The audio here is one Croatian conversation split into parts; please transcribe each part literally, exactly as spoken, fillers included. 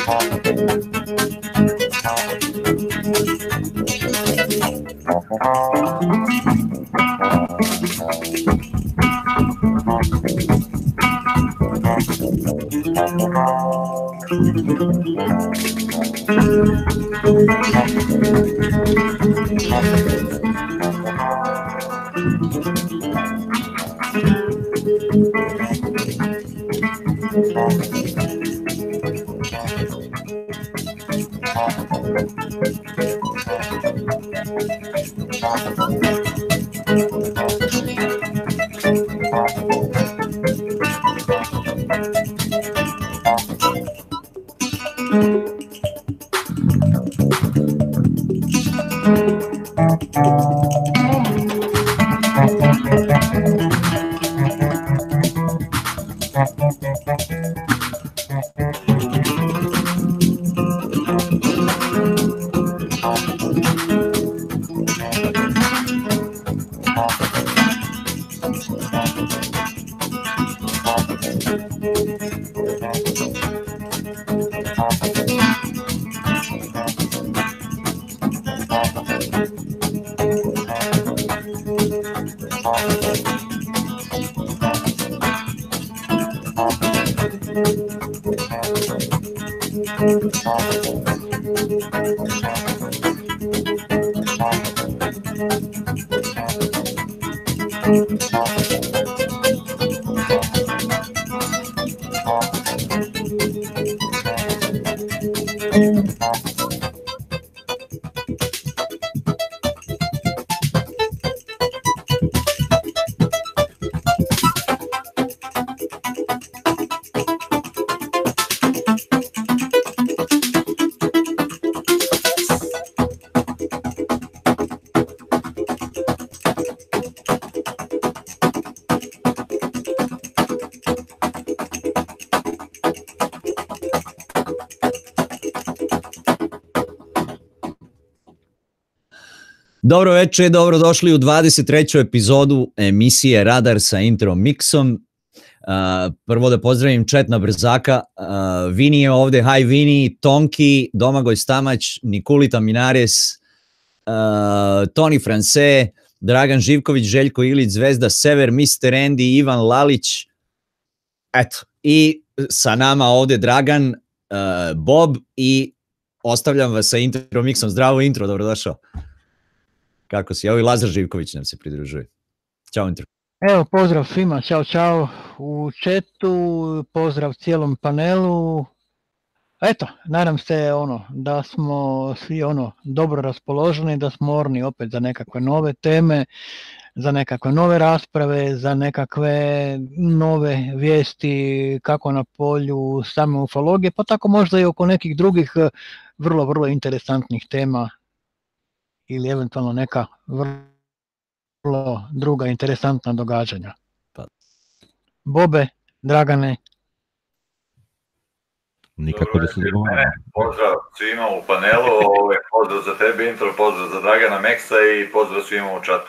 Dobro večer, dobrodošli u dvadeset treću epizodu emisije Radar sa intro mixom. Uh, prvo da pozdravim chat na brzaka. Uh, Vini je ovde, hi Vini, Tonki, Domagoj Stamać, Nikulita Minares, uh, Toni France, Dragan Živković, Željko Ilić, Zvezda Sever, mister Andy, Ivan Lalić. Eto, i sa nama ovde Dragan, uh, Bob i ostavljam vas sa intro mixom. Zdravo intro, dobrodošao. Kako si? Evo i Lazar Živković nam se pridružuje. Ćao intro. Evo, pozdrav svima, čao, čao u chatu, pozdrav cijelom panelu. Eto, nadam se ono, da smo svi ono dobro raspoloženi, da smo orni opet za nekakve nove teme, za nekakve nove rasprave, za nekakve nove vijesti kako na polju same ufologije, pa tako možda i oko nekih drugih vrlo, vrlo interesantnih tema ili eventualno neka vrlo druga interesantna događanja. Bobe, Dragane. Nikako da se dogovaramo. Pozdrav svima u panelu, ovaj, pozdrav za tebe intro, pozdrav za Dragana Meksa i pozdrav svima u čatu.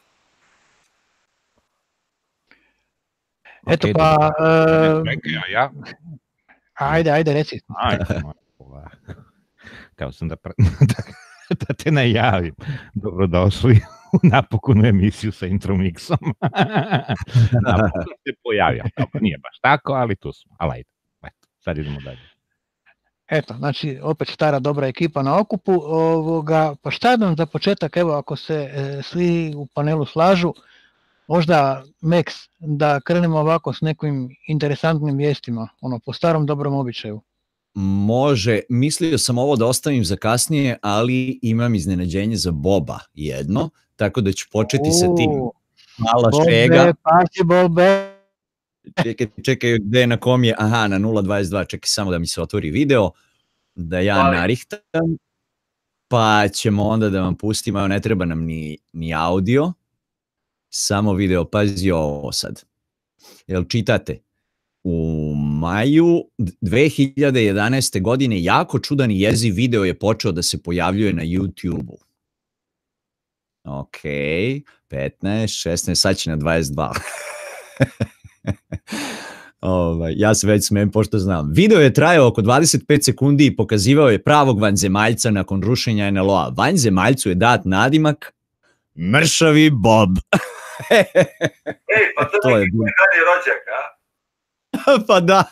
Eto okay, pa... Uh, Čekaj, ja? Ajde, ajde, reci. Ajde, teo sam da, da, da te najavim. Dobrodošli u napokonu emisiju sa intro mixom. Napokon se pojavio. Nije baš tako, ali tu smo. Ali ajde, eto, sad idemo dalje. Eto, znači, opet stara dobra ekipa na okupu. Ovoga, pa šta nam za početak, evo, ako se e, svi u panelu slažu, možda, Max, da krenemo ovako s nekim interesantnim vijestima, ono, po starom dobrom običaju. Može, mislio sam ovo da ostavim za kasnije, ali imam iznenađenje za Boba jedno, tako da ću početi sa tim. Mala Bobe, šega. Pasi Bobe. Čekaj, čekaj, gde na kom je? Aha, na nula dvadeset dva, čekaj samo da mi se otvori video, da ja narihtam, pa ćemo onda da vam pustimo, evo ne treba nam ni, ni audio, samo video, pazi ovo sad. Jel čitate? U maju dve hiljade jedanaeste. godine jako čudan i jeziv video je počeo da se pojavljuje na YouTube-u. Ok, petnaest, šesnaest, sad će na dvadeset dva. Ovaj, ja se već smijem pošto znam. Video je trajao oko dvadeset pet sekundi i pokazivao je pravog vanzemaljca nakon rušenja en el o-a. Vanzemaljcu je dat nadimak Mršavi Bob. Ej, pa to, To je je neki bilo. ranji rođak, a? Pa da.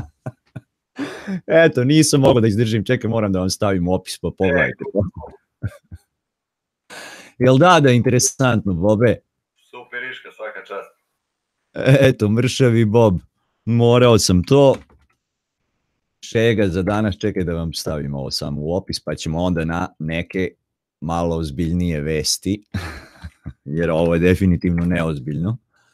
Eto, nisam mogao da izdržim. Čekaj, moram da vam stavim opis pa pogledajte. Jel da, da je interesantno, Bobe? Superiška, svaka čast. Eto, Mršavi Bob. Morao sam to. Čega za danas, čekaj da vam stavim ovo samo u opis, pa ćemo onda na neke malo ozbiljnije vesti, jer ovo je definitivno neozbiljno.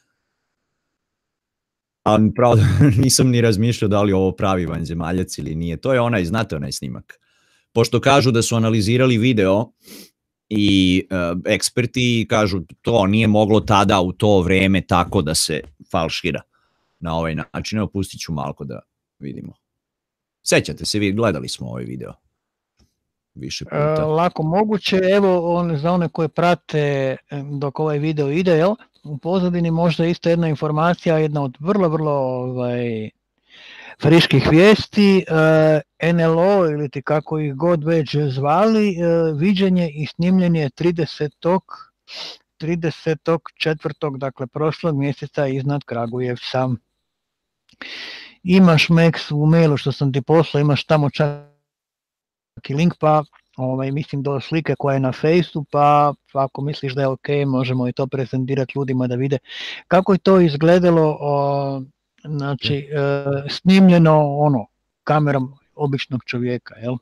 Ali pravo, nisam ni razmišljao da li ovo pravi vanzemaljac ili nije. To je onaj, znate onaj snimak. Pošto kažu da su analizirali video i uh, eksperti kažu to nije moglo tada u to vreme tako da se falšira na ovaj način. Evo, pustit ću malko da vidimo. Sećate se, vi gledali smo ovaj video više puta. E, lako moguće, evo on, za one koje prate dok ovaj video ide, jel? U pozadini možda isto jedna informacija, jedna od vrlo, vrlo ovaj, friških vijesti. E, en el o ili ti kako ih god već zvali, e, viđenje i snimljenje tridesetog četvrtog dakle prošlog mjeseca iznad Kragujevca. Imaš Max u mailu što sam ti poslao, imaš tamo čak i link, pa ovaj, mislim do slike koja je na Fejsu, pa ako misliš da je ok, možemo i to prezentirati ljudima da vide kako je to izgledalo, o, znači e, snimljeno ono kamerom običnog čovjeka, jel?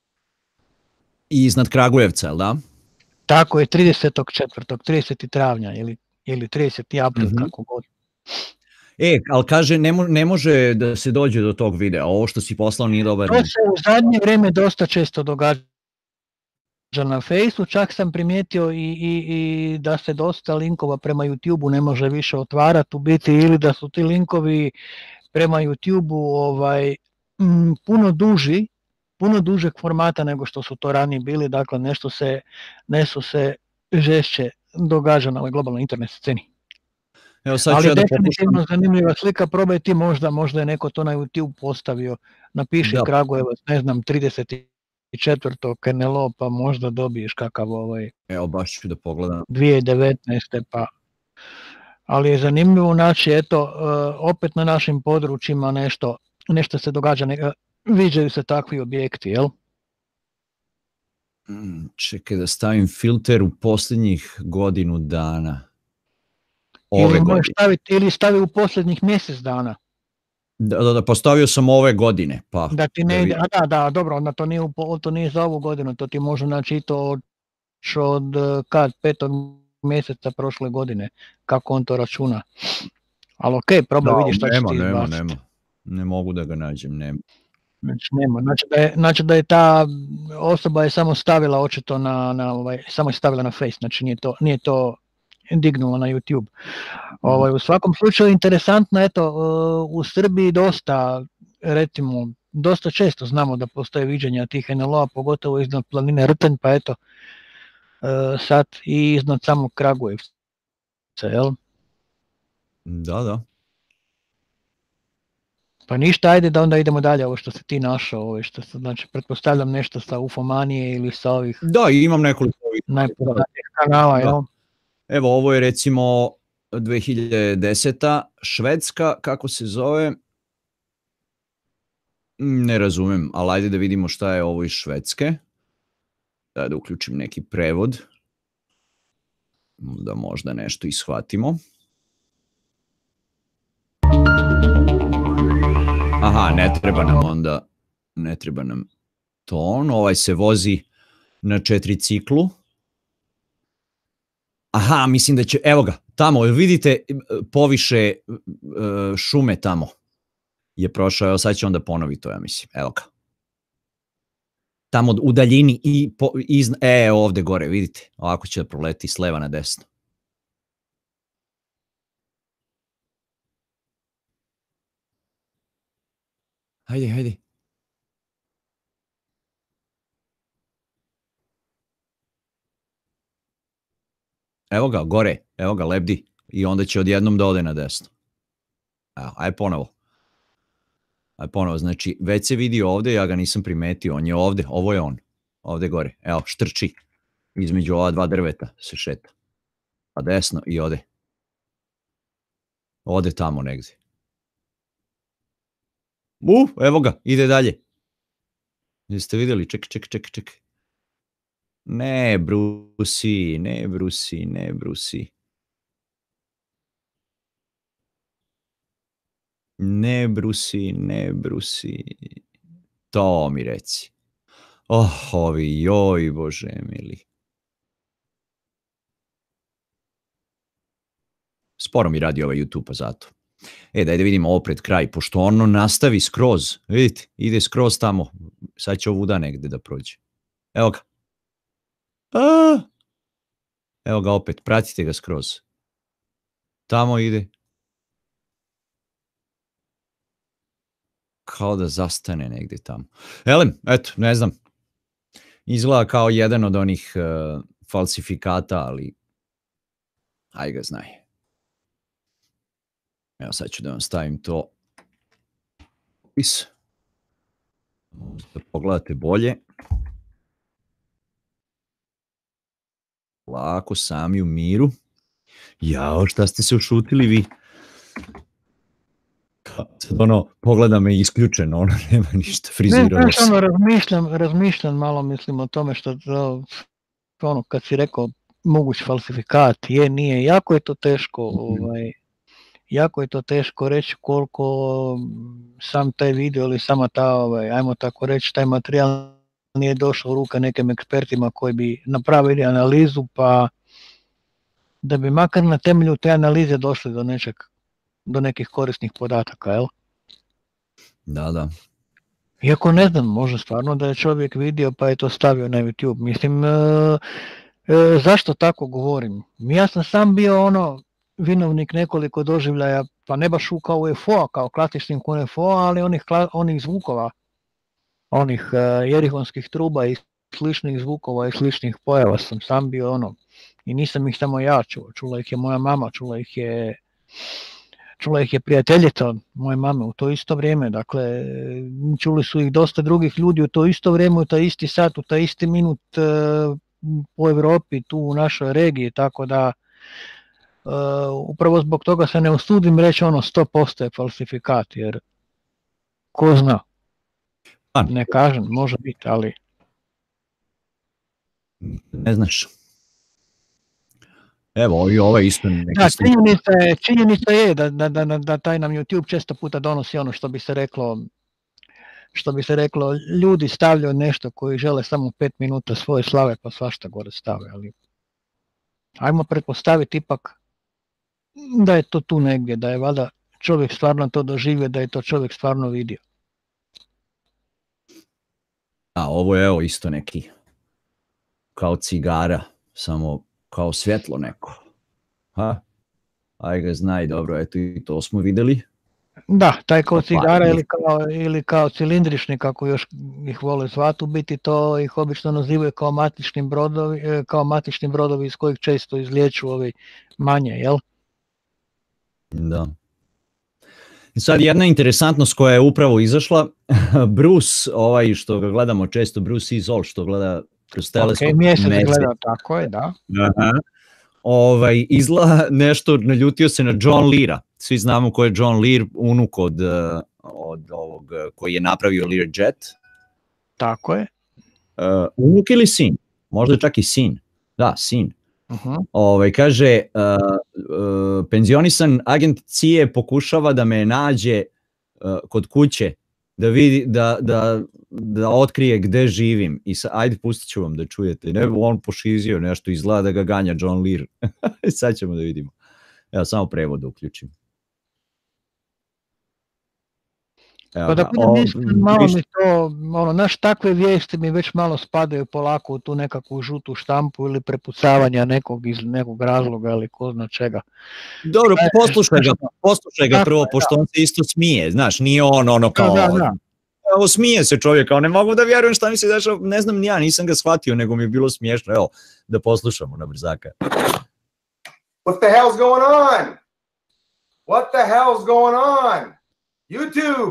I iznad Kragujevca, jel da? Tako je, tridesetog četvrtog tridesetog travnja ili, ili trideseti april, Mhm. kako god. E, ali kaže ne, mo- ne može da se dođe do tog videa, ovo što si poslao nije dobar. To se u zadnje vrijeme dosta često događa na Fejsu, čak sam primijetio i, i, i da se dosta linkova prema YouTube-u ne može više otvarati u biti, ili da su ti linkovi prema YouTube-u ovaj, m, puno duži, puno dužeg formata nego što su to ranije bili, dakle nešto se, nešto se žešće događa na ovoj globalnoj internet sceni. Evo sad ću Ali ja da definitivno pokušam. zanimljiva slika, probaj ti možda, možda je neko to na YouTube postavio, napiši Da. Kragujevac, ne znam, trideset četvrtog en el o, pa možda dobiješ kakav ovaj Evo baš ću da pogledam. dvije tisuće devetnaeste pa. Ali je zanimljivo, znači eto, uh, opet na našim područjima nešto, nešto se događa, ne, viđaju se takvi objekti, jel? Mm, Čekaj da stavim filter u posljednjih godinu dana. Ove Ili možeš godine. staviti, ili stavi u posljednjih mjesec dana, Da, da, da, postavio sam ove godine, pa da ti da ne ide, vidim. a da, da, dobro, onda to nije, u, po- to nije za ovu godinu, to ti može naći i to od, od eh, kad, petog mjeseca prošle godine, kako on to računa. Ali okej, probaj Da, vidiš šta će nema, ti nema, izbaciti. nema. Ne mogu da ga nađem, nema. Znači, nema. Znači, da je, znači da je ta osoba je samo stavila očito na, na ovaj, samo je stavila na Face, znači nije to, nije to dignula na YouTube. Ovaj, u svakom slučaju interesantno, eto, uh, u Srbiji dosta, recimo, dosta često znamo da postoje viđenja tih en el o-a, pogotovo iznad planine Rtanj, pa eto, uh, sad i iznad samog Kragujevca, jel? Da, da. Pa ništa, ajde da onda idemo dalje, ovo što si ti našao, ovo što se, znači, pretpostavljam nešto sa ufomanije ili sa ovih Da, i imam nekoliko ovih. najpoznatijih kanala, Da. jel? Evo, ovo je recimo dve hiljade deseta. Švedska, kako se zove? Mm, Ne razumem, ali ajde da vidimo šta je ovo iz Švedske. Da, da uključim neki prevod. Da možda nešto ishvatimo. Aha, ne treba nam onda, ne treba nam ton. Ovaj se vozi na četiri ciklu. Aha, mislim da će, evo ga, tamo, vidite poviše e, šume tamo je prošao, evo sad će onda ponovi to, ja mislim, evo ga. Tamo u daljini i po, iz, e, ovde gore, vidite, ovako će da proleti s leva na desno. Hajde, hajde. Evo ga, gore, evo ga, lebdi. I onda će odjednom da ode na desno. Evo, aj ponovo. A ponovo, znači, već se vidi ovde, ja ga nisam primetio, on je ovde, ovo je on, ovde gore, evo, štrči, između ova dva drveta se šeta, pa desno i ode, ode tamo negde. U, evo ga, ide dalje. Jeste vidjeli, ček, ček, ček, ček. Ne, brusi, ne, brusi, ne, brusi. Ne brusi, ne brusi. To mi reci. Oh, ovi, joj, Bože mili. Sporo mi radi ovaj YouTube, pa zato. E, daj da vidimo ovo pred kraj, pošto ono nastavi skroz, vidite, ide skroz tamo, sad će ovuda negde da prođe. Evo ga. A! Evo ga opet, pratite ga skroz. Tamo ide. Kao da zastane negde tamo. Elem, eto, ne znam. Izgleda kao jedan od onih uh, falsifikata, ali aj ga znaj. Evo sad ću da vam stavim to. Opis. Da pogledate bolje. Lako, sami u miru. Jao, šta ste se ušutili vi? Sad ono, pogleda me isključeno, ono nema ništa, friziralo ne, se. Ono, razmišljam, razmišljam malo, mislim o tome što, ono, kad si rekao moguć falsifikat, je, nije, jako je to teško, ovaj, jako je to teško reći koliko sam taj video ili sama ta, ovaj, ajmo tako reći, taj materijal nije došao u ruke nekim ekspertima koji bi napravili analizu, pa da bi makar na temelju te analize došli do nečeg, do nekih korisnih podataka, jel? Da, da. Iako ne znam, može stvarno da je čovjek vidio pa je to stavio na YouTube. Mislim, e, e, zašto tako govorim? Ja sam sam bio ono vinovnik nekoliko doživljaja, pa ne baš u kao U F O-a, kao klasičnim U F O-a, ali onih, onih zvukova, onih e, jerihonskih truba i sličnih zvukova i sličnih pojava sam sam bio ono, i nisam ih samo ja čuo, čula ih je moja mama, čula ih je čula ih je prijateljica od moje mame u to isto vrijeme, dakle čuli su ih dosta drugih ljudi u to isto vrijeme, u taj isti sat, u taj isti minut e, po Europi, tu u našoj regiji, tako da e, upravo zbog toga se ne usudim reći ono sto posto je falsifikat, jer ko zna, ne kažem, može biti, ali ne znaš. Evo, i ovo je isto neki... Da, činjenica je, činjenica je da, da, da, da taj nam YouTube često puta donosi ono što bi se reklo, što bi se reklo, ljudi stavljaju nešto koji žele samo pet minuta svoje slave pa svašta gore stave, ali ajmo pretpostaviti ipak da je to tu negdje, da je valjda čovjek stvarno to doživio, da je to čovjek stvarno vidio. A ovo je evo isto neki kao cigara, samo kao svjetlo neko. Ha? Aj ga znaj, dobro, eto i to smo vidjeli. Da, taj kao cigara ili kao, ili kao cilindrični, kako još ih vole zvati, u biti to ih obično nazivaju kao matični brodovi, kao matični brodovi iz kojih često izliječu ovi manje, jel? Da. I sad jedna interesantnost koja je upravo izašla, Bruce, ovaj što ga gledamo često, Bruce Izol, što gleda kroz teleskop. Ok, mjesec gleda, tako je, da. Aha. Ovaj, izla nešto, naljutio se na John Leara. Svi znamo ko je John Lear, unuk od, od ovog koji je napravio Learjet. Tako je. Uh, unuk ili sin? Možda čak i sin. Da, sin. Uh-huh. Ovaj, kaže, uh, uh, penzionisan agent C I A pokušava da me nađe uh, kod kuće, da vidi, da, da, da otkrije gde živim. I sa, ajde, pustit ću vam da čujete. Ne, on pošizio nešto, izgleda da ga ganja John Lear. Sad ćemo da vidimo. Evo, samo prevod da uključim. Pa da mislim, malo mi to, ono, naš takve vijesti mi već malo spadaju polako u tu nekakvu žutu štampu ili prepucavanja nekog iz nekog razloga ili ko zna čega. Dobro, poslušaj ga, poslušaj ga prvo, pošto on se isto smije, znaš, nije on ono kao... Da, da, da. Evo, smije se čovjek, kao ne mogu da vjerujem šta mi se dešava, ne znam ni ja, nisam ga shvatio, nego mi je bilo smiješno, evo, da poslušamo na brzaka. What the hell's going on? What the hell's going on? YouTube!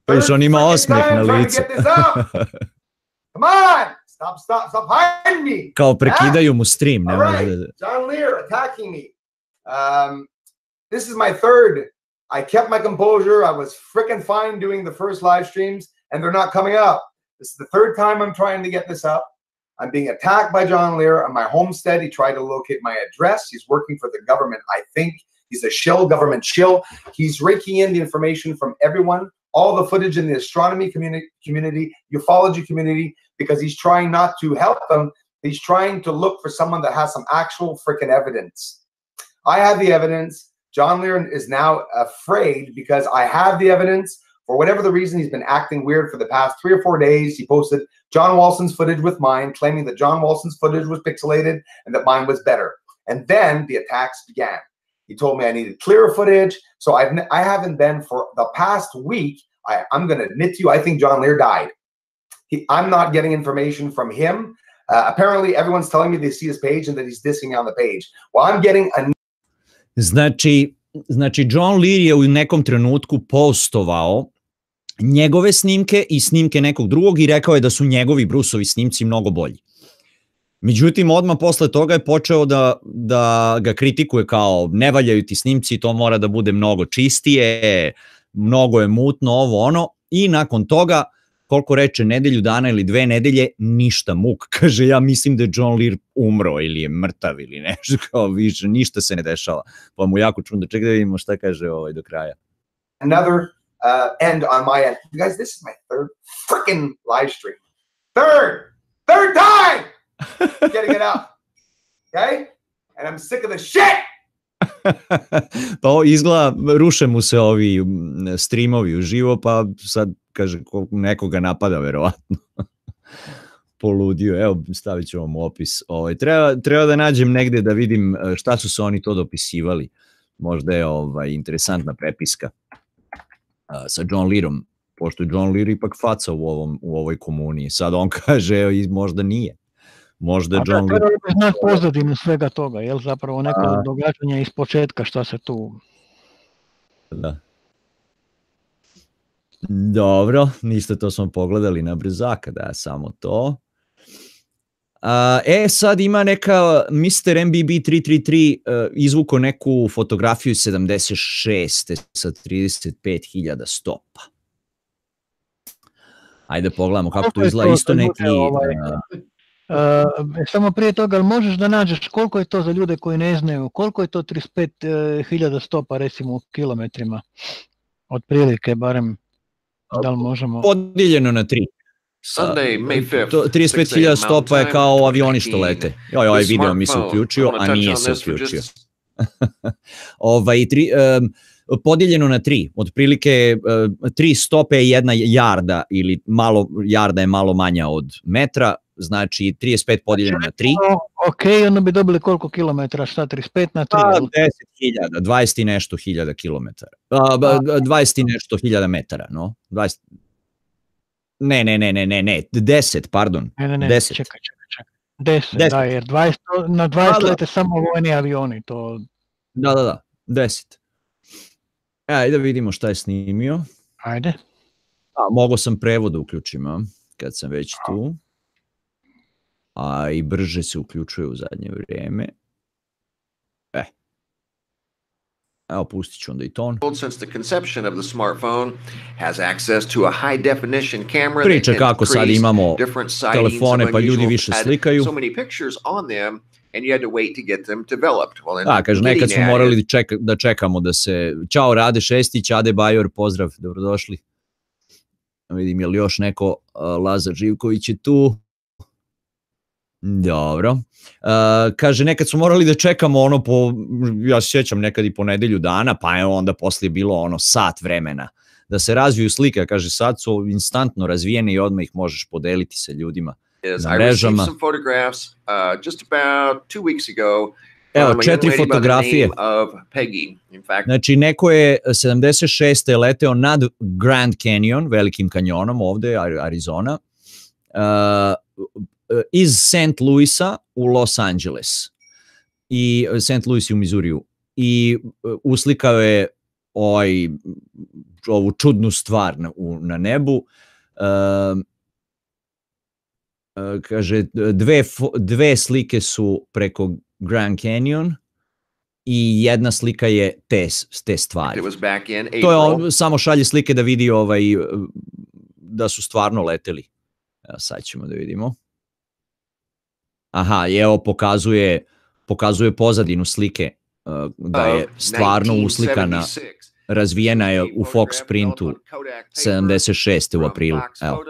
Viš, on ima freaking osmeh time na trying to licu. get this up. Come on, stop, stop, stop hiding me. Kao prekidaju mu stream. Ne All može right, da... John Lear attacking me. Um, this is my third. I kept my composure. I was freaking fine doing the first live streams, and they're not coming up. This is the third time I'm trying to get this up. I'm being attacked by John Lear on my homestead. He tried to locate my address. He's working for the government, I think. He's a shill, government shill. He's raking in the information from everyone, all the footage in the astronomy community, community, ufology community, because he's trying not to help them. He's trying to look for someone that has some actual freaking evidence. I have the evidence. John Lear is now afraid because I have the evidence. For whatever the reason, he's been acting weird for the past three or four days. He posted John Walson's footage with mine, claiming that John Walson's footage was pixelated and that mine was better. And then the attacks began. He told me I needed clearer footage. So I've, I haven't been for the past week. I, I'm going to admit to you, I think John Lear died. He, I'm not getting information from him. Uh, apparently, everyone's telling me they see his page and that he's dissing on the page. Well, I'm getting a... Znači, znači, John Lear je u nekom trenutku postovao njegove snimke i snimke nekog drugog i rekao je da su njegovi Bruceovi snimci mnogo bolji. Međutim, odmah posle toga je počeo da, da ga kritikuje kao ne valjaju ti snimci, to mora da bude mnogo čistije, mnogo je mutno, ovo ono, i nakon toga, koliko reče, nedelju dana ili dve nedelje, ništa muk. Kaže, ja mislim da je John Lear umro ili je mrtav ili nešto, kao više, ništa se ne dešava. Pa mu jako čudno, čekaj da vidimo šta kaže ovaj do kraja. Another uh, end on my end. You guys, this is my third freaking live stream. Third! Third time! Getting it up. Okay? And I'm sick of the shit! Pa ovo izgleda, ruše mu se ovi streamovi uživo, pa sad, kaže, nekoga napada, verovatno. Poludio, evo, stavit ću vam u opis. Ovaj, treba, treba da nađem negde da vidim šta su se oni to dopisivali. Možda je ovaj, interesantna prepiska uh, sa John Learom, pošto je John Lear ipak faca u, ovom, u ovoj komuniji. Sad on kaže, možda nije. Možda je John Lear... Treba da znaš pozadinu svega toga, jel zapravo neko A... događanje iz početka šta se tu... Da. Dobro, ništa, to smo pogledali na brzaka, da, samo to. A, e, sad ima neka, mister M B B tri tri tri uh, izvuko neku fotografiju sedamdeset šeste sa trideset pet hiljada stopa. Ajde pogledamo kako to izgleda, isto neki... Ovaj, uh, samo prije toga, ali možeš da nađeš koliko je to za ljude koji ne znaju, koliko je to trideset pet hiljada stopa recimo u kilometrima, otprilike barem, da li možemo... Podijeljeno na tri. Sunday, May fifth, trideset pet hiljada stopa je kao avioni što lete. Joj, ovaj video mi se uključio, a nije se uključio. ovaj, tri, um, podijeljeno na tri, otprilike uh, tri stope je jedna jarda, ili malo, jarda je malo manja od metra, znači trideset pet podijeljeno na tri. Ok, onda bi dobili koliko kilometara, šta, trideset pet na tri? Pa, deset hiljada, dvadeset i nešto hiljada kilometara. dvadeset i nešto hiljada metara, no? dvadeset... Ne, ne, ne, ne, ne, ne, deset, pardon. Ne, ne, ne, deset. čekaj, čekaj, čekaj. deset, deset. Da, jer dvadeset, na dvadeset da, lete samo vojni avioni, to... Da, da, da, deset. E, ajde da vidimo šta je snimio. Ajde. A, mogo sam prevod da uključim, a, kad sam već tu. A i brže se uključuje u zadnje vrijeme. E. Evo, pustit ću onda i ton. Since the conception of the smartphone has access to a high definition camera. Priča kako sad imamo telefone pa ljudi više slikaju. So many pictures on them and you had to wait to get them developed. Well, da, kaže, nekad smo morali da, čeka, da čekamo da se... Ćao Rade Šestić, Ade Bajor, pozdrav, dobrodošli. Vidim, je li još neko? Lazar Živković je tu. Dobro. Uh, kaže, nekad smo morali da čekamo ono po, ja se sjećam nekad i po nedelju dana, pa je onda poslije bilo ono sat vremena da se razviju slike, kaže sad su instantno razvijene i odmah ih možeš podeliti sa ljudima na mrežama. Evo, četiri fotografije. Znači, neko je sedamdeset šeste leteo nad Grand Canyon, velikim kanjonom ovde, Arizona, uh, iz Saint Louisa u Los Angeles i Saint Louis u Missouriju i uslikao je ovaj ovu čudnu stvar na, u, na nebu. Uh, uh, kaže, dve, dve slike su preko Grand Canyon i jedna slika je te, te stvari. To je on, samo šalje slike da vidi ovaj, da su stvarno leteli. Evo, sad ćemo da vidimo. Aha, evo pokazuje, pokazuje pozadinu slike, uh, da je stvarno uslikana, razvijena je u Fox printu sedamdeset šeste u aprilu. Evo.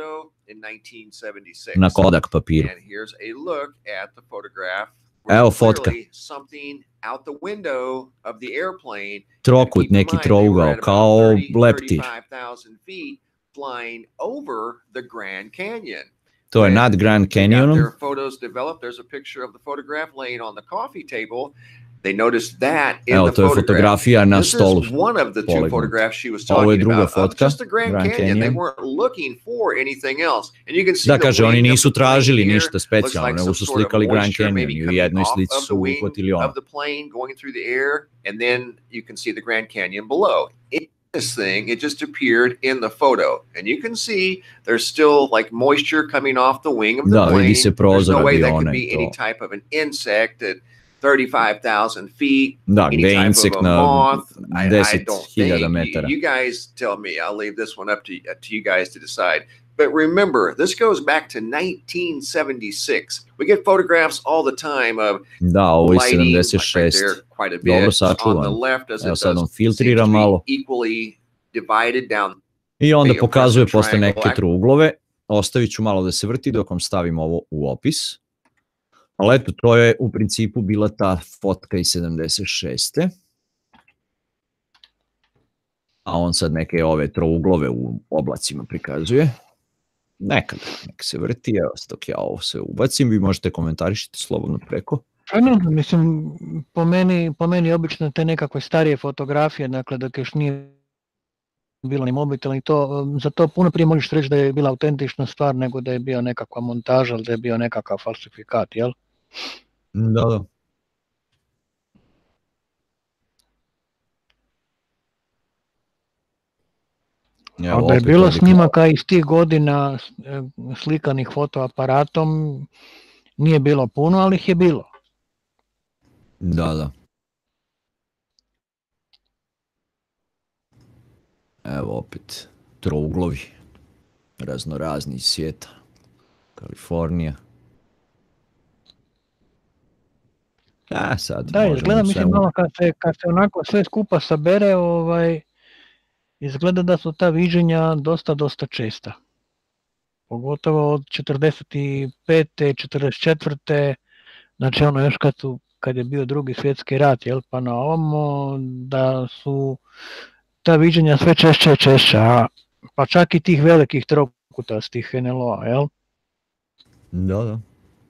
Na Kodak papiru. Evo fotka. Trokut, neki trougao, kao leptir. To je nad Grand Canyonom. Evo, to je fotografija na stolu. Ovo je druga fotka, Grand Canyon. Da, kaže, oni nisu tražili ništa specijalno, nego su slikali Grand Canyon i u jednoj slici su uhvatili ono. This thing, it just appeared in the photo, and you can see there's still like moisture coming off the wing of the da, plane. Vidi se prozor there's no way that aviona could be to. any type of an insect at thirty-five thousand feet, da, any gde je type insekt of a na moth. I, I deset don't hiljada think. metara. You, you guys tell me. I'll leave this one up to, uh, to you guys to decide. But remember, this goes back to nineteen seventy-six. We get photographs all the time of da, ovo je lighting, sedamdeset šest. like right there, quite a bit. Dobro On the sačuvan. left, as Evo it sad on does, filtrira seems to be malo. equally divided down. I onda pokazuje posle neke trouglove. Ostavit ću malo da se vrti dok vam stavim ovo u opis. Ali eto, to je u principu bila ta fotka iz sedamdeset šeste. A on sad neke ove trouglove u oblacima prikazuje. Nekada, neka se vrti, evo, dok ja ovo sve ubacim, vi možete komentarišiti slobodno preko. No, mislim, po meni, po meni obično te nekakve starije fotografije, dakle, dok još nije bilo ni mobitel i to, za to puno prije možeš reći da je bila autentična stvar nego da je bio nekakva montaža ili da je bio nekakav falsifikat, jel? Da, da. Evo, da je bilo snimaka iz tih godina slikanih fotoaparatom, nije bilo puno, ali ih je bilo. Da, da. Evo opet trouglovi, razno razni iz svijeta, Kalifornija. A, sad da, izgleda, mislim, malo kad se, kad se onako sve skupa sabere, ovaj, izgleda da su ta viđenja dosta, dosta česta. Pogotovo od četrdeset pete, četrdeset četvrte znači ono još kad, su, kad je bio drugi svjetski rat, jel, pa na ovamo, da su ta viđenja sve češće i češće, pa čak i tih velikih trokutastih en el o-a, jel? Da, da.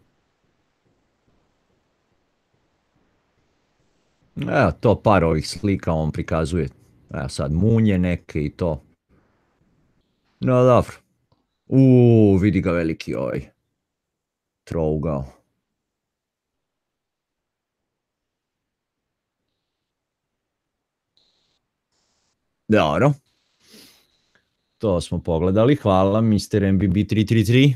Evo, to par ovih slika on prikazuje. Evo sad munje neke i to. No, dobro. Uuu, vidi ga veliki ovaj trougao. Dobro. To smo pogledali. Hvala, mister em bi bi tri tri tri.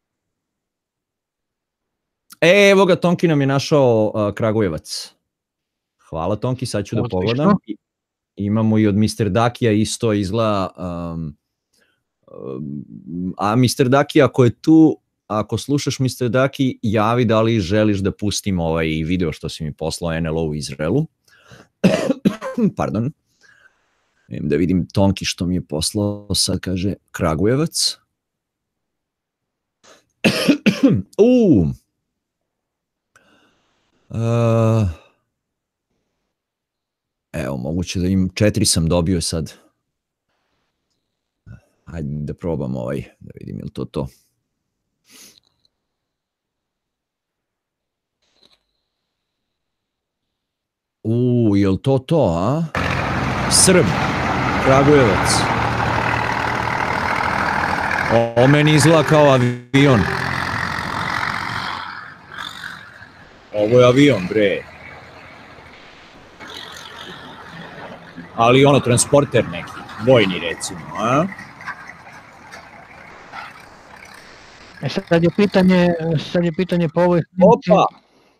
E, evo ga, Tonki nam je našao uh, Kragujevac. Hvala, Tonki, sad ću da pogledam. Imamo i od mister Dakija isto izgleda, um, um, a mister Daki, ako je tu, ako slušaš mister Daki, javi da li želiš da pustim ovaj video što si mi poslao en el o u Izraelu. Pardon. Da vidim Tonki što mi je poslao, sad kaže Kragujevac. Uuu. Uh, evo, moguće da im četiri sam dobio sad. Hajde da probam ovaj, da vidim je li to to. Uuu, je li to to, a? Srb, Kragujevac. O, o meni izgleda kao avion. Ovo je avion, bre. Ali ono, transporter neki. vojni recimo, a? E sad je pitanje, sad je pitanje po ovoj snimci. Opa!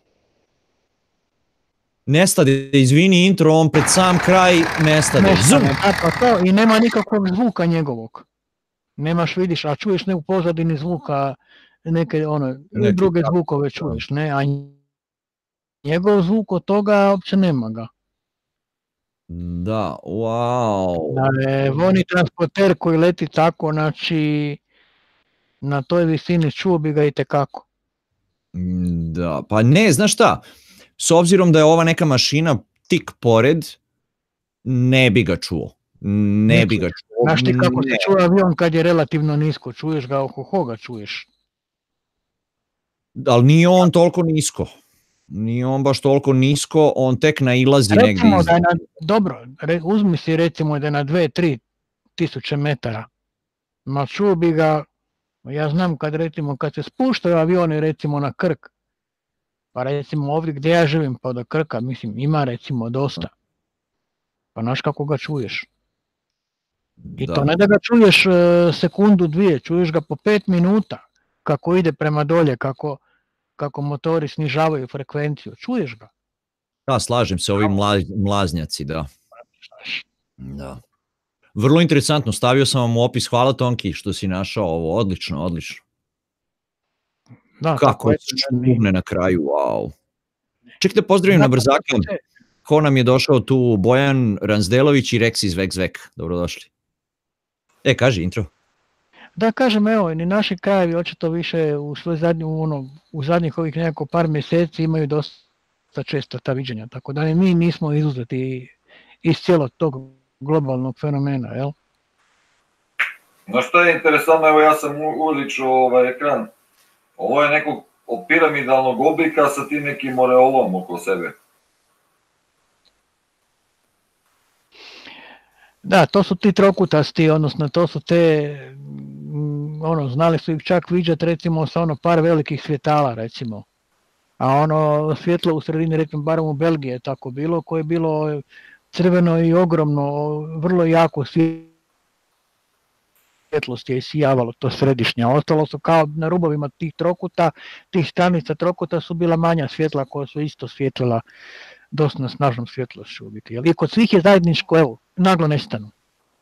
Nestade, izvini intro, on pred sam kraj nestade. Zum! Nestane, da, pa to, i nema nikakvog zvuka njegovog. Nemaš, vidiš, a čuješ ne u pozadini zvuka, neke ono, Neki druge tako, zvukove da. čuješ, ne, a njegov zvuk od toga uopće nema ga. Da, wow. Da je vojni transporter koji leti tako, znači na toj visini čuo bi ga itekako. Mm, Da, pa ne, znaš šta, s obzirom da je ova neka mašina tik pored, ne bi ga čuo. Ne bi ga čuo. Znaš ti kako se ne. čuje avion kad je relativno nisko, čuješ ga oko koga čuješ. Ali nije on toliko nisko. Nije on baš toliko nisko, on tek nailazi negdje Recimo iz... da je na, dobro, re, uzmi si recimo da je na dve do tri tisuće metara, ma čuo bi ga, ja znam kad recimo kad se spuštaju avioni recimo na Krk, pa recimo ovdje gdje ja živim pa do Krka, mislim ima recimo dosta, pa znaš kako ga čuješ. I Da. to ne da ga čuješ e, sekundu, dvije, čuješ ga po pet minuta, kako ide prema dolje, kako, kako motori snižavaju frekvenciju, čuješ ga. Da, slažem se, ovi mla, mlaznjaci, da. Da. Vrlo interesantno, stavio sam vam u opis, hvala Tonki što si našao ovo, odlično, odlično. Da, Kako tako je, šugne na kraju, wow. Čekajte, pozdravim na brzaka, ko nam je došao tu, Bojan Ransdelović i Rex iz Vek Zvek, dobrodošli. E, kaži intro. Da, kažem, evo, ni naši krajevi očito više u svoj zadnji, u, ono, u zadnjih ovih nekako par mjeseci imaju dosta često ta viđenja, tako da ni mi nismo izuzeti iz cijelog tog globalnog fenomena, jel? No što je interesantno, evo ja sam uličio ovaj ekran. Ovo je nekog piramidalnog oblika sa tim nekim oreolom oko sebe. Da, to su ti trokutasti, odnosno to su te, mm, ono, znali su ih čak viđati recimo sa ono par velikih svjetala recimo. A ono svjetlo u sredini, recimo barem u Belgiji je tako bilo, koje je bilo crveno i ogromno, vrlo jako svjetlost je isijavalo to središnje. Ostalo su kao na rubovima tih trokuta, tih stranica trokuta su bila manja svjetla koja su isto svjetlila dosta snažnom svjetlošću u biti. I kod svih je zajedničko, evo, naglo nestanu.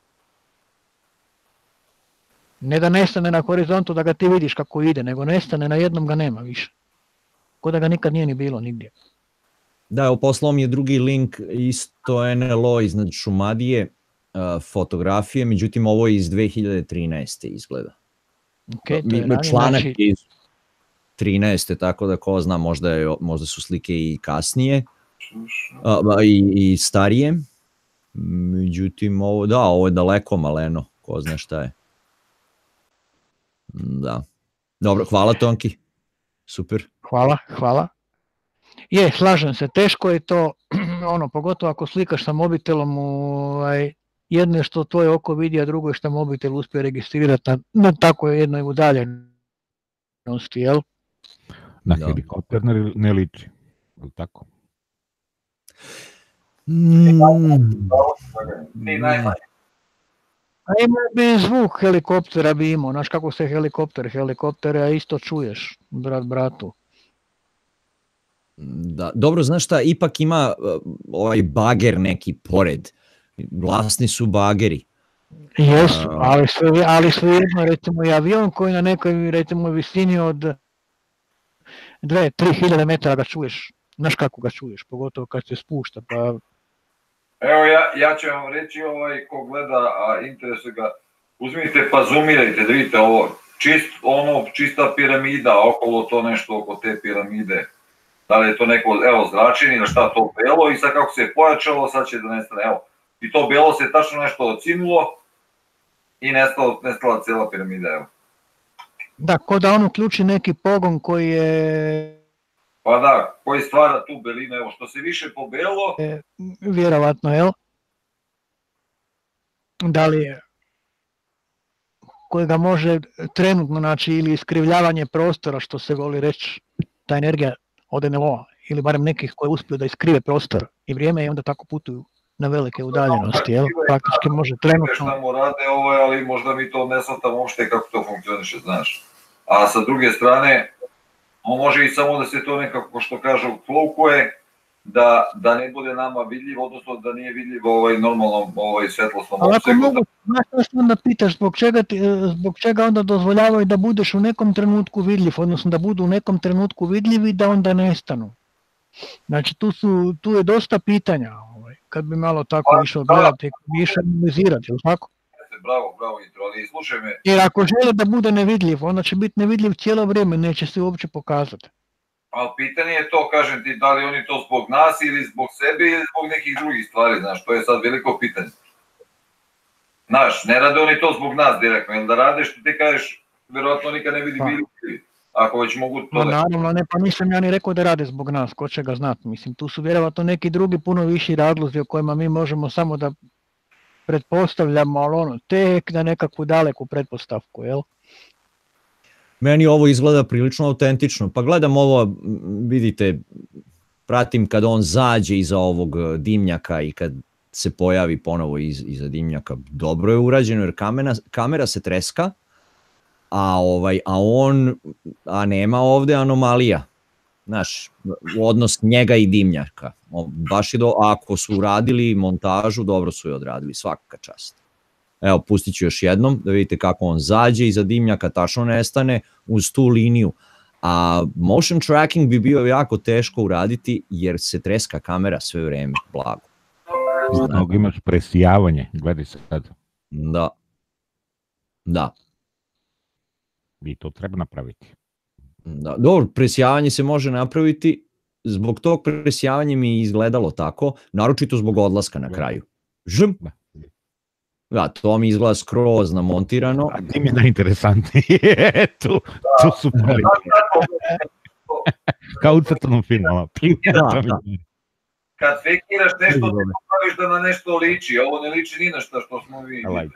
Ne da nestane na horizontu da ga ti vidiš kako ide, nego nestane, na jednom ga nema više. Ko da ga nikad nije ni bilo nigdje. Da, evo poslao mi je drugi link, isto N L O iznad Šumadije, uh, fotografije, međutim ovo je iz dve hiljade trinaeste izgleda. Okay, to Mi, je ranije, članak znači, iz trinaeste, tako da ko zna, možda, je, možda su slike i kasnije a, ba, i, i starije. Međutim, ovo, da, ovo je daleko maleno, ko zna šta je. Da. Dobro, hvala Tonki. Super. Hvala, hvala. Je, slažem se, teško je to, ono, pogotovo ako slikaš sa mobitelom, ovaj, jedno je što tvoje oko vidi, a drugo je što mobitel uspije registrirati na, na tako jednoj udaljenosti, jel? Na Da. helikopter ne, ne liči, je tako? Mm, Ni najmanje. A ima bi zvuk helikoptera bi imao, znaš kako se helikopter, helikoptera isto čuješ, brat bratu. da. Dobro, znaš šta, ipak ima uh, ovaj bager neki pored. Glasni su bageri. Jesu, A- ali sve, ali svejedno, recimo i avion koji na nekoj, recimo, visini od dve do tri hiljade metara ga čuješ, znaš kako ga čuješ, pogotovo kad se spušta, pa Evo ja, ja ću vam reći ovaj ko gleda, a interesuje ga, uzmite pa zoomirajte da vidite ovo, čist, ono, čista piramida, okolo to nešto oko te piramide. Da li je to neko, evo, zračenje ili šta to belo i sad kako se je pojačalo, sad će da nestane, evo. I to belo se tačno nešto ocinulo i nestalo, nestala cijela piramida, evo. da, ko da on uključi neki pogon koji je Pa da, koji stvara tu belinu, evo, što se više pobelo, vjerovatno, jel? Da li je kojega može trenutno, znači, ili iskrivljavanje prostora, što se voli reći, ta energija od N L O-a, ili barem nekih koji uspiju da iskrive prostor i vrijeme i onda tako putuju na velike udaljenosti, jel? Praktički može trenutno... Šta mu rade, ovaj, ali možda mi to ne shvatamo uopšte kako to funkcioniše, znaš. A sa druge strane, on može i samo da se to nekako, što kažu, klokuje, da, da ne bude nama vidljiv, odnosno da nije vidljiv ovaj normalnom ovaj, svetlosnom opsegu. opsegu. Ali ako mogu, znaš što onda pitaš, zbog čega, ti, zbog čega onda dozvoljavaju da budeš u nekom trenutku vidljiv, odnosno da budu u nekom trenutku vidljivi da onda nestanu. Znači tu, su, tu je dosta pitanja, ovaj, kad bi malo tako pa, išao gledati, kad bi išao analizirati, ili tako? Bravo, bravo, Intro, ali slušaj me. Jer ako žele da bude nevidljiv, onda će biti nevidljiv cijelo vrijeme, neće se uopće pokazati. Ali pitanje je to, kažem ti, da li oni to zbog nas ili zbog sebe ili zbog nekih drugih stvari, znaš, to je sad veliko pitanje. Znaš, ne rade oni to zbog nas direktno, jer da rade što ti kažeš, verovatno nikad ne vidi bili, ako već mogu to no, da... Naravno, ne, pa nisam ja ni rekao da rade zbog nas, ko će ga znati, mislim, tu su vjerovatno neki drugi puno viši razlozi o kojima mi možemo samo da pretpostavljamo, ali ono, tek na nekakvu daleku pretpostavku, jel? Meni ovo izgleda prilično autentično, pa gledam ovo, vidite, pratim kad on zađe iza ovog dimnjaka i kad se pojavi ponovo iz, iza dimnjaka, dobro je urađeno jer kamera, kamera se treska, a, ovaj, a on, a nema ovde anomalija, znaš, odnos njega i dimnjaka, baš je do, ako su uradili montažu, dobro su je odradili, svaka čast. Evo, pustit ću još jednom da vidite kako on zađe iza dimnjaka, tačno nestane uz tu liniju. A motion tracking bi bio jako teško uraditi jer se treska kamera sve vreme, blago. Znači, imaš presijavanje, gledaj se sad. Da. Da. I to treba napraviti. Da. Dobro, presijavanje se može napraviti, zbog tog presijavanja mi je izgledalo tako, naročito zbog odlaska na kraju. Žm! Da. Da, to mi izgleda skroz namontirano. A ti mi je najinteresantnije, tu, tu su pali. Kao u crtanom filmu. Da, da. Kad fekiraš nešto, ti popraviš da na nešto liči, a ovo ne liči ni na šta što smo vi vidjeli.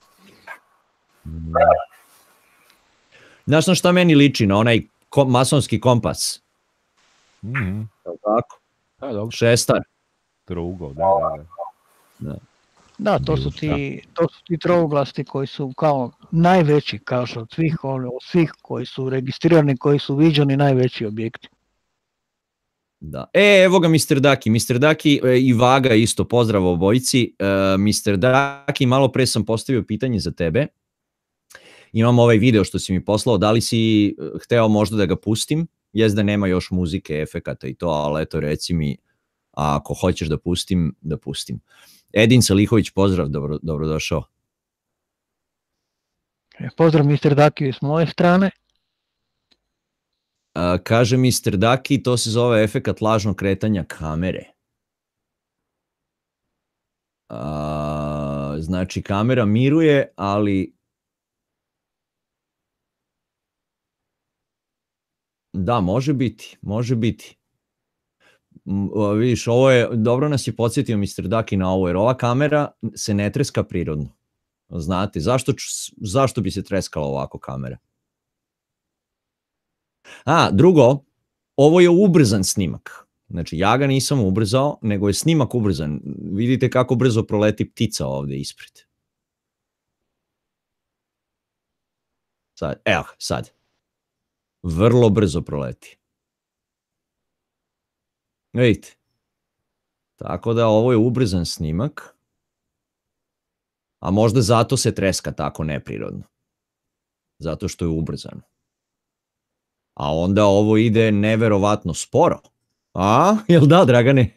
Znaš na šta meni liči? Na onaj kom, masonski kompas. Mm-hmm. Tako? Da, dobro. Šestar. Trougao, da, da, da. Da. Da, to su ti, to su ti trouglasti koji su kao najveći, kao što od svih, od svih koji su registrirani, koji su viđeni najveći objekti. Da. E, evo ga mister Daki. mister Daki e, i Vaga isto, pozdrav obojici. E, mister Daki, malo pre sam postavio pitanje za tebe. Imam ovaj video što si mi poslao, da li si hteo možda da ga pustim? Jes da nema još muzike, efekata i to, ali eto reci mi, ako hoćeš da pustim, da pustim. Edin Salihović, pozdrav, dobro, dobrodošao. Pozdrav mister Daki s moje strane. A, kaže mister Daki, to se zove efekat lažnog kretanja kamere. A, znači kamera miruje, ali da, može biti, može biti. Vidiš, ovo je, dobro nas je podsjetio mister Daki na ovo, jer ova kamera se ne treska prirodno. Znate, zašto, zašto bi se treskala ovako kamera? A, drugo, ovo je ubrzan snimak. Znači, ja ga nisam ubrzao, nego je snimak ubrzan. Vidite kako brzo proleti ptica ovde ispred. Sad, evo, sad. Vrlo brzo proleti. Vidite. Tako da ovo je ubrzan snimak. A možda zato se treska tako neprirodno. Zato što je ubrzano. A onda ovo ide neverovatno sporo. A, jel da, Dragane?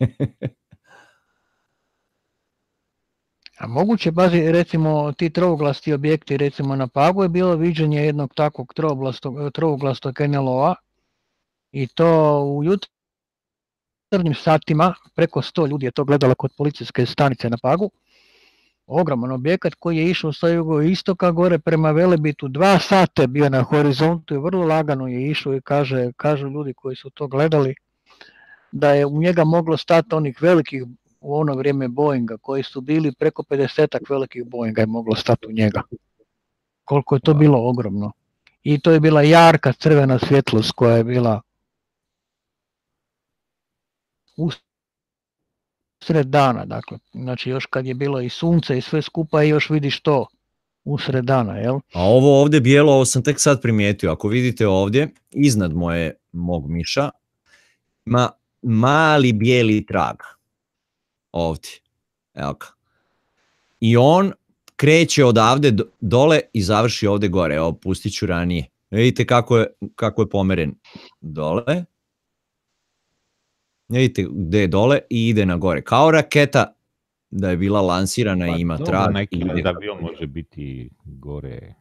A moguće, bazi, recimo, ti trouglasti objekti, recimo na Pagu je bilo viđenje jednog takvog trouglastog en el o-a i to u jutarnjim satima, preko sto ljudi je to gledalo kod policijske stanice na Pagu. Ogroman objekat koji je išao sa jugoistoka gore prema Velebitu, dva sata je bio na horizontu i vrlo lagano je išao i kaže, kažu ljudi koji su to gledali da je u njega moglo stati onih velikih u ono vrijeme Boeinga koji su bili preko pedesetak velikih Boeinga je moglo stati u njega. Koliko je to bilo ogromno. I to je bila jarka crvena svjetlost koja je bila sred dana, dakle, znači još kad je bilo i sunce i sve skupa i još vidiš to usred dana, jel? A ovo ovde bijelo, ovo sam tek sad primijetio, ako vidite ovdje, iznad moje, mog miša, ima mali bijeli trag, ovdje, evo ga. I on kreće odavde dole i završi ovdje gore, evo, pustit ću ranije. Vidite kako je, kako je pomeren dole. Vidite gde je dole i ide na gore. Kao raketa da je bila lansirana i ima trag. Pa neki avion može biti gore.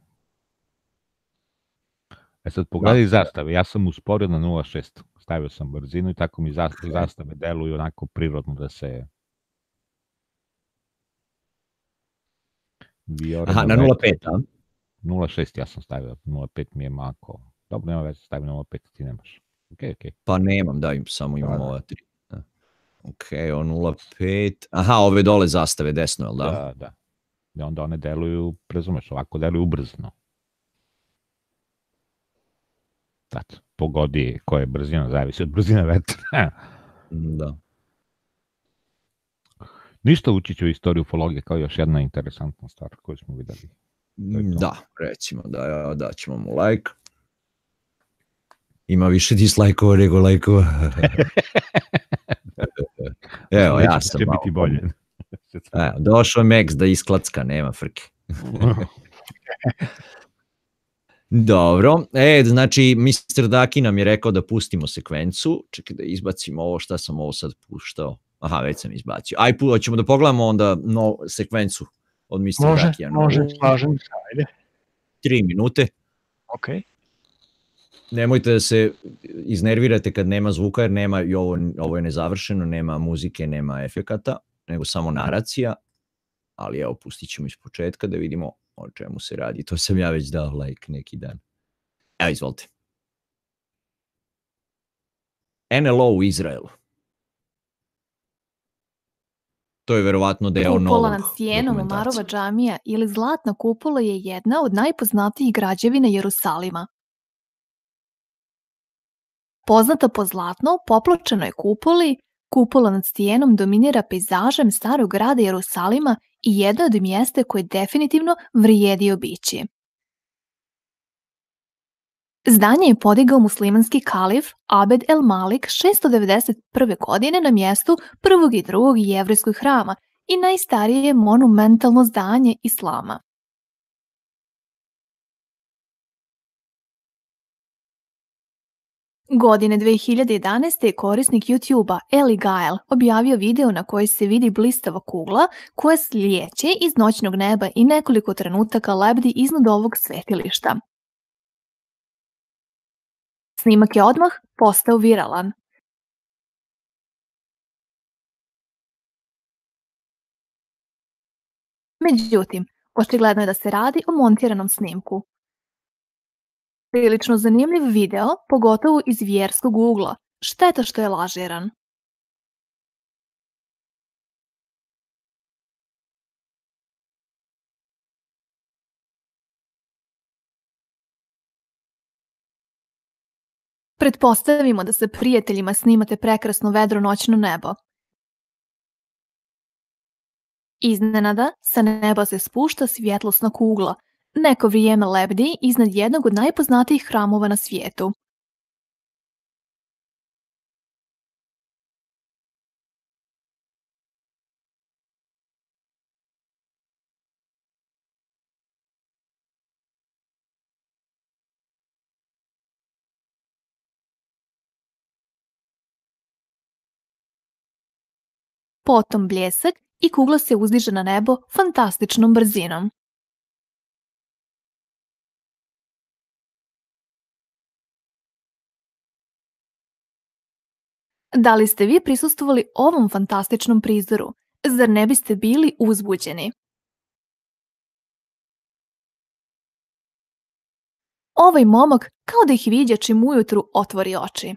E sad pogledaj zastave, ja sam usporio na nula zarez šest, stavio sam brzinu i tako mi zastave deluju onako prirodno da se... Aha, na nula zarez pet, a? nula zarez šest ja sam stavio, nula zarez pet mi je mako. Dobro, nema veze, stavio nula zarez pet, ti nemaš. Okay, okay. Pa nemam, da, samo imam ova tri. Ok, o nula zarez pet, aha, ove dole zastave desno, jel da? Da, da. I onda one deluju, razumeš, ovako deluju ubrzno. Tato, pogodi koja je brzina, zavisi od brzine vetra. Da. Ništa, ući ću u istoriju ufologije kao još jedna interesantna stvar koju smo videli. Da, recimo da, ja, da ćemo mu like. Ima više dislajkova nego lajkova. Evo, ja sam malo... biti bolje. Evo, došao Max da isklacka, nema frke. Dobro, e, znači mister Daki nam je rekao da pustimo sekvencu, čekaj da izbacimo ovo, šta sam ovo sad puštao, aha, već sam izbacio, aj, ćemo da pogledamo onda no, sekvencu od mister Dakija. Može, može, slažem se, ajde. Tri minute. Ok. Nemojte da se iznervirate kad nema zvuka, jer nema, i ovo, ovo je nezavršeno, nema muzike, nema efekata, nego samo naracija, ali evo, pustit ćemo iz početka da vidimo o čemu se radi. To sam ja već dao like neki dan. Evo, izvolite. en el o u Izraelu. To je verovatno deo novog Kupola nad Sijenom Omarova džamija ili Zlatna kupola je jedna od najpoznatijih građevina Jerusalima. Poznata po zlatno popločenoj kupoli, kupola nad Sijenom dominira pejzažem starog grada Jerusalima i jedno od mjesta koje definitivno vrijedi obići. Zdanje je podigao muslimanski kalif Abed el Malik šesto devedeset prve. godine na mjestu prvog i drugog jevrejskog hrama i najstarije monumentalno zdanje islama. Godine dve hiljade jedanaeste. je korisnik YouTube-a Eli Gael objavio video na koji se vidi blistava kugla koja slijeće iz noćnog neba i nekoliko trenutaka lebdi iznad ovog svetilišta. Snimak je odmah postao viralan. Međutim, očigledno je da se radi o montiranom snimku. Prilično zanimljiv video, pogotovo iz vjerskog ugla. Šteta što je lažiran. Pretpostavimo da sa prijateljima snimate prekrasno vedro noćno nebo. Iznenada, sa neba se spušta svjetlosna kugla. Neko vrijeme lebdi iznad jednog od najpoznatijih hramova na svijetu. Potom bljesak i kugla se uzdiže na nebo fantastičnom brzinom. Da li ste vi prisustvovali ovom fantastičnom prizoru? Zar ne biste bili uzbuđeni? Ovaj momak kao da ih viđa čim ujutru otvori oči.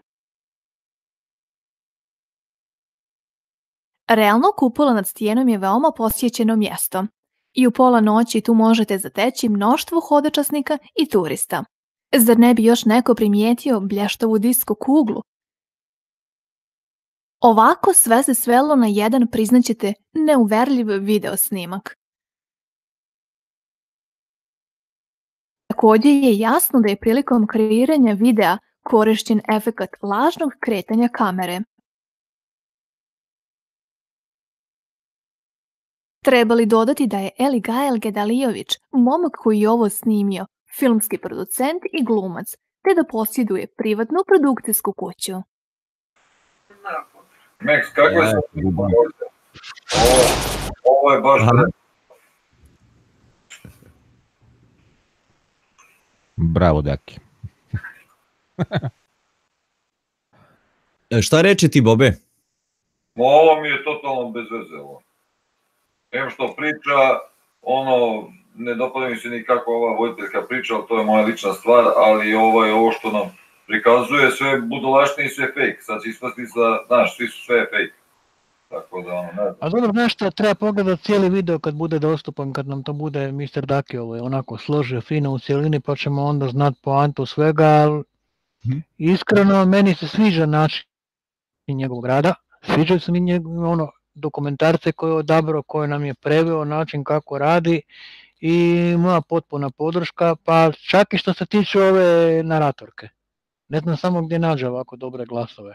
Realno, kupola nad Stijenom je veoma posjećeno mjesto. I u pola noći tu možete zateći mnoštvo hodočasnika i turista. Zar ne bi još neko primijetio blještavu disko kuglu? Ovako sve se svelo na jedan, priznaćete, neuverljiv video snimak. Takođe je jasno da je prilikom kreiranja videa korišćen efekat lažnog kretanja kamere. Treba li dodati da je Eligael Gedalijović, momak koji je ovo snimio, filmski producent i glumac, te da posjeduje privatnu produkcijsku kuću. Meks, kakve su ovo, ovo je baš... Bravo, Daki. Šta reče ti, Bobe? Ovo mi je totalno bez veze ovo. Em što priča, ono, ne dopada mi se nikako ova voditeljka priča, ali to je moja lična stvar, ali ovo je ovo što nam prikazuje sve budalaštine i sve fake. Sad će ispasti za, znaš, svi su sve fake. Tako da, ono, ne znam. A dobro, nešto treba pogledati cijeli video kad bude dostupan, kad nam to bude mister Daki ovo je onako složio fino u cijelini, pa ćemo onda znati poantu svega, ali iskreno meni se sviđa način njegovog rada, sviđaju se mi njegov, ono, dokumentarce koje je odabrao, koje nam je preveo, način kako radi i moja potpuna podrška, pa čak i što se tiče ove naratorke. Ne znam samo gdje nađe ovako dobre glasove.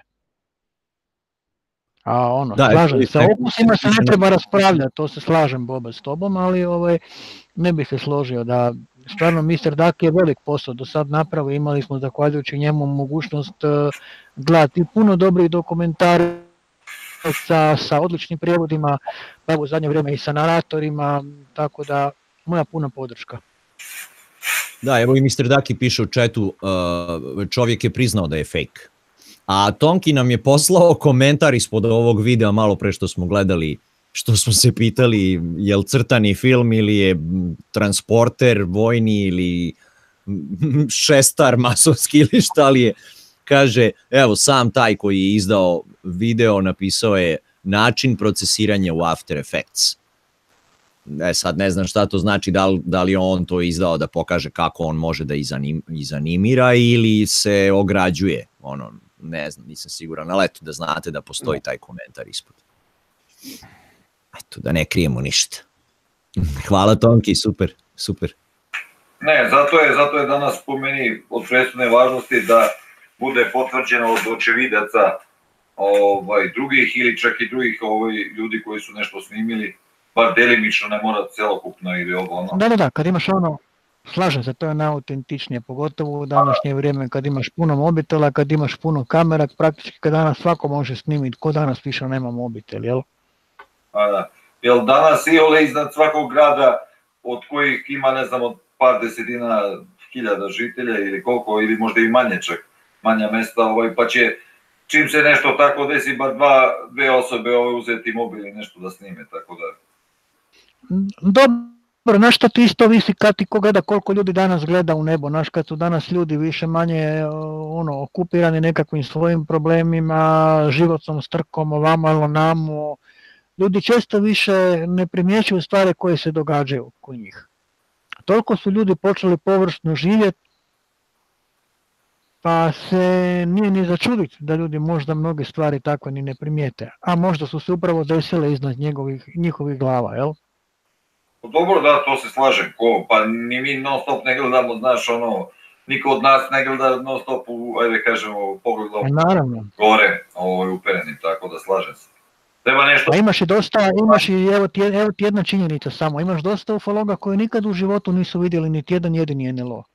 A ono, da, slažem se, o okusima se ne treba raspravljati, to se slažem, Bobe, s tobom, ali ovaj, ne bih se složio da stvarno mister Daki je velik posao do sad napravio, imali smo zahvaljujući njemu mogućnost uh, gledati puno dobrih dokumentara sa, sa odličnim prijevodima, pa evo u zadnje vrijeme i sa naratorima, tako da moja puna podrška. Da, evo i mister Daki piše u chatu, uh, čovjek je priznao da je fake. A Tonki nam je poslao komentar ispod ovog videa malo pre što smo gledali, što smo se pitali je li crtani film ili je transporter vojni ili šestar masovski ili šta li je. Kaže, evo sam taj koji je izdao video napisao je način procesiranja u After Effects. E sad ne znam šta to znači, da li, da li on to izdao da pokaže kako on može da izanim, izanimira ili se ograđuje, ono, ne znam, nisam siguran, ali eto da znate da postoji taj komentar ispod. Eto, da ne krijemo ništa. Hvala Tonki, super, super. Ne, zato je, zato je danas po meni od presudne važnosti da bude potvrđeno od očevidaca ovaj, drugih ili čak i drugih ovaj, ljudi koji su nešto snimili, bar delimično, ne mora celokupno ili ovo ono. Da, da, da, kad imaš ono, slažem se, to je najautentičnije, pogotovo u današnje vrijeme kad imaš puno mobitela, kad imaš puno kamera, praktički kad danas svako može snimiti, ko danas više nema mobitel, jel? A da, jel danas i ole iznad svakog grada od kojih ima, ne znam, od par desetina hiljada žitelja ili koliko, ili možda i manje čak, manja mesta, ovaj, pa će čim se nešto tako desi, bar dva, dve osobe ovaj, uzeti mobil i nešto da snime, tako da... Dobro, znaš što ti isto visi kad ti ko gleda koliko ljudi danas gleda u nebo, znaš kad su danas ljudi više manje ono, okupirani nekakvim svojim problemima, životnom strkom, ovamo ili onamo, ljudi često više ne primjećuju stvari koje se događaju kod njih. Toliko su ljudi počeli površno živjeti, pa se nije ni začuditi da ljudi možda mnoge stvari tako ni ne primijete, a možda su se upravo desile iznad njegovih, njihovih glava, jel? Dobro, da, to se slažem, ko, pa ni mi non stop ne gledamo, znaš, ono, niko od nas ne gleda non stop u, ajde kažemo, pogledom gore, ovaj, uperenim, tako da slažem se. Treba nešto... A imaš i dosta, imaš i, evo ti, evo ti jedna činjenica samo, imaš dosta ufologa koji nikad u životu nisu vidjeli niti jedan jedini en el o.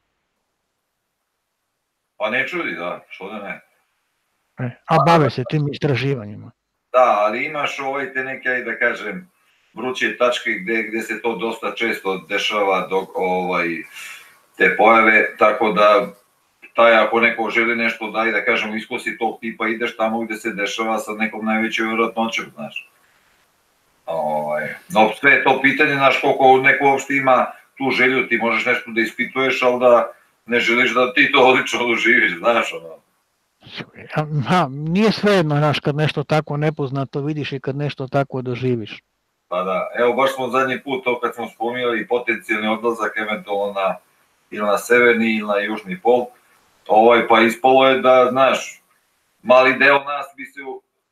Pa ne čudi, da, što da ne. E, a bave se tim istraživanjima. Da, ali imaš ovaj te neke, da kažem, vruće tačke gde, gde se to dosta često dešava dok, ovaj, te pojave, tako da taj ako neko želi nešto da, da kažemo, iskusi tog tipa, ideš tamo gde se dešava sa nekom najvećoj vjerojatnoćom, znaš. Ovaj, no sve to pitanje, znaš, koliko neko uopšte ima tu želju, ti možeš nešto da ispituješ, ali da ne želiš da ti to odlično doživiš, znaš, ono. Ha, nije svejedno, znaš, kad nešto tako nepoznato vidiš i kad nešto tako doživiš. Pa da, evo baš smo zadnji put to kad smo spominjali potencijalni odlazak eventualno na ili na severni ili na južni pol, ovaj, pa ispalo je da, znaš, mali deo nas bi se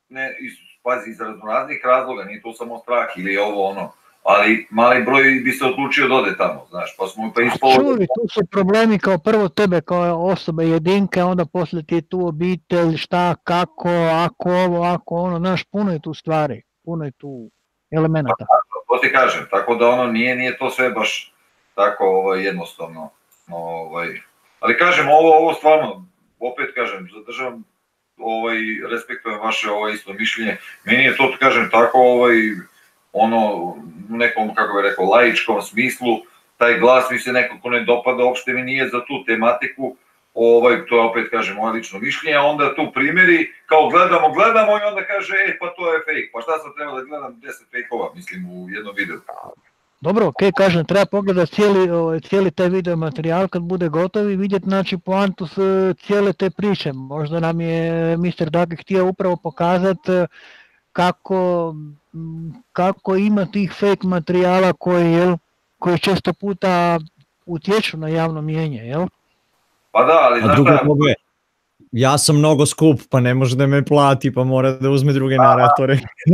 ne, iz, pazi, iz raznoraznih razloga, nije to samo strah ili ovo ono, ali mali broj bi se odlučio da ode tamo, znaš, pa smo pa ispolo... Čuri, tu su problemi kao prvo tebe kao osobe jedinke, onda poslije ti je tu obitelj, šta, kako, ako ovo, ako ono, znaš, puno je tu stvari, puno je tu elemenata. Pa, to ti kažem, tako da ono nije, nije to sve baš tako ovaj, jednostavno, ovaj, ali kažem, ovo, ovo stvarno, opet kažem, zadržavam, ovaj, respektujem vaše ovaj, isto mišljenje, meni je to, kažem, tako, ovaj, ono, u nekom, kako bih rekao, laičkom smislu, taj glas mi se nekako ne dopada, uopšte mi nije za tu tematiku, ovaj, to je opet, kažem, moje lično mišljenje, a onda tu primjeri, kao gledamo, gledamo i onda kaže, e, pa to je fake, pa šta sam trebao da gledam deset fake-ova, mislim, u jednom videu. Dobro, ok, kažem, treba pogledati cijeli, cijeli taj video materijal kad bude gotov i vidjeti, znači, poantu s cijele te priče. Možda nam je mister Daki htio upravo pokazati kako, kako ima tih fake materijala koji, jel, koji često puta utječu na javno mijenje, jel? Pa da, ali znaš šta... Ja sam mnogo skup, pa ne može da me plati, pa mora da uzme druge naratore.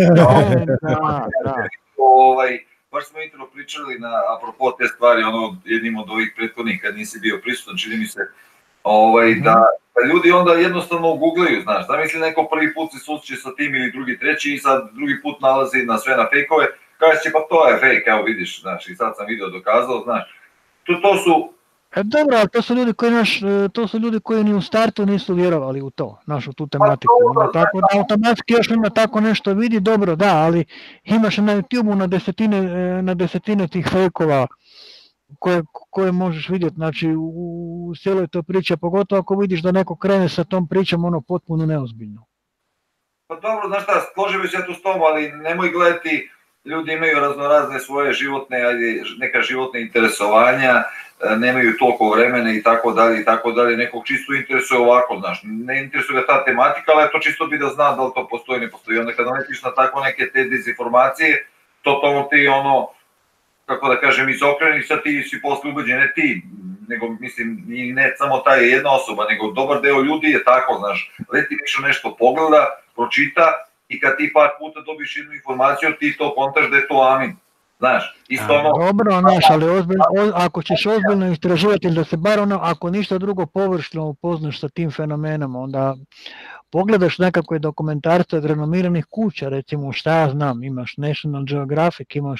Da, da. Ovaj, baš smo intro pričali na, apropo te stvari, ono, jednim od ovih prethodnih, kad nisi bio prisutan, čini mi se, ovaj, da, da ljudi onda jednostavno googlaju, znaš, zamisli neko prvi put se susreće sa tim ili drugi, treći i sad drugi put nalazi na sve na fejkove, kaže će pa to je fejk, evo vidiš, znaš, i sad sam video dokazao, znaš, to, to su... E, dobro, ali to su ljudi koji, naš, to su ljudi koji ni u startu nisu vjerovali u to, našu tu tematiku, onda, tako da automatski još ima tako nešto vidi, dobro, da, ali imaš na YouTube-u na desetine, na desetine tih fejkova koje, koje možeš vidjeti, znači u, u cijeloj toj priči, pogotovo ako vidiš da neko krene sa tom pričom, ono potpuno neozbiljno. Pa dobro, znaš šta, složio bi se tu s tom, ali nemoj gledati, ljudi imaju raznorazne svoje životne, neka životne interesovanja, nemaju toliko vremena i tako dalje i tako dalje, nekog čisto interesuje ovako, znaš, ne interesuje ga ta tematika, ali to čisto bi da zna da li to postoji, ne postoji, onda kada letiš na tako neke te dezinformacije, totalno ti ono, kako da kažem, izokreni, sad ti si posle ubeđen, ne ti, nego mislim, ne samo ta je jedna osoba, nego dobar deo ljudi je tako, znaš, leti više nešto pogleda, pročita i kad ti par puta dobiš jednu informaciju, ti to kontaš da je to amin. Znaš, isto ono... Dobro, znaš, ali ozbiljno, ako ćeš ozbiljno istraživati, da se bar ono, ako ništa drugo površno upoznaš sa tim fenomenom, onda pogledaš nekakve dokumentarce od renomiranih kuća, recimo šta ja znam, imaš National Geographic, imaš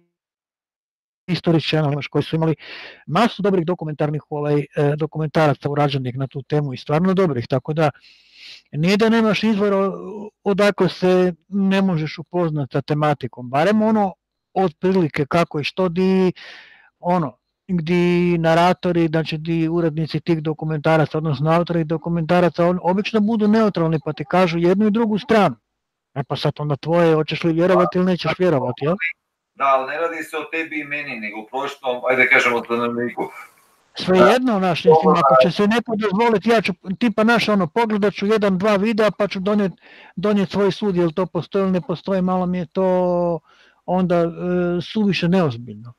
History Channel, imaš koji su imali masu dobrih dokumentarnih ovaj, dokumentaraca urađenih na tu temu i stvarno dobrih, tako da nije da nemaš izvora odakle se ne možeš upoznati sa tematikom, barem ono otprilike kako i što di, ono, gdje naratori, znači di urednici tih dokumentaraca, odnosno autori dokumentaraca, on, obično budu neutralni pa ti kažu jednu i drugu stranu. E pa sad onda tvoje, hoćeš li vjerovati ili nećeš vjerovati, jel? Da, ali ne radi se o tebi i meni, nego prošlom, ajde kažemo o stanovniku. Svejedno, naš, mislim, ako će se neko dozvoliti, ja ću, tipa naš, ono, pogledat ću jedan, dva videa pa ću donijeti donijet svoj sud, jel to postoji ili ne postoji, malo mi je to onda e, suviše neozbiljno.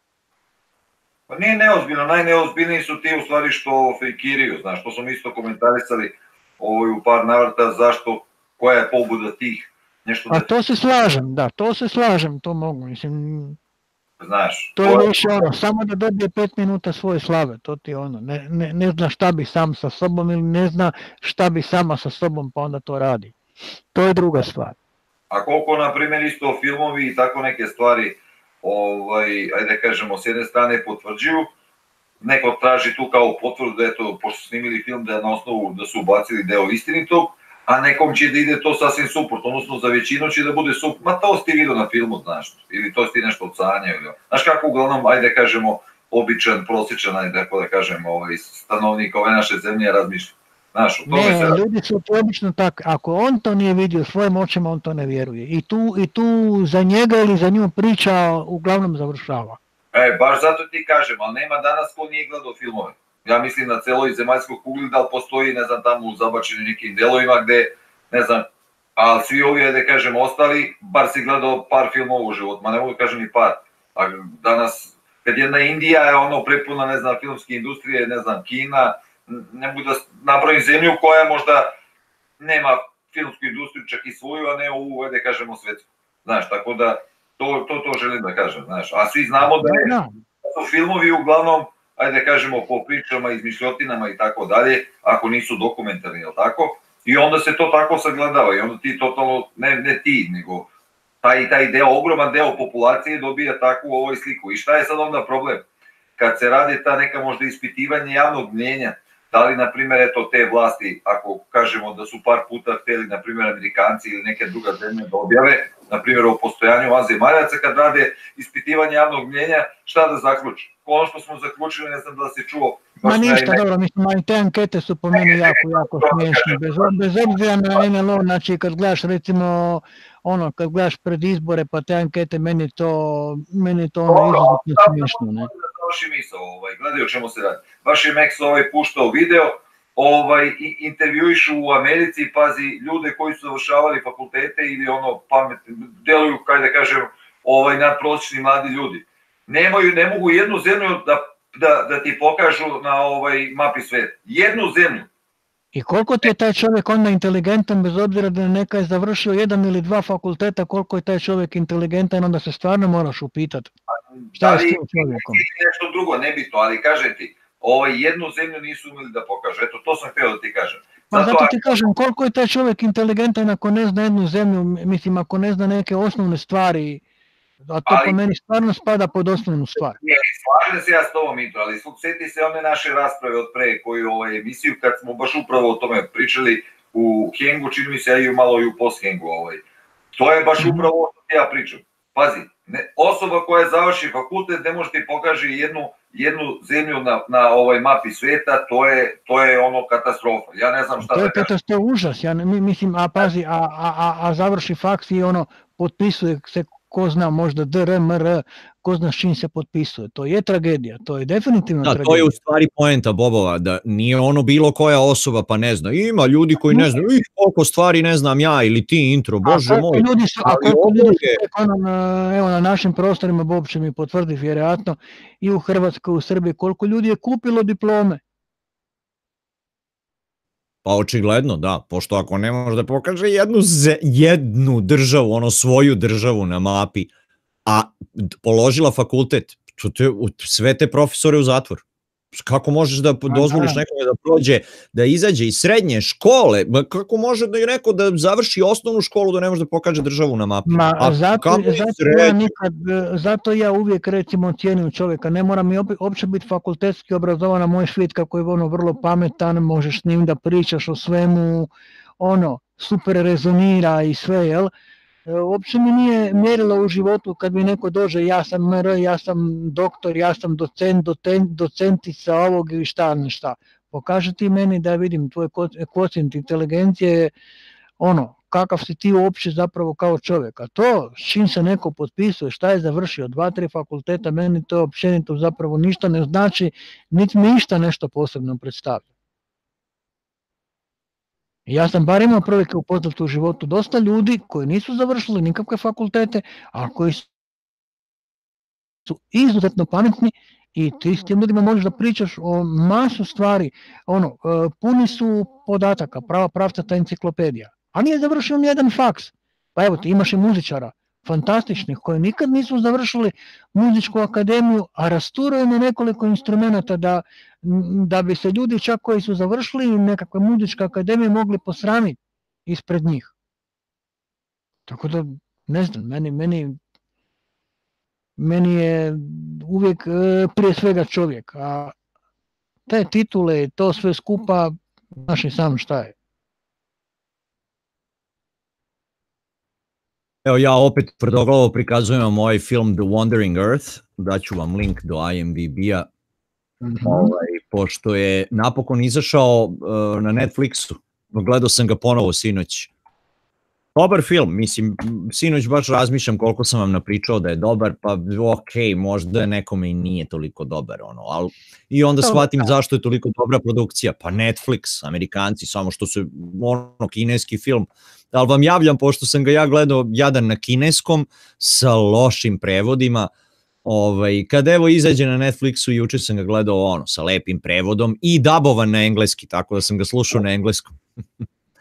Pa nije neozbiljno, najneozbiljniji su ti u stvari što fejkiraju, znaš, to smo isto komentarisali ovaj, u par navrata, zašto, koja je pobuda tih, nešto da... A to se slažem, da, to se slažem, to mogu, mislim... Znaš... To je više ono, samo da dobije pet minuta svoje slave, to ti ono, ne, ne, ne zna šta bi sam sa sobom ili ne zna šta bi sama sa sobom pa onda to radi. To je druga stvar. A koliko, na primjer, isto filmovi i tako neke stvari, ovaj, ajde kažemo, s jedne strane potvrđuju, neko traži tu kao potvrdu da je to, pošto su snimili film, da je na osnovu da su ubacili deo istinitog, a nekom će da ide to sasvim suprotno, odnosno za većinu će da bude suprotno, ma to si ti vidio na filmu, znaš, ili to si ti nešto od sanja, ili... Znaš kako uglavnom, ajde kažemo, običan, prosječan, ajde tako da kažemo, ovaj, stanovnik ove naše zemlje razmišlja. Znaš, u tome ne, se... ljudi su obično tako, ako on to nije vidio svojim očima, on to ne vjeruje. I tu, i tu za njega ili za nju priča uglavnom završava. E, baš zato ti kažem, ali nema danas ko nije gledao filmove. Ja mislim na celoj zemaljskoj kugli da li postoji, ne znam, tamo u zabačenim nekim delovima gde, ne znam, ali svi ovi, da kažem, ostali, bar si gledao par filmova u životu, ma ne mogu kažem ni par. A danas, kad jedna Indija je ono prepuna, ne znam, filmske industrije, ne znam, Kina, ne mogu da napravim zemlju koja možda nema filmsku industriju, čak i svoju, a ne ovu, ajde kažemo, svetsku. Znaš, tako da to, to, to želim da kažem, znaš. A svi znamo da, je, da su filmovi uglavnom, ajde kažemo, po pričama, izmišljotinama i tako dalje, ako nisu dokumentarni, jel tako? I onda se to tako sagledava i onda ti totalno, ne, ne ti, nego taj, taj deo, ogroman deo populacije dobija takvu ovoj sliku. I šta je sad onda problem? Kad se radi ta neka možda ispitivanje javnog mnjenja, da li, na primjer, eto, te vlasti, ako kažemo da su par puta hteli, na primjer, Amerikanci ili neke druga zemlje da objave, na primjer, o postojanju vanzemaljaca, kad rade ispitivanje javnog mnjenja, šta da zaključi? Ono što smo zaključili, ne znam da se čuo. Ma ništa, dobro, mislim, ali te ankete su po meni jako, jako smiješne, bez, bez obzira na N L O, znači kad gledaš recimo, ono, kad gledaš pred izbore, pa te ankete, meni to, meni to ono izuzetno smiješno, ne? Vaši misao, ovaj, gledaj o čemu se radi. Vaš je Max ovaj puštao video, ovaj, i intervjuišu u Americi, pazi, ljude koji su završavali fakultete ili ono pametni, deluju, kaj da kažem, ovaj, nadprosječni mladi ljudi. Nemaju, ne mogu jednu zemlju da, da, da ti pokažu na ovaj mapi sveta. Jednu zemlju. I koliko ti je taj čovjek onda inteligentan, bez obzira da neka je završio jedan ili dva fakulteta, koliko je taj čovjek inteligentan, onda se stvarno moraš upitati. Šta je s tim čovjekom? Nešto drugo, nebitno, ali kažem ti, ovaj, jednu zemlju nisu umeli da pokažu. Eto, to sam htio da ti kažem. Pa zato ti kažem, koliko je taj čovjek inteligentan ako ne zna jednu zemlju, mislim, ako ne zna neke osnovne stvari, a to po meni stvarno spada pod osnovnu stvar. Slažem se ja s tobom, Mitro, ali sjeti se one naše rasprave od pre koju ovaj emisiju, kad smo baš upravo o tome pričali u Hengu, čini mi se, a i malo i u post-Hengu. Ovaj. To je baš upravo o što ja pričam. Pazi, ne, osoba koja završi fakultet ne može ti pokaži jednu, jednu zemlju na, na ovaj mapi sveta, to je, to je ono katastrofa. Ja ne znam šta to da je, kažem. To je užas, ja ne, mislim, a pazi, a, a, a, a završi faks i ono, potpisuje se ko zna možda D R, M R, ko zna s čim se potpisuje. To je tragedija, to je definitivno da, tragedija. To je u stvari poenta Bobova, da nije ono bilo koja osoba pa ne zna. Ima ljudi koji ne znaju, ih koliko stvari ne znam ja ili ti Intro, bože moj. Ljudi su, a koliko ljudi su, ono, evo na našim prostorima, Bob će mi potvrdi vjerojatno, i u Hrvatskoj, u Srbiji, koliko ljudi je kupilo diplome. Pa očigledno, da, pošto ako ne može da pokaže jednu, jednu državu, ono svoju državu na mapi, a položila fakultet, te, sve te profesore u zatvor. Kako možeš da dozvoliš nekome da prođe, da izađe iz srednje škole, kako može da je neko da završi osnovnu školu da ne može da pokaže državu na mapi? Ma, a zato, zato, ja nikad, zato ja uvijek recimo cijenim čovjeka, ne mora mi uopće biti fakultetski obrazovan, a možeš vidjeti kako je ono vrlo pametan, možeš s njim da pričaš o svemu, ono, super rezonira i sve, jel? Uopće mi nije mjerilo u životu kad mi neko dođe, ja sam M R, ja sam doktor, ja sam docent, docentica ovog ili šta ne šta. Pokaži ti meni da vidim tvoj kocijent inteligencije, ono, kakav si ti uopće zapravo kao čovjek. A to, s čim se neko potpisuje, šta je završio, dva, tri fakulteta, meni to općenito zapravo ništa ne znači, niti mi ništa nešto posebno predstavlja. Ja sam bar imao prilike upoznati u životu dosta ljudi koji nisu završili nikakve fakultete, a koji su izuzetno pametni i ti s tim ljudima možeš da pričaš o masu stvari. Ono, puni su podataka, prava pravcata enciklopedija, a nije završio nijedan faks. Pa evo ti imaš i muzičara, fantastičnih, koji nikad nisu završili muzičku akademiju, a rasturaju na nekoliko instrumenta da, da bi se ljudi čak koji su završili nekakve muzičke akademije mogli posramiti ispred njih. Tako da, ne znam, meni, meni, meni je uvijek prije svega čovjek, a te titule, to sve skupa, znaš i sam šta je. Evo ja opet tvrdoglavo prikazujem vam ovaj film The Wandering Earth, daću vam link do I M D B-a, mm-hmm. ovaj, pošto je napokon izašao uh, na Netflixu, gledao sam ga ponovo sinoć. Dobar film, mislim, sinoć baš razmišljam koliko sam vam napričao da je dobar, pa ok, možda nekome i nije toliko dobar, ono, ali i onda shvatim zašto je toliko dobra produkcija, pa Netflix, Amerikanci, samo što su ono kineski film, ali vam javljam, pošto sam ga ja gledao jadan na kineskom sa lošim prevodima, ovaj, kada evo izađe na Netflixu, juče sam ga gledao ono, sa lepim prevodom i dabovan na engleski, tako da sam ga slušao na engleskom.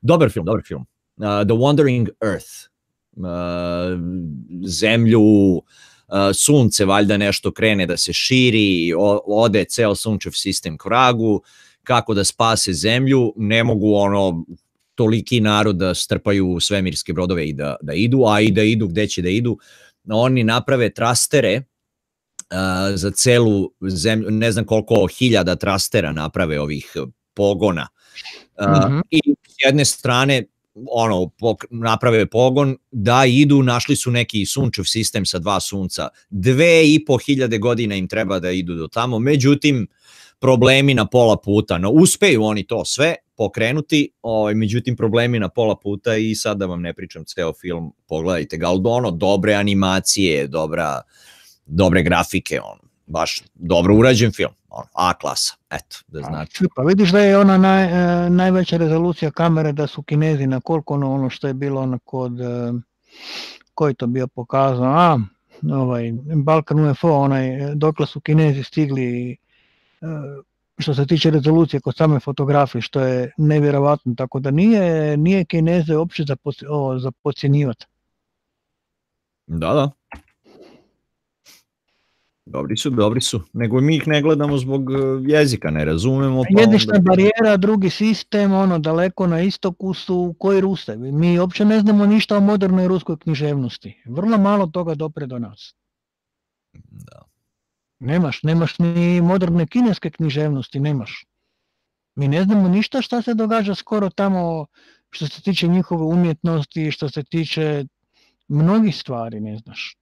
Dobar film, dobar film. Uh, The Wandering Earth. Uh, zemlju, uh, sunce valjda nešto krene da se širi, o, ode ceo sunčev sistem k vragu, kako da spase zemlju, ne mogu ono toliki narod da strpaju svemirske brodove i da, da idu, a i da idu gde će da idu. Oni naprave trastere uh, za celu zemlju, ne znam koliko hiljada trastera naprave ovih pogona. Uh, mm-hmm. I s jedne strane ono, pok, naprave pogon da idu, našli su neki sunčev sistem sa dva sunca. Dve i po hiljade godina im treba da idu do tamo, međutim, problemi na pola puta. No, uspeju oni to sve pokrenuti, ovaj, međutim, problemi na pola puta i sad da vam ne pričam ceo film, pogledajte ga, ali ono, dobre animacije, dobra, dobre grafike, ono, baš dobro urađen film, ono, A klasa, eto, da znači. Pa vidiš da je ona naj, e, najveća rezolucija kamere, da su Kinezi na koliko ono, ono što je bilo ono kod, e, koji to bio pokazao, a, ovaj, Balkan U F O, onaj, dokle su Kinezi stigli, e, što se tiče rezolucije kod same fotografije, što je nevjerovatno, tako da nije, nije Kineze uopće za, o, za podcjenjivati. Da, da. Dobri su, dobri su. Nego mi ih ne gledamo zbog jezika, ne razumemo. Pa jezična onda... barijera, drugi sistem, ono daleko na istoku su koji Ruse. Mi uopće ne znamo ništa o modernoj ruskoj književnosti. Vrlo malo toga dopre do nas. Da. Nemaš, nemaš ni moderne kineske književnosti, nemaš. Mi ne znamo ništa šta se događa skoro tamo što se tiče njihove umjetnosti, što se tiče mnogih stvari, ne znaš.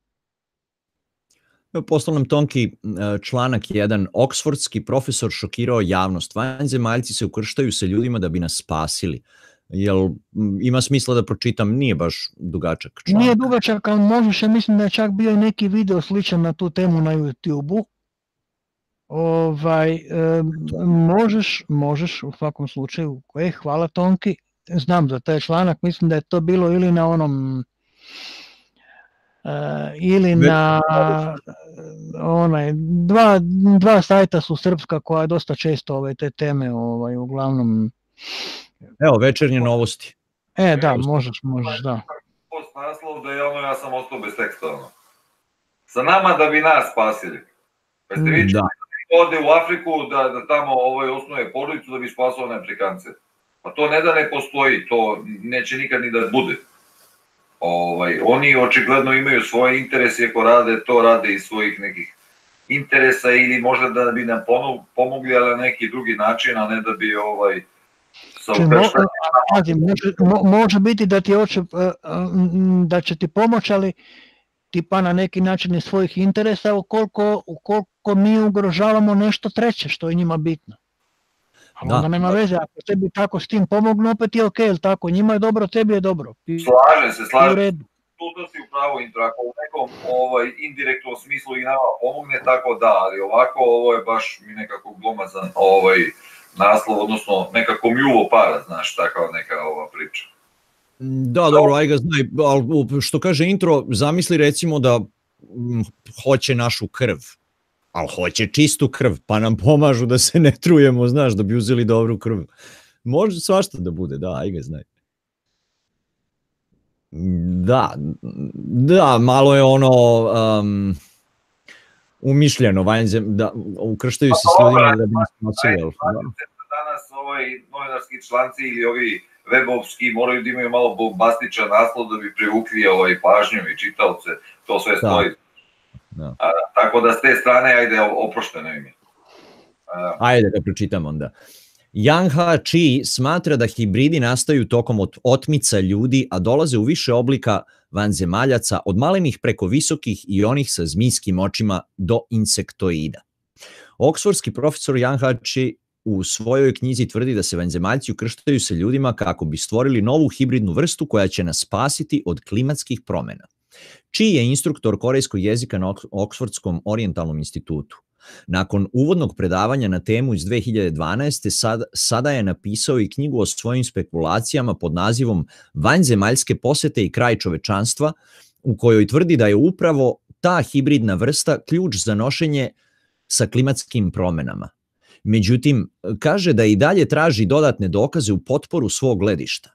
Poslao nam Tonki članak jedan. Oksfordski profesor šokirao javnost. Vanzemaljci se ukrštaju sa ljudima da bi nas spasili. Jel ima smisla da pročitam? Nije baš dugačak članak. Nije dugačak, ali možeš, ja mislim da je čak bio i neki video sličan na tu temu na YouTube-u. Ovaj, e, možeš, možeš u svakom slučaju. E, hvala Tonki. Znam za taj članak, mislim da je to bilo ili na onom... Uh, ili na onaj, dva, dva sajta su srpska koja dosta često ove te teme ovaj, uglavnom. Evo, Večernje novosti. E, da, možeš, možeš, da. Post naslov da je ono, ja sam ostao bez teksta, ono. Sa nama da bi nas spasili. Pa ste vi čuli da ode u Afriku, da, da tamo ovaj, osnuje porodicu da bi spasao one Afrikance. Pa to ne da ne postoji, to neće nikad ni da bude. Ovaj, oni očigledno imaju svoje interese, ako rade, to rade iz svojih nekih interesa ili možda da bi nam pomogli, ali na neki drugi način, a ne da bi ovaj, sa ukrštanjem. Može, može biti da ti hoće, da će ti pomoći, ali tipa na neki način iz svojih interesa, ukoliko, ukoliko mi ugrožavamo nešto treće što je njima bitno. Ali onda nema veze, ako tebi tako s tim pomognu, opet je okej, okay, tako, njima je dobro, tebi je dobro. Slažem se, slažem se. Tu da si upravo intro, ako u nekom ovaj, indirektnom smislu i nama pomogne, tako da, ali ovako ovo je baš mi nekako glomazan ovaj, naslov, odnosno nekako mi uvo para, znaš, takva neka ova priča. Da, dobro, aj ga znaj, ali što kaže intro, zamisli recimo da m, hoće našu krv. Ali hoće čistu krv, pa nam pomažu da se ne trujemo, znaš, da bi uzeli dobru krv. Može svašta da bude, da, aj ga znaj. Da, da, malo je ono um, umišljeno, vanjze, da ukrštaju se s ljudima da bi nas nosili. Danas ovaj novinarski članci ili ovi webovski moraju da imaju malo bombastičan naslov da bi privukli ovaj pažnju i čitaoce, to sve stoji. Da. A, tako da s te strane, ajde, oprošteno imi. Ajde da pročitam onda. Yang Ha-Chi smatra da hibridi nastaju tokom od otmica ljudi, a dolaze u više oblika vanzemaljaca, od malenih preko visokih i onih sa zmijskim očima do insektoida. Oksfordski profesor Yang Ha-Chi u svojoj knjizi tvrdi da se vanzemaljci ukrštaju sa ljudima kako bi stvorili novu hibridnu vrstu koja će nas spasiti od klimatskih promjena. Chi je instruktor korejskog jezika na Oksfordskom orijentalnom institutu. Nakon uvodnog predavanja na temu iz dve hiljade dvanaeste. Sad, sada je napisao i knjigu o svojim spekulacijama pod nazivom Vanzemaljske posete i kraj čovečanstva, u kojoj tvrdi da je upravo ta hibridna vrsta ključ za nošenje sa klimatskim promjenama. Međutim, kaže da i dalje traži dodatne dokaze u potporu svog gledišta.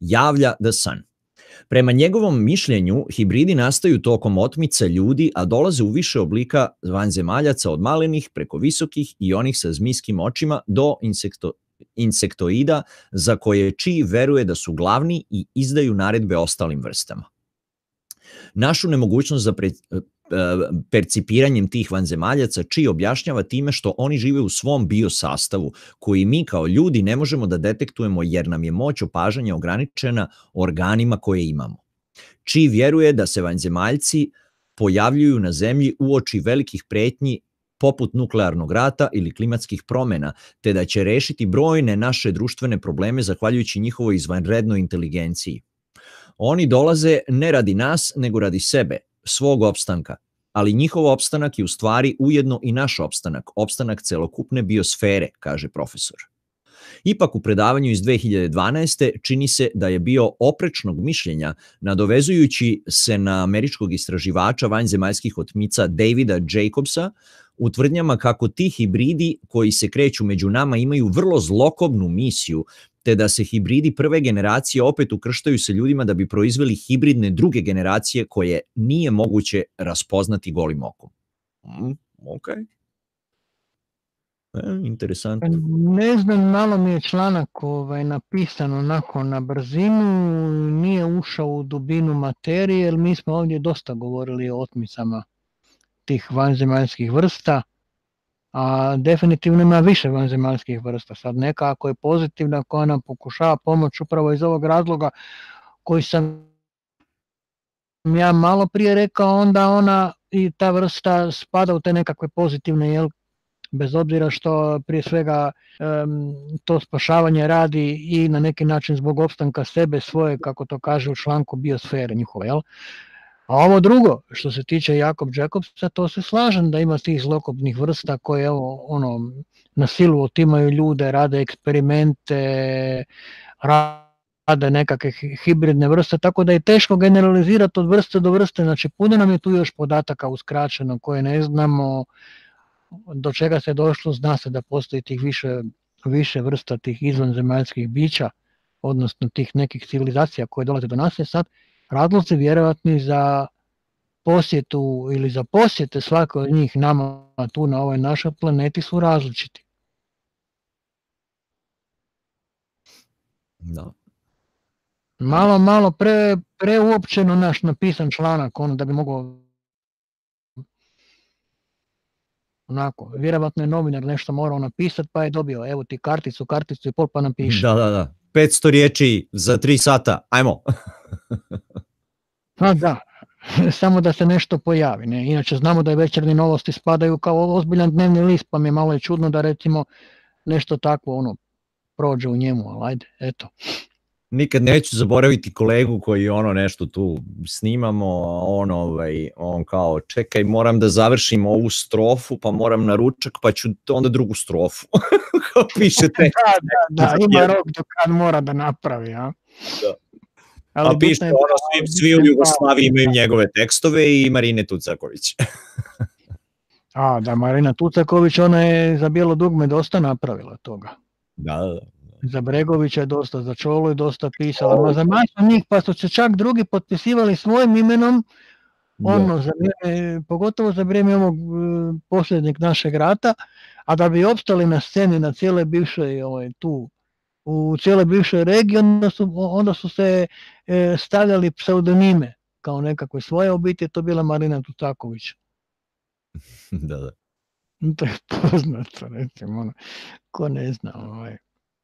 javlja The Sun. Prema njegovom mišljenju, hibridi nastaju tokom otmice ljudi, a dolaze u više oblika vanzemaljaca od malenih preko visokih i onih sa zmijskim očima do insekto, insektoida za koje Chi veruje da su glavni i izdaju naredbe ostalim vrstama. Našu nemogućnost za pre, percipiranjem tih vanzemaljaca Chi objašnjava time što oni žive u svom biosastavu, koji mi kao ljudi ne možemo da detektujemo jer nam je moć opažanja ograničena organima koje imamo. Chi vjeruje da se vanzemaljci pojavljuju na zemlji uoči velikih pretnji poput nuklearnog rata ili klimatskih promjena, te da će rešiti brojne naše društvene probleme zahvaljujući njihovoj izvanrednoj inteligenciji. Oni dolaze ne radi nas, nego radi sebe, svog opstanka, ali njihov opstanak je u stvari ujedno i naš opstanak, opstanak celokupne biosfere, kaže profesor. Ipak u predavanju iz dve hiljade dvanaeste. čini se da je bio oprečnog mišljenja, nadovezujući se na američkog istraživača vanzemaljskih otmica Davida Jacobsa, u tvrdnjama kako ti hibridi koji se kreću među nama imaju vrlo zlokobnu misiju, te da se hibridi prve generacije opet ukrštaju sa ljudima da bi proizveli hibridne druge generacije koje nije moguće raspoznati golim okom. Mm, ok. E, interesantno. Ne znam, malo mi je članak ovaj, napisan onako na brzinu, nije ušao u dubinu materije, jer mi smo ovdje dosta govorili o otmicama tih vanzemaljskih vrsta, a definitivno ima više vanzemaljskih vrsta. Sad neka ako je pozitivna koja nam pokušava pomoć upravo iz ovog razloga koji sam ja malo prije rekao, onda ona i ta vrsta spada u te nekakve pozitivne, jel, bez obzira što prije svega um, to spašavanje radi i na neki način zbog opstanka sebe, svoje, kako to kaže u članku, biosfere njihove, jel? A ovo drugo, što se tiče Jakob Jacobsa, to se slažem da ima tih zlokobnih vrsta koje evo, ono, na silu otimaju ljude, rade eksperimente, rade nekakve hibridne vrste, tako da je teško generalizirati od vrste do vrste, znači puno nam je tu još podataka uskraćeno koje ne znamo, do čega se došlo, zna se da postoji tih više, više vrsta tih izvanzemaljskih bića, odnosno tih nekih civilizacija koje dolaze do nas, je sad razlozi vjerojatni za posjetu ili za posjete svake od njih nama tu na ovoj našoj planeti su različiti. No. Malo, malo pre, preuopćeno naš napisan članak, ono da bi mogao onako, vjerojatno je novinar nešto morao napisati pa je dobio, evo ti karticu, karticu i pol pa napiše. Da, da, da, petsto riječi za tri sata, ajmo. A da, samo da se nešto pojavi, ne? Inače znamo da je Večernje novosti spadaju kao ozbiljan dnevni list, pa mi je malo je čudno da recimo nešto takvo ono prođe u njemu, ali ajde, eto. Nikad neću zaboraviti kolegu koji ono nešto tu snimamo, on, ovaj, on kao čekaj moram da završim ovu strofu pa moram na ručak pa ću onda drugu strofu. Kao piše tekst. Da, da, da, ima rok do kad mora da napravi. A, da. A piše ono, svi, svi u Jugoslaviji imaju njegove tekstove i Marine Tucaković. A, da, Marina Tucaković, ona je za Bijelo dugme dosta napravila toga. Da, da. Za Bregovića je dosta, za Čolu je dosta pisala, ma za masu njih, pa su se čak drugi potpisivali svojim imenom, ono, za vrijeme, pogotovo za vrijeme ovog uh, posljednjeg našeg rata, a da bi opstali na sceni na cijele bivše, ovaj, tu, u cijele bivše regije, onda su, onda su se e, stavljali pseudonime, kao nekakve svoje obitelji, to bila Marina Tucaković. Da, da. To je poznato, recimo, ono, ko ne zna, ovaj.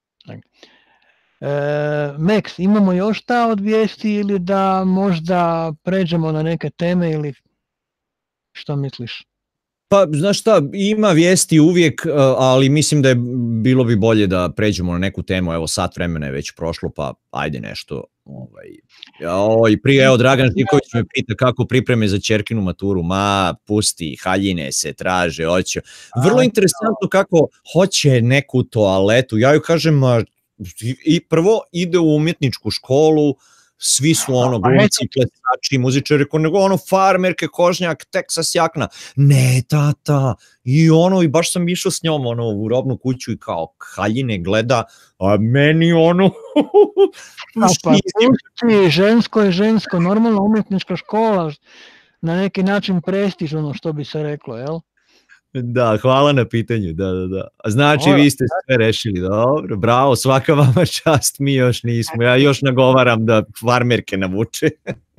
E, Max, imamo još šta od vijesti ili da možda pređemo na neke teme ili što misliš? Pa, znaš šta, ima vijesti uvijek, ali mislim da je bilo bi bolje da pređemo na neku temu, evo sat vremena je već prošlo, pa ajde nešto. Ovaj. O, i prije, evo, Dragan Živković me pita kako pripreme za ćerkinu maturu, ma, pusti, haljine se traže, hoće. Vrlo interesantno kako hoće neku toaletu, ja joj kažem, ma, i prvo ide u umjetničku školu, svi su ono Pa glumci, plesači, muzičari, nego ono farmerke, kožnjak, Texas jakna. Ne, tata. I ono, i baš sam išao s njom ono, u robnu kuću i kao haljine gleda, a meni ono... A pa pusti, žensko je žensko, normalno umjetnička škola, na neki način prestiž, ono što bi se reklo, jel? Da, hvala na pitanju, da, da, da. Znači, Ora, vi ste sve rešili, dobro, bravo, svaka vama čast, mi još nismo, ja još nagovaram da farmerke navuče.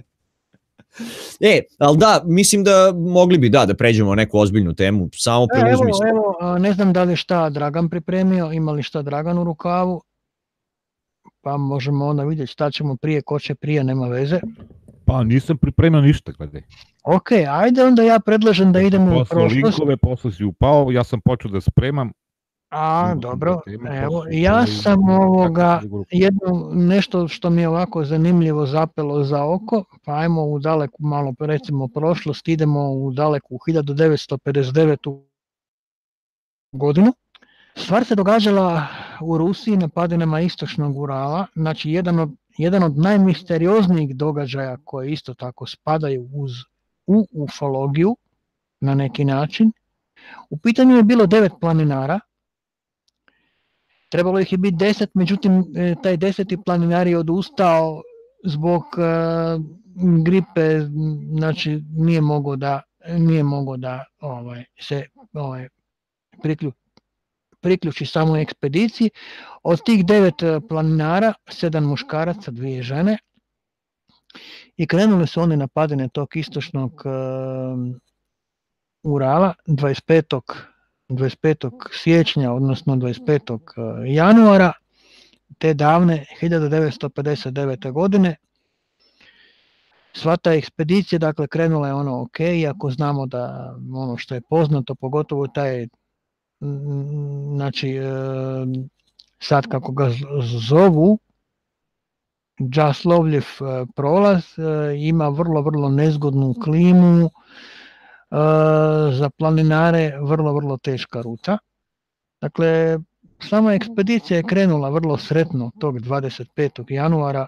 E, ali da, mislim da mogli bi da, da pređemo neku ozbiljnu temu, samo preuzmi se. Evo, evo, ne znam da li šta Dragan pripremio, ima li šta Dragan u rukavu, pa možemo onda vidjeti šta ćemo prije, ko će prije, nema veze. Pa nisam pripremio ništa, gledaj. Ok, ajde onda ja predlažem da idemo u Posle prošlost. linkove, posle si upao, ja sam počeo da spremam. A, dobro, evo, ja sam ovoga, jedno, nešto što mi je ovako zanimljivo zapelo za oko, pa ajmo u daleku, malo recimo prošlost, idemo u daleku hiljadu devetsto pedeset devetu godinu. Stvar se događala u Rusiji na padinama istočnog Urala, znači jedan od, jedan od najmisterioznijih događaja koji isto tako spadaju uz, u ufologiju na neki način. U pitanju je bilo devet planinara, trebalo ih je biti deset, međutim taj deseti planinar je odustao zbog uh, gripe, znači nije mogao da, nije mogao da ovaj, se ovaj, priklju, priključi samoj ekspediciji. Od tih devet planinara, sedam muškaraca, dvije žene, i krenuli su oni na padine tog istočnog uh, Urala dvadeset petog siječnja, odnosno dvadeset petog januara te davne hiljadu devetsto pedeset devete. godine. Sva ta ekspedicija, dakle, krenula je ono ok, iako znamo da ono što je poznato, pogotovo taj, znači, sad kako ga zovu, Jaslovljev prolaz, ima vrlo, vrlo nezgodnu klimu, za planinare vrlo, vrlo teška ruta. Dakle, sama ekspedicija je krenula vrlo sretno tog dvadeset petog januara.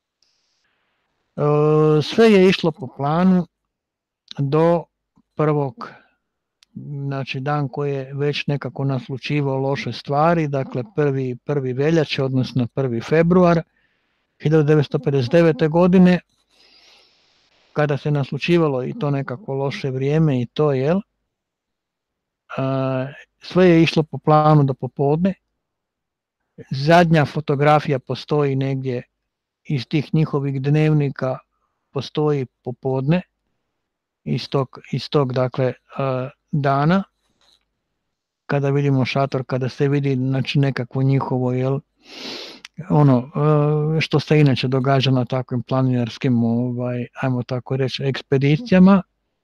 Sve je išlo po planu do prvog, znači dan koji je već nekako naslučivao loše stvari, dakle prvi, prvi veljače, odnosno prvi februar hiljadu devetsto pedeset devete. godine, kada se naslučivalo i to nekako loše vrijeme i to, jel, sve je išlo po planu do popodne. Zadnja fotografija postoji negdje iz tih njihovih dnevnika, postoji popodne iz tog, iz tog dakle, dana, kada vidimo šator, kada se vidi, znači, nekakvo njihovo, jel, ono što se inače događa na takvim planinarskim, ovaj, ajmo tako reći, ekspedicijama.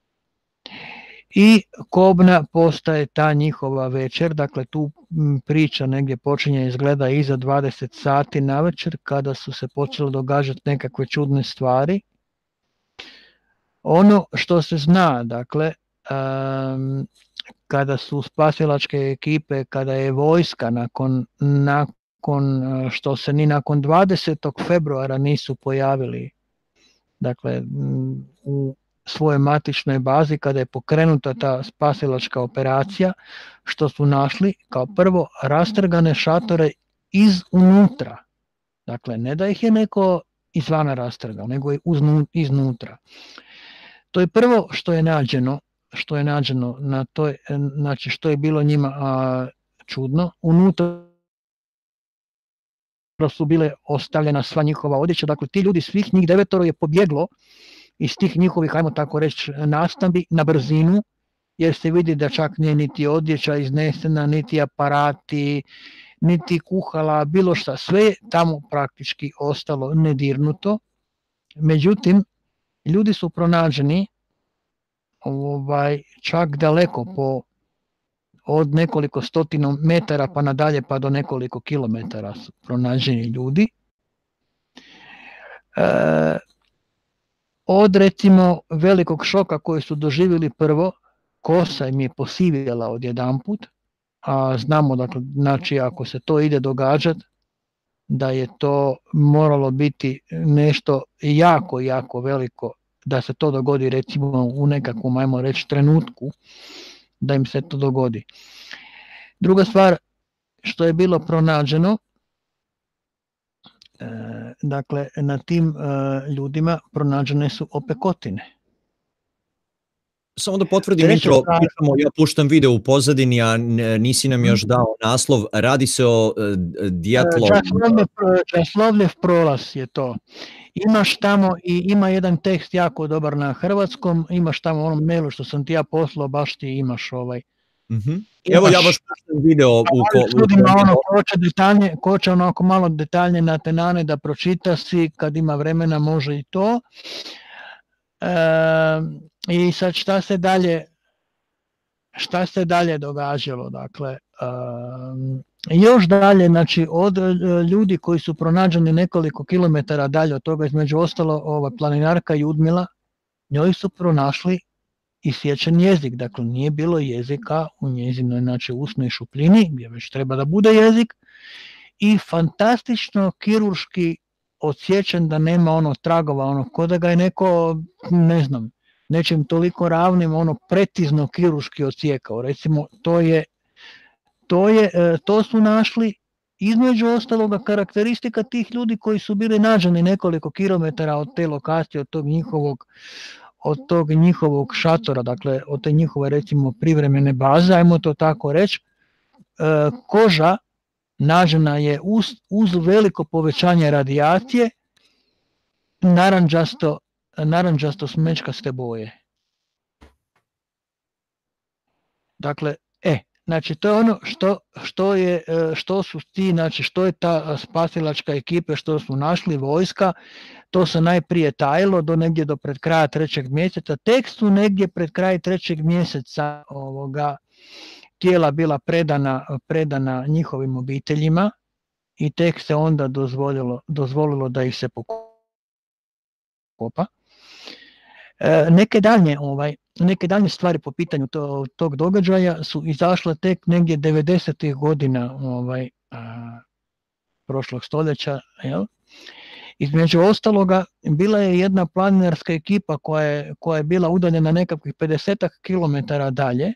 I kobna postaje ta njihova večer, dakle tu priča negdje počinje, izgleda iza dvadeset sati na večer, kada su se počele događati nekakve čudne stvari. Ono što se zna, dakle, um, kada su spasilačke ekipe, kada je vojska nakon, nakon što se ni nakon dvadesetog februara nisu pojavili, dakle, u svojoj matičnoj bazi, kada je pokrenuta ta spasilačka operacija, što su našli kao prvo rastrgane šatore iz unutra. Dakle, ne da ih je neko izvana rastrgao, nego je iznutra. To je prvo što je nađeno, što je nađeno na toj, znači što je bilo njima a, čudno. Unutra su bile ostavljena sva njihova odjeća, dakle ti ljudi, svih njih devetoro je pobjeglo iz tih njihovih, ajmo tako reći, nastambi na brzinu, jer se vidi da čak nije niti odjeća iznesena, niti aparati, niti kuhala, bilo šta, sve je tamo praktički ostalo nedirnuto. Međutim, ljudi su pronađeni ovaj, čak daleko po od nekoliko stotina metara pa nadalje pa do nekoliko kilometara su pronađeni ljudi. E, od recimo velikog šoka koji su doživjeli prvo, kosa im je posivjela odjedanput, a znamo, dakle, znači ako se to ide događati, da je to moralo biti nešto jako, jako veliko da se to dogodi recimo u nekakvom, ajmo reći, trenutku da im se to dogodi. Druga stvar što je bilo pronađeno, e, dakle na tim e, ljudima pronađene su opekotine. Samo da potvrdim Treća intro, stvar- pričamo, ja puštam video u pozadini, a n- nisi nam još dao naslov, radi se o uh, Dijatlov. Časlovljev, Časlovljev prolaz je to. Imaš tamo i ima jedan tekst jako dobar na hrvatskom, imaš tamo u onom mailu što sam ti ja poslao, baš ti imaš ovaj. Mhm. Evo ja Imaš- baš puštam video u ko... u Ljudima ko- ono ko će detaljnije, ko će onako malo detaljnije na tenane da pročita si, kad ima vremena može i to. E, I sad šta se dalje šta se dalje događalo, dakle um, još dalje, znači od e, ljudi koji su pronađeni nekoliko kilometara dalje od toga, između ostalo ova planinarka Judmila, njoj su pronašli isječen jezik, dakle nije bilo jezika u njezinoj, znači usnoj šupljini gdje već treba da bude jezik, i fantastično kirurški odsječen da nema ono tragova, ono ko da ga je neko, ne znam, nečim toliko ravnim, ono precizno kirurški odsjekao. Recimo, to je, to je, e, to su našli, između ostaloga karakteristika tih ljudi koji su bili nađeni nekoliko kilometara od te lokacije, od tog njihovog, od tog njihovog šatora, dakle od te njihove recimo privremene baze, ajmo to tako reći, e, koža nađena je uz, uz veliko povećanje radijacije, naranđasto, naranđasto smečkaste boje. Dakle, e, znači to je ono što, što, je, što su ti, znači što je ta spasilačka ekipe, što su našli, vojska, to se najprije tajilo do negdje do pred kraja trećeg mjeseca, tek su negdje pred kraj trećeg mjeseca ovoga tijela bila predana, predana njihovim obiteljima i tek se onda dozvolilo, dozvolilo da ih se pokopa. E, neke daljnje, ovaj, neke daljnje stvari po pitanju to, tog događaja su izašle tek negdje devedesetih godina ovaj, a, prošlog stoljeća. Jel? Između ostaloga, bila je jedna planinarska ekipa koja je, koja je bila udaljena nekakvih pedesetak kilometara dalje,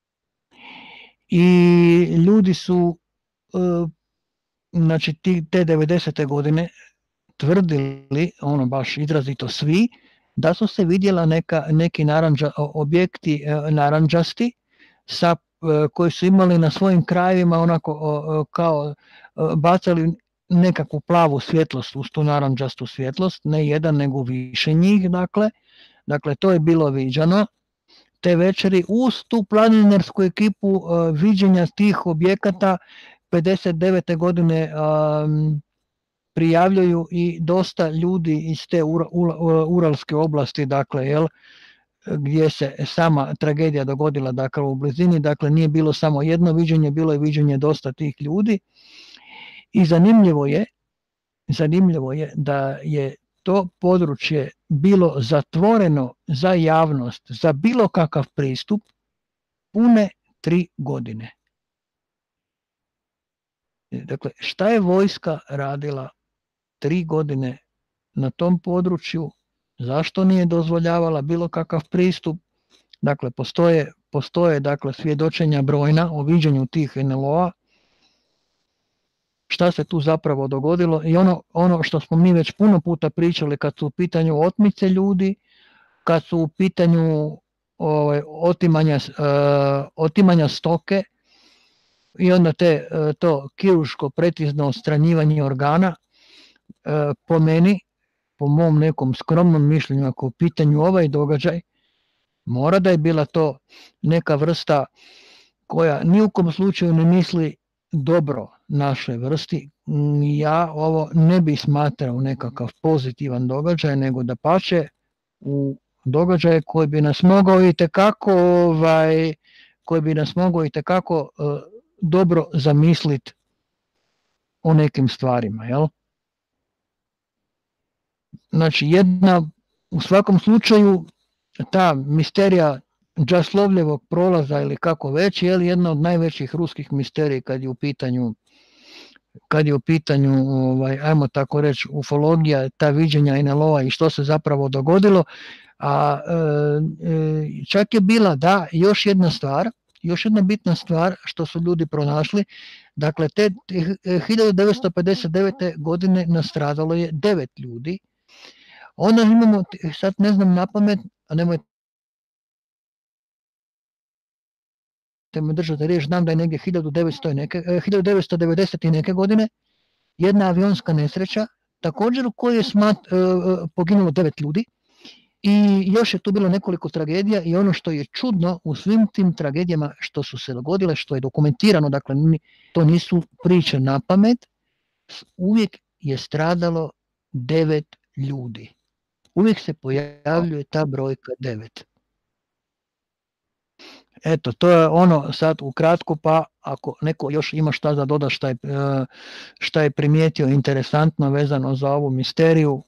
i ljudi su znači te devedesete godine tvrdili, ono baš izrazito svi, da su se vidjela neka, neki naranđa, objekti naranđasti sa, koji su imali na svojim krajevima onako kao bacali nekakvu plavu svjetlost uz tu naranđastu svjetlost, ne jedan nego više njih, dakle, dakle to je bilo viđano. Te večeri uz tu planinarsku ekipu uh, viđenja tih objekata pedeset devete godine um, prijavljuju i dosta ljudi iz te ura, ura, uralske oblasti, dakle, jel, gdje se sama tragedija dogodila, dakle, u blizini, dakle, nije bilo samo jedno viđenje, bilo je viđenje dosta tih ljudi. I zanimljivo je, zanimljivo je da je to područje bilo zatvoreno za javnost, za bilo kakav pristup, pune tri godine. Dakle, šta je vojska radila tri godine na tom području, zašto nije dozvoljavala bilo kakav pristup? Dakle, postoje, postoje dakle, svjedočenja brojna o viđenju tih en el o-a, šta se tu zapravo dogodilo i ono, ono što smo mi već puno puta pričali kad su u pitanju otmice ljudi, kad su u pitanju ovaj, otimanja, uh, otimanja stoke i onda te, uh, to kirurško precizno odstranjivanje organa, uh, po meni, po mom nekom skromnom mišljenju, ako u pitanju ovaj događaj, mora da je bila to neka vrsta koja ni u kom slučaju ne misli dobro našoj vrsti. Ja ovo ne bi smatrao nekakav pozitivan događaj, nego da pače u događaje koji bi nas mogao itekako ovaj, koji bi nas mogao itekako uh, dobro zamisliti o nekim stvarima, jel? Znači jedna, u svakom slučaju ta misterija Jaslovljevog prolaza ili kako već, je jedna od najvećih ruskih misterija kad je u pitanju kad je u pitanju, ovaj, ajmo tako reći, ufologija, ta viđenja en el o-a i što se zapravo dogodilo. A e, čak je bila, da, još jedna stvar, još jedna bitna stvar što su ljudi pronašli, dakle te hiljadu devetsto pedeset devete. godine nastradalo je devet ljudi. Onda imamo, sad ne znam na pamet, a nemojte me držati riječ, znam da je negdje hiljadu devetsto, neke, hiljadu devetsto devedeset. neke godine jedna avionska nesreća, također u kojoj je smat, poginulo devet ljudi. I još je tu bilo nekoliko tragedija i ono što je čudno u svim tim tragedijama što su se dogodile, što je dokumentirano, dakle to nisu priče na pamet, uvijek je stradalo devet ljudi. Uvijek se pojavljuje ta brojka devet. Eto, to je ono sad ukratko, pa ako neko još ima šta za doda šta je, šta je primijetio interesantno vezano za ovu misteriju.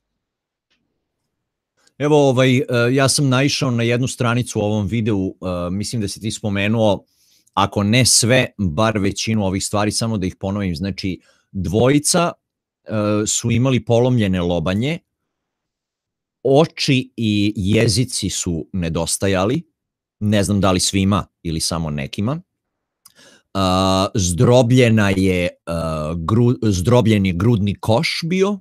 Evo, ovaj, ja sam naišao na jednu stranicu u ovom videu, mislim da si ti spomenuo, ako ne sve, bar većinu ovih stvari, samo da ih ponovim. Znači, dvojica su imali polomljene lobanje, oči i jezici su nedostajali, ne znam da li svima ili samo nekima. Zdrobljena je, zdrobljen je grudni koš bio,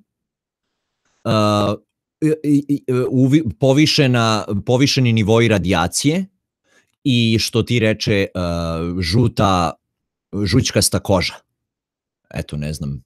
povišena, povišeni nivoi radijacije i što ti reče uh, žuta, žućkasta koža. Eto, ne znam.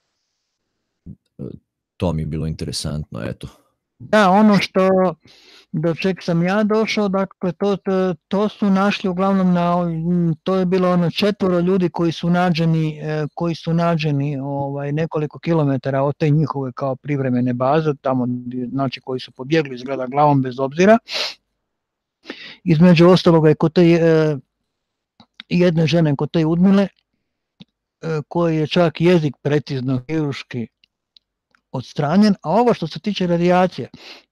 To mi je bilo interesantno, eto. Da, ono što do čeg sam ja došao, dakle, to, to, to su našli uglavnom na, to je bilo ono četvoro ljudi koji su nađeni, koji su nađeni ovaj, nekoliko kilometara od te njihove kao privremene baze, tamo, znači koji su pobjegli izgleda glavom bez obzira. Između ostaloga je kod te e, jedne žene, kod te Udmile, e, koji je čak jezik precizno kirurški odstranjen, a ovo što se tiče radijacije,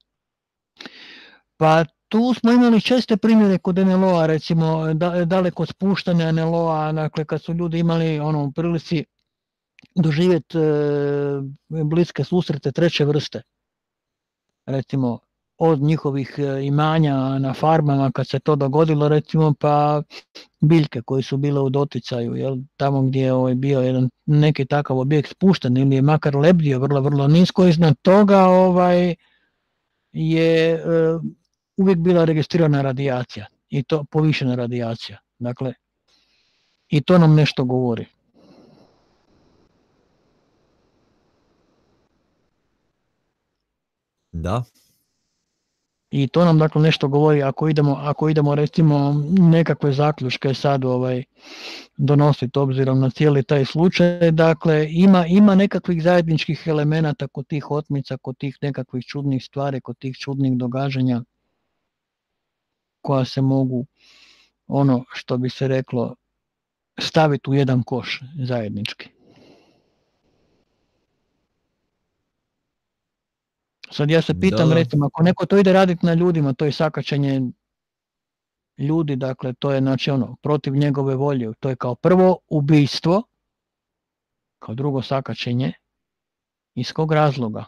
pa tu smo imali česte primjere kod en el o-a, recimo da, daleko od spuštanja en el o-a, dakle kad su ljudi imali ono, u prilici doživjeti e, bliske susrete treće vrste, recimo od njihovih imanja na farmama kad se to dogodilo, recimo pa biljke koje su bile u doticaju, jel, tamo gdje je ovaj, bio jedan neki takav objekt spušten ili je makar lebdio vrlo, vrlo nisko, iznad toga ovaj, je e, uvijek bila registrirana radijacija i to povišena radijacija. Dakle, i to nam nešto govori. Da. I to nam dakle nešto govori ako idemo, ako idemo recimo nekakve zaključke sad ovaj, donositi obzirom na cijeli taj slučaj, dakle ima, ima nekakvih zajedničkih elemenata kod tih otmica, kod tih nekakvih čudnih stvari, kod tih čudnih događanja koja se mogu, ono što bi se reklo, staviti u jedan koš zajednički. Sad ja se pitam, da, recimo, ako neko to ide raditi na ljudima, to je sakačenje ljudi, dakle, to je znači ono, protiv njegove volje, to je kao prvo ubijstvo, kao drugo sakačenje, iz kog razloga?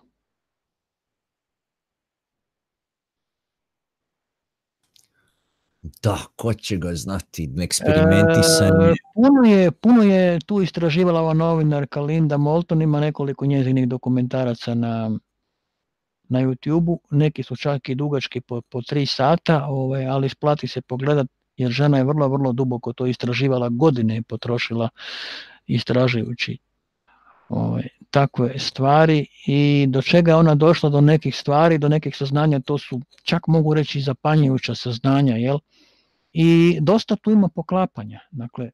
Da, ko će ga znati, eksperimentisanje. E, puno, je, puno je tu istraživala ova novinarka Linda Moulton, ima nekoliko njezinih dokumentaraca na na YouTube-u, neki su čak i dugački po, po tri sata, ovaj, ali isplati se pogledat jer žena je vrlo, vrlo duboko to istraživala, godine je potrošila istražujući ovaj, takve stvari i do čega je ona došla do nekih stvari, do nekih saznanja, to su čak mogu reći zapanjujuća saznanja, jel? I dosta tu ima poklapanja, dakle,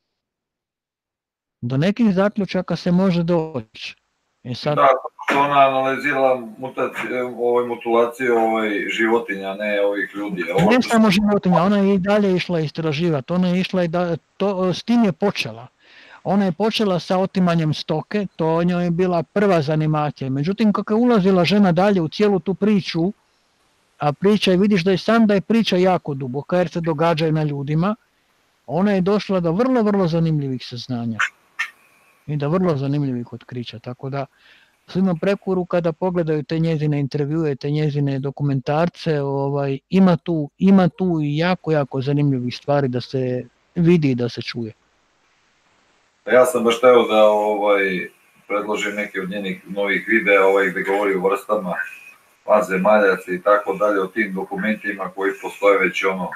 do nekih zaključaka se može doći. E sad, da, što ona analizirala mutacije, ovaj, mutulacije ovaj, životinja, ne ovih ljudi. Ovo... Ne samo životinja, ona je i dalje išla istraživati, ona je išla i da, to, s tim je počela. Ona je počela sa otimanjem stoke, to njoj je bila prva zanimacija. Međutim, kako je ulazila žena dalje u cijelu tu priču, a priča, vidiš da je sam da je priča jako duboka jer se događa na ljudima, ona je došla do vrlo, vrlo zanimljivih saznanja. i da vrlo zanimljivih otkrića, tako da svima preporuka da pogledaju te njezine intervjue, te njezine dokumentarce, ovaj, ima tu, ima tu i jako, jako zanimljivih stvari da se vidi i da se čuje. Ja sam baš teo da ovaj, predložim neke od njenih novih videa ovaj, gde govori o vrstama vanzemaljaca i tako dalje, o tim dokumentima koji postoje već ono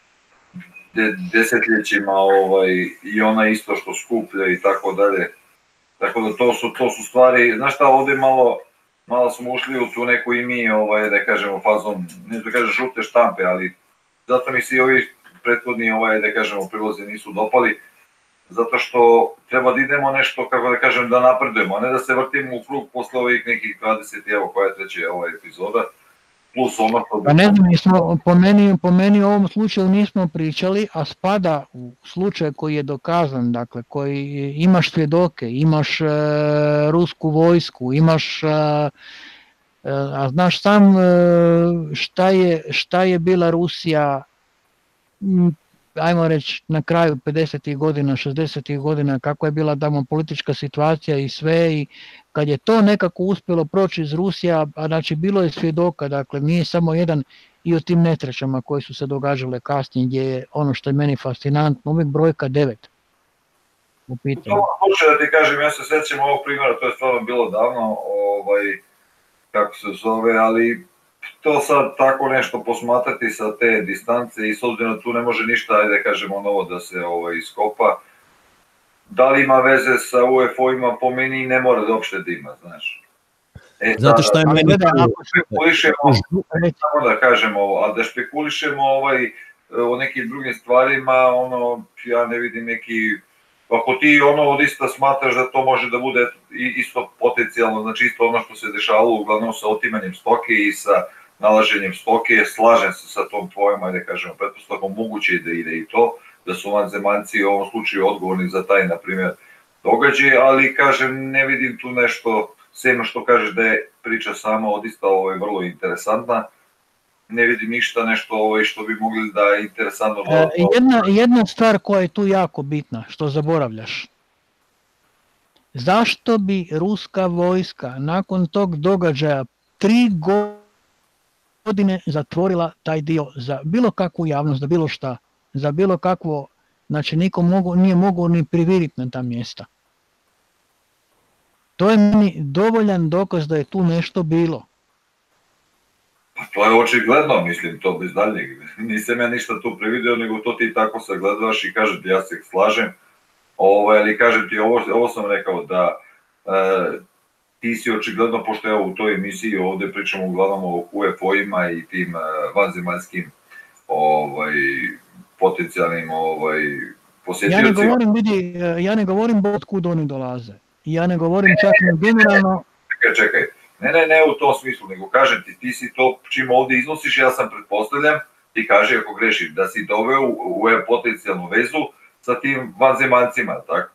de, desetljećima ovaj, i ona isto što skuplja i tako dalje. Tako da to su, to su stvari, znaš šta, ovde malo, malo smo ušli u tu neku i mi, ovaj, da kažemo, fazom, ne da kažem žute štampe, ali zato mi svi ovi prethodni, ovaj, da kažemo, prilozi nisu dopali, zato što treba da idemo nešto, kako da kažem, da napredujemo, a ne da se vrtimo u krug posle ovih nekih dvadeset, evo koja je treća ova epizoda, plus ono što... Pa ne znam, nismo, po, meni, po meni u ovom slučaju nismo pričali, a spada u slučaj koji je dokazan, dakle, koji imaš svjedoke, imaš e, rusku vojsku, imaš, e, a znaš sam e, šta, je, šta je bila Rusija, m, ajmo reći na kraju pedesetih godina, šezdesetih godina, kako je bila tamo politička situacija i sve, i kad je to nekako uspjelo proći iz Rusija, a znači bilo je svjedoka, dakle nije samo jedan, i o tim nesrećama koje su se događale kasnije, gdje je ono što je meni fascinantno, uvijek brojka devet u pitanju. To slučaj da ti kažem, ja se sjećam ovog primjera, to je stvarno bilo davno, ovaj, kako se zove, ali to sad tako nešto posmatrati sa te distance i s obzirom da tu ne može ništa, ajde da kažemo, novo da se ovaj, iskopa. Da li ima veze sa U F O-ima, po meni ne mora da uopšte da ima, znaš. E, Znate šta je da, meni... Da špekulišemo, samo da kažemo ovo, a da špekulišemo ovaj, o nekim drugim stvarima, ono, ja ne vidim neki... Ako ti ono odista smatraš da to može da bude isto potencijalno, znači isto ono što se dešavalo uglavnom sa otimanjem stoke i sa nalaženjem stoke, slažem se sa tom tvojom, ajde kažemo, pretpostavkom, moguće da ide i to, da su vanzemaljci u ovom slučaju odgovorni za taj, na primjer, događaj, ali kažem, ne vidim tu nešto, sem što kažeš da je priča sama odista ovo je vrlo interesantna, ne vidim ništa nešto ovo što bi mogli da je interesantno. E, jedna, jedna stvar koja je tu jako bitna, što zaboravljaš. Zašto bi ruska vojska nakon tog događaja tri godine zatvorila taj dio za bilo kakvu javnost, za bilo šta, za bilo kakvo, znači niko mogu, nije mogao ni priviriti na ta mjesta. To je meni dovoljan dokaz da je tu nešto bilo. Pa to je očigledno, mislim, to bez daljnjeg. Nisam ja ništa tu previdio, nego to ti tako sagledavaš i kažem ti, ja se slažem. Ovo, ali kažem ti, ovo, ovo sam rekao da e, ti si očigledno, pošto ja u toj emisiji ovde pričamo uglavnom o U F O-ima i tim e, vanzemaljskim ovaj, potencijalnim ovaj, posjetiocima. Ja ne govorim, vidi, ja ne govorim od kud oni dolaze. Ja ne govorim čak ni generalno... Čekaj, čekaj. Ne, ne, ne u tom smislu, nego kažem ti, ti si to čim ovdje iznosiš, ja sam pretpostavljam, ti kaži ako grešiš, da si doveo u, u potencijalnu vezu sa tim vanzemaljcima, tako?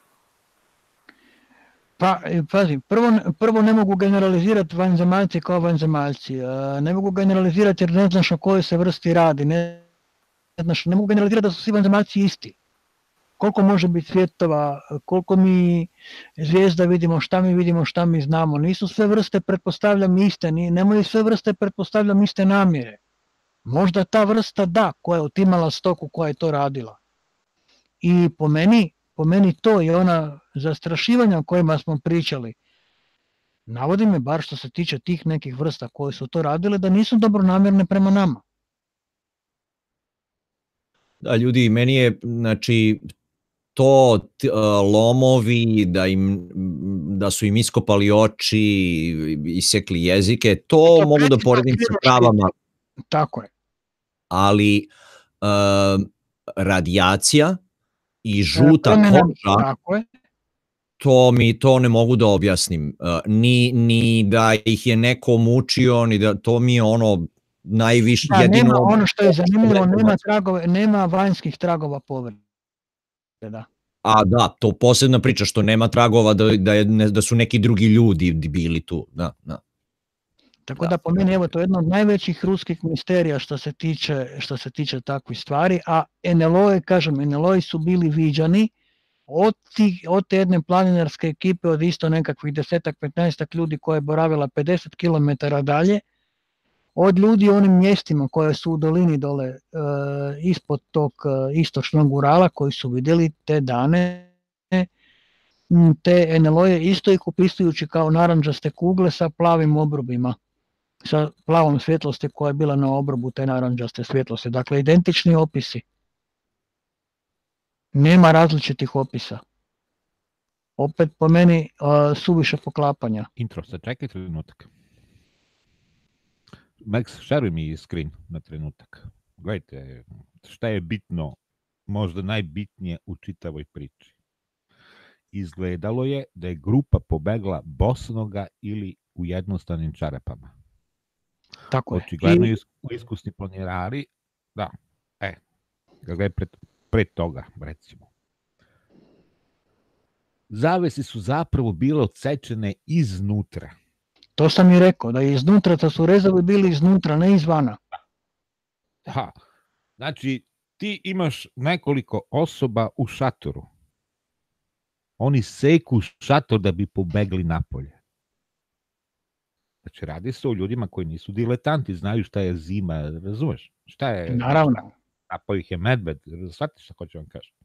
Pa, pazi, prvo, prvo ne mogu generalizirati vanzemaljci kao vanzemaljci, ne mogu generalizirati jer ne znaš o kojoj se vrsti radi, ne, znaš, ne mogu generalizirati da su svi vanzemaljci isti. Koliko može biti svjetova, koliko mi zvijezda vidimo, šta mi vidimo, šta mi znamo. Nisu sve vrste, pretpostavljam, iste, nemaju sve vrste, pretpostavljam, iste namjere. Možda ta vrsta da, koja je otimala stoku, koja je to radila. I po meni, po meni to je ona zastrašivanja o kojima smo pričali. Navodi me, bar što se tiče tih nekih vrsta koje su to radile, da nisu dobronamjerne prema nama. Da, ljudi, meni je, znači, to uh, lomovi, da, im, da su im iskopali oči, isekli jezike, to, to mogu da poredim sa pravama. Tako je. Ali uh, radijacija i žuta koža, tako je. To mi to ne mogu da objasnim. Uh, ni, ni da ih je neko mučio, ni da to mi je ono najviše da, jedino... Nema, ono što je zanimljivo, nema, tragove, nema vanjskih tragova povrede. Da. A da, to posebna priča što nema tragova da, da, je, da su neki drugi ljudi bili tu. Da, da. Tako da, da po meni evo to je jedno od najvećih ruskih misterija što se tiče, što se tiče takvih stvari, a en el o je, kažem, en el o su bili viđani od, tih, od te jedne planinarske ekipe, od isto nekakvih desetak, petnaestak ljudi koja je boravila pedeset kilometara dalje, od ljudi u onim mjestima koje su u dolini dole e, ispod tog e, istočnog Urala, koji su vidjeli te dane, te en el o-je, isto ih upisujući kao naranđaste kugle sa plavim obrubima, sa plavom svjetlosti koja je bila na obrobu te naranđaste svjetlosti. Dakle, identični opisi. Nema različitih opisa. Opet po meni uh, suviše poklapanja. Intro, sad čekaj trenutak. Max, šeruj mi screen na trenutak. Gledajte, šta je bitno, možda najbitnije u čitavoj priči. Izgledalo je da je grupa pobegla bosnoga ili u jednostavnim čarapama. Tako je. Očigledno I... iskusni planirari, da, e, gledaj pred, pred toga, recimo. Zavese su zapravo bile odsečene iznutra. To sam i rekao, da je iznutra, da su rezovi bili iznutra, ne izvana. Ha, znači, ti imaš nekoliko osoba u šatoru. Oni seku šator da bi pobegli napolje. Znači, radi se o ljudima koji nisu diletanti, znaju šta je zima, razumeš? Šta je... Naravno. Napao ih je medved, shvatiš šta hoću vam kažem.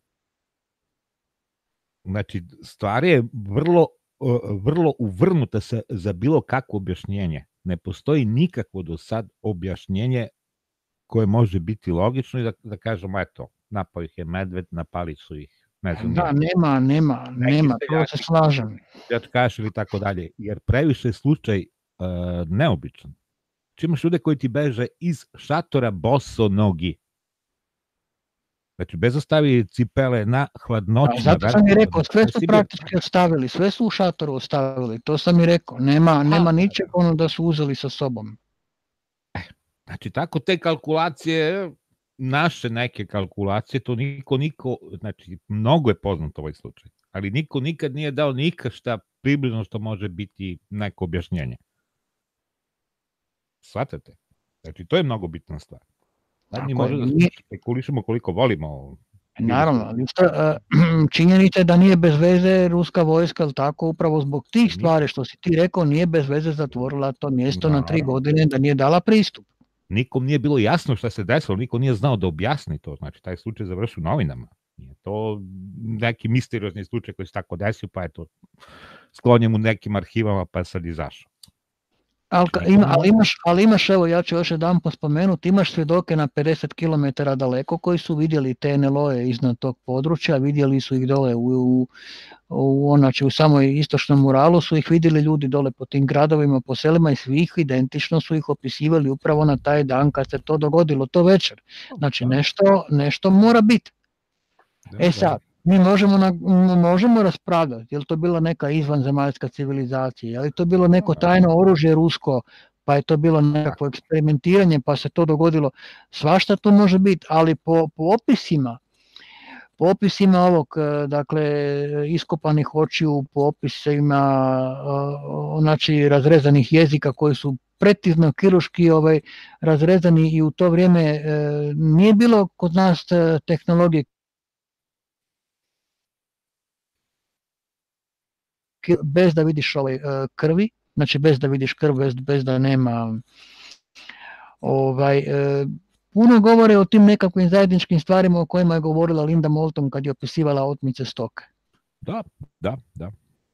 Znači, stvar je vrlo, vrlo uvrnuta sa, za bilo kakvo objašnjenje. Ne postoji nikakvo do sad objašnjenje koje može biti logično i da, da kažemo, eto, napao ih je medved, napali su ih, ne znam. Da, nema, nema, nema, to se slažem. Pljačkaš ili tako dalje, jer previše je slučaj uh, neobičan. Či imaš ljude koji ti beže iz šatora boso nogi. Znači, bez ostavi cipele na hladnoći. Zato sam i rekao, sve su praktički ostavili, sve su u šatoru ostavili, to sam i rekao, nema, nema ničeg ono da su uzeli sa sobom. Znači, tako te kalkulacije, naše neke kalkulacije, to niko, niko, znači, mnogo je poznato ovaj slučaj, ali niko nikad nije dao nikad šta približno što može biti neko objašnjenje. Shvatate? Znači, to je mnogo bitna stvar. Sad mi možemo da spekulišemo koliko volimo. Naravno, činjenica je da nije bez veze ruska vojska, ali tako, upravo zbog tih stvari što si ti rekao, nije bez veze zatvorila to mjesto na tri godine, da nije dala pristup. Nikom nije bilo jasno šta se desilo, niko nije znao da objasni to, znači taj slučaj završi u novinama. Nije to neki misteriozni slučaj koji se tako desio, pa je to sklonjen u nekim arhivama, pa je sad izašao. Ali, ima, ali, imaš, ali imaš, evo ja ću još jedan pospomenuti, imaš svjedoke na pedeset kilometara daleko koji su vidjeli te en el o-je iznad tog područja, vidjeli su ih dole u, u, u, znači, u samoj istočnom Uralu, su ih vidjeli ljudi dole po tim gradovima, po selima i svih identično su ih opisivali upravo na taj dan kad se to dogodilo, to večer. Znači nešto, nešto mora biti. E sad, mi možemo, na, možemo raspravljati, je li to bila neka izvanzemaljska civilizacija, je li to bilo neko tajno oružje rusko, pa je to bilo nekakvo eksperimentiranje, pa se to dogodilo, svašta to može biti, ali po, po opisima, po opisima ovog, dakle, iskopanih očiju, po opisima, znači, razrezanih jezika koji su precizno kirurški ovaj, razrezani i u to vrijeme nije bilo kod nas tehnologije bez da vidiš ovaj, krvi, znači bez da vidiš krv, bez, bez da nema ovaj, puno govore o tim nekakvim zajedničkim stvarima o kojima je govorila Linda Moulton kad je opisivala otmice stoke. Da, da, da.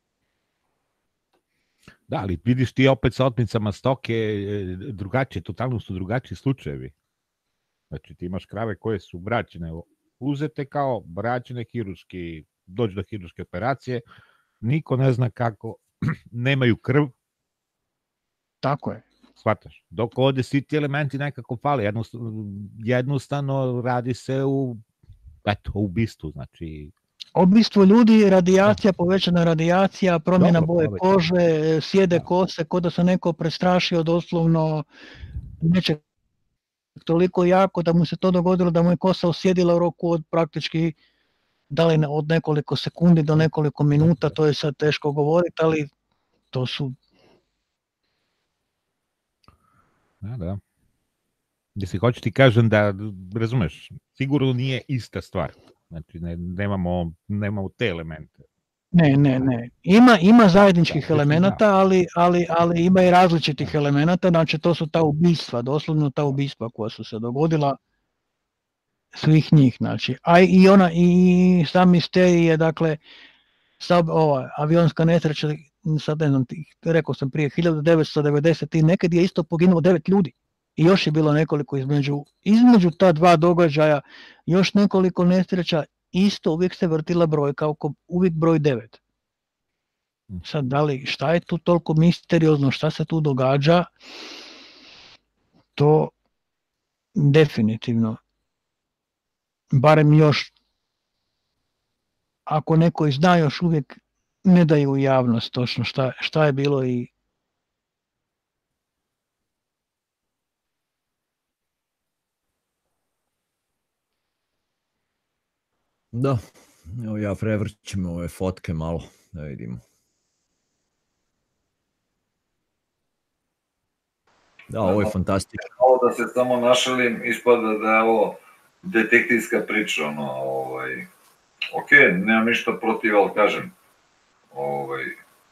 Da, ali vidiš ti opet sa otmicama stoke drugačije, totalno su drugačiji slučajevi. Znači ti imaš krave koje su braćene, uzete kao braćene hirurški, dođu do hirurške operacije, niko ne zna kako, nemaju krv. Tako je. Shvataš? Dok ovde svi ti elementi nekako fali, jednostavno, jednostavno radi se u, eto, ubistvu, znači... Ubistvo ljudi, radijacija, povećana radijacija, promjena Dobro, boje povećana. kože, sjede da. kose, kod da se neko prestrašio doslovno nečeg toliko jako da mu se to dogodilo da mu je kosa osjedila u roku od praktički da li od nekoliko sekundi do nekoliko minuta, to je sad teško govoriti, ali to su... Da, da. Gdje si hoću ti kažem da, razumeš, sigurno nije ista stvar. Znači, ne, nemamo, nemamo te elemente. Ne, ne, ne. Ima, ima zajedničkih elemenata, ali, ali, ali ima i različitih elemenata, znači to su ta ubistva, doslovno ta ubistva koja su se dogodila svih njih, znači. A i ona, i sam misterij je, dakle, sad ova avionska nesreća, sad ne znam, rekao sam prije, hiljadu devetsto devedeset i nekad je isto poginulo devet ljudi. I još je bilo nekoliko između, između ta dva događaja, još nekoliko nesreća, isto uvijek se vrtila brojka, oko uvijek broj devet. Sad, da li, šta je tu toliko misteriozno, šta se tu događa, to definitivno, barem još, ako neko i zna, još uvijek ne daju u javnost točno šta, šta je bilo i Da, evo ja prevrćem ove fotke malo, da vidimo. Da, ovo je fantastično. Ovo da se samo našalim, ispada da je ovo detektivska priča, ono, ovaj, ok, nemam ništa protiv, ali kažem, ovaj...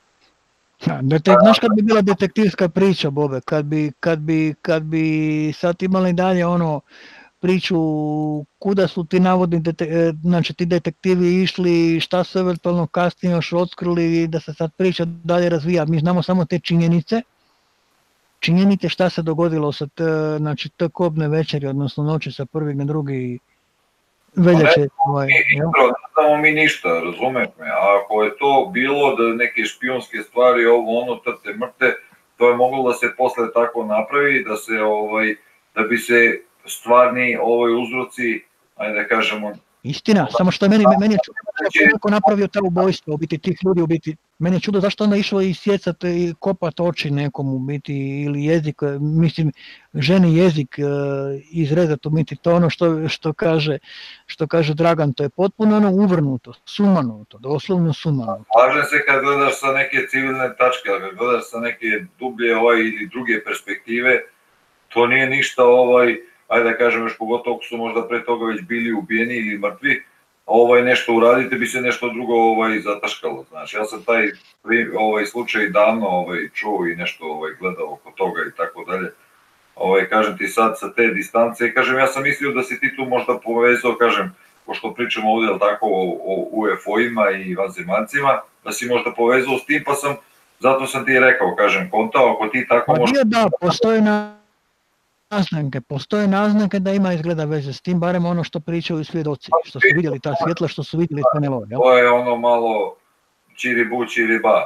Detek, znaš kad bi bila detektivska priča, Bobe, kad bi, kad bi, kad bi sad imali dalje ono, priču kuda su ti navodni detek, znači ti detektivi išli, šta su eventualno kasnije još otkrili, da se sad priča dalje razvija. Mi znamo samo te činjenice, činjenice šta se dogodilo sa te, znači, te kobne večeri, odnosno noći sa prvog na drugi veljače. Ovaj, ne znamo mi ništa, razumeš me, a ako je to bilo da neke špijunske stvari, ovo ono, trte mrte, to je moglo da se posle tako napravi, da se, ovaj, da bi se stvarni ovoj uzroci, ajde da kažemo... Istina, samo što je meni, meni je čudo zašto je neko napravio ta ubojstva, u biti tih ljudi, u biti, meni je čudo zašto onda išlo i sjecati i kopati oči nekom, u biti, ili jezik, mislim, ženi jezik izrezati, u biti, to ono što, što, kaže, što kaže Dragan, to je potpuno ono uvrnuto, sumanuto, doslovno sumanuto. Važno se kad gledaš sa neke civilne tačke, ali kad gledaš sa neke dublje ovaj, ili druge perspektive, to nije ništa ovaj, ajde da kažem, još pogotovo ako su možda pre toga već bili ubijeni ili mrtvi, ovaj, nešto uradite, bi se nešto drugo ovaj, zataškalo. Znači, ja sam taj ovaj, slučaj davno ovaj, čuo i nešto ovaj, gledao oko toga i tako dalje. Ovaj, kažem ti sad sa te distance, kažem, ja sam mislio da si ti tu možda povezao, kažem, pošto pričamo ovdje tako o, o U F O-ima i vanzemaljcima, da si možda povezao s tim, pa sam, zato sam ti rekao, kažem, kontao, ako ti tako možda... Pa da, postoje na... naznake, postoje naznake da ima izgleda veze s tim, barem ono što pričaju svjedoci, što su vidjeli ta svjetla, što su vidjeli panelove. To je ono malo čiribu, čiriba.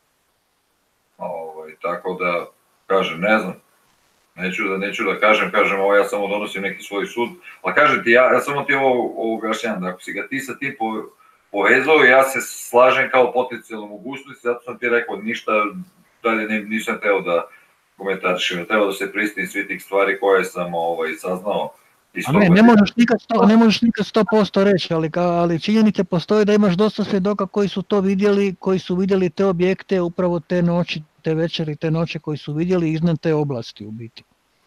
Ovaj, tako da, kažem, ne znam, neću da, neću da kažem, kažem, ovo ja samo donosim neki svoj sud, ali kažem ti, ja, ja samo ti ovo, ovo gašnjam, da ako si ga ti sa tim po, povezao, ja se slažem kao potencijalnu mogućnost, zato sam ti rekao, ništa dalje nisam teo da komentarišem, treba da se pristim svi tih stvari koje sam ovaj, saznao. A ne, ne možeš nikad sto, ne možeš nikad sto posto reći, ali, ali činjenice postoje da imaš dosta svjedoka koji su to vidjeli, koji su vidjeli te objekte upravo te noći, te večeri, te noće koji su vidjeli iznad te oblasti u biti.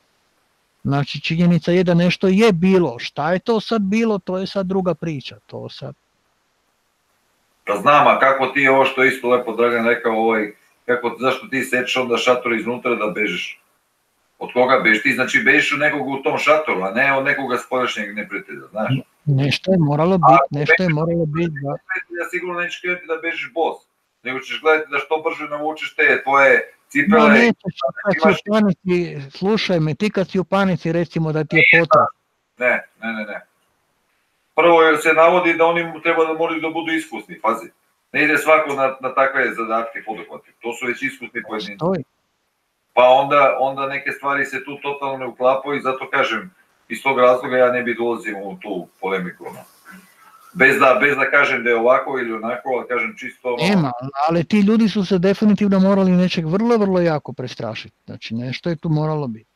Znači činjenica je da nešto je bilo, šta je to sad bilo, to je sad druga priča, to sad. Pa znam, a kako ti ovo što isto lepo Dragan rekao, ovaj, kako, zašto ti sečeš onda šator iznutra da bežiš? Od koga bežiš? Ti znači bežiš od nekog u tom šatoru, a ne od nekoga spoljašnjeg neprijatelja, znaš? Nešto je moralo biti, nešto je moralo biti. Da. Ja sigurno nećeš krenuti da bežiš bos, nego ćeš gledati da što brže navučeš te tvoje cipele. No, nećeš, kad si u panici, slušaj me, ti kad si u panici recimo da ti je potreba. Ne, ne, ne, ne. Prvo jer se navodi da oni treba da moraju da budu iskusni, pazi. Ne ide svako na, na takve zadatke poduhvati. To su već iskusni pojedinci. Pa onda, onda neke stvari se tu totalno ne uklapaju i zato kažem, iz tog razloga ja ne bi dolazim u tu polemiku. No. Bez, da, bez da kažem da je ovako ili onako, ali kažem čisto... No... Nema, ali ti ljudi su se definitivno morali nečeg vrlo, vrlo jako prestrašiti. Znači nešto je tu moralo biti.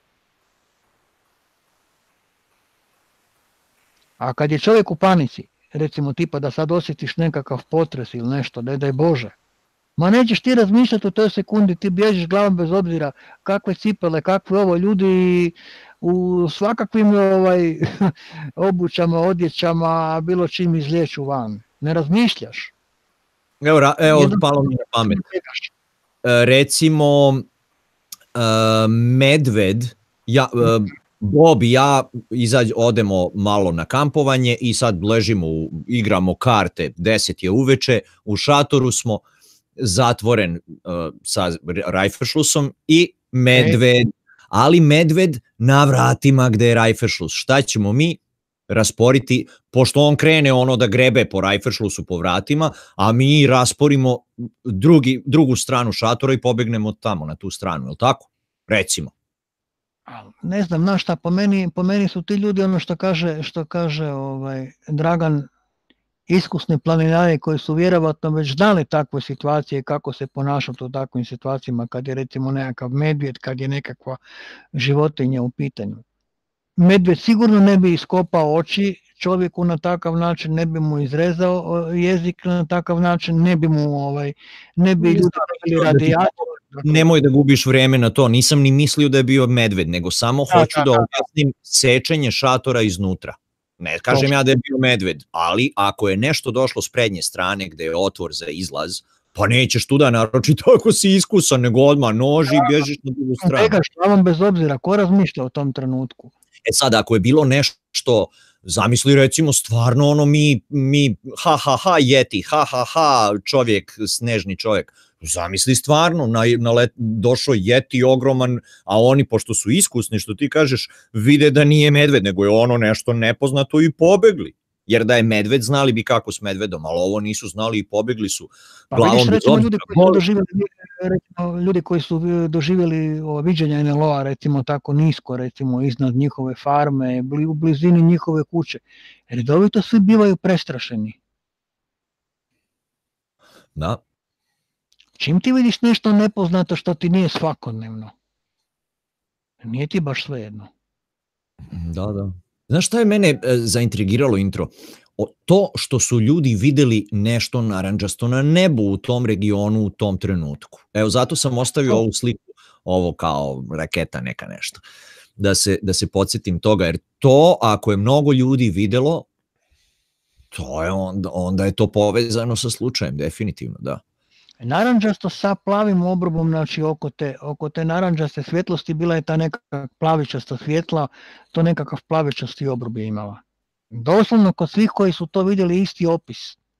A kad je čovjek u panici, recimo tipa da sad osjetiš nekakav potres ili nešto, ne daj Bože, Ma nećeš ti razmišljati u toj sekundi, ti bježiš glavom bez obzira kakve cipele, kakve ovo, ljudi u svakakvim ovaj, obućama, odjećama, bilo čim izliječu van. Ne razmišljaš. Evo, ra, evo palo mi na pamet. E, recimo, uh, medved, ja, uh, Bob i ja izađ, odemo malo na kampovanje i sad ležimo, igramo karte, deset je uveče, u šatoru smo, zatvoren uh, sa rajferšlusom i medved, ali medved na vratima gde je rajferšlus. Šta ćemo mi? Rasporiti, pošto on krene ono da grebe po rajferšlusu po vratima, a mi rasporimo drugi, drugu stranu šatora i pobegnemo tamo na tu stranu, je li tako? Recimo. Ne znam, znaš šta, po meni, po meni su ti ljudi ono što kaže, što kaže ovaj, Dragan, iskusni planinari koji su vjerovatno već znali takve situacije kako se ponašati u takvim situacijama kad je recimo nekakav medvjed, kad je nekakva životinja u pitanju. Medvjed sigurno ne bi iskopao oči čovjeku na takav način, ne bi mu izrezao jezik na takav način, ne bi mu ovaj, ne bi ljudi bili radijator. Nemoj da gubiš vreme na to, nisam ni mislio da je bio medved, nego samo da, hoću da, da objasnim sečenje šatora iznutra. Ne kažem to. Ja da je bio medved, ali ako je nešto došlo s prednje strane gde je otvor za izlaz, pa nećeš tu da naročiti ako si iskusan, nego odmah noži i bježiš na drugu stranu. Begaš glavom bez obzira, ko razmišlja o tom trenutku? E sad, ako je bilo nešto, zamisli recimo stvarno ono mi, mi ha ha ha jeti, ha ha ha čovjek, snežni čovjek, zamisli stvarno, na, na let, došao jeti ogroman, a oni pošto su iskusni što ti kažeš, vide da nije medved, nego je ono nešto nepoznato i pobegli. Jer da je medved, znali bi kako s medvedom, ali ovo nisu znali i pobegli su glavom. Pa vidiš, recimo, ljudi koji su doživjeli, recimo, ljudi koji su doživjeli o, viđenja en el o-a, recimo tako nisko, recimo iznad njihove farme, u blizini njihove kuće, redovito svi bivaju prestrašeni. Da. Čim ti vidiš nešto nepoznato što ti nije svakodnevno, nije ti baš svejedno. Da, da. Znaš šta je mene e, zaintrigiralo, Intro? O, to što su ljudi videli nešto narandžasto na nebu u tom regionu u tom trenutku. Evo, zato sam ostavio ovu sliku, ovo kao raketa neka nešto, da se, da se podsjetim toga, jer to, ako je mnogo ljudi videlo, to je onda, onda je to povezano sa slučajem, definitivno, da. Naranđasto sa plavim obrobom, znači oko te, oko te naranđaste svjetlosti bila je ta neka plavičasta svjetla, to nekakav plavičasti obrob je imala. Doslovno kod svih koji su to vidjeli isti opis.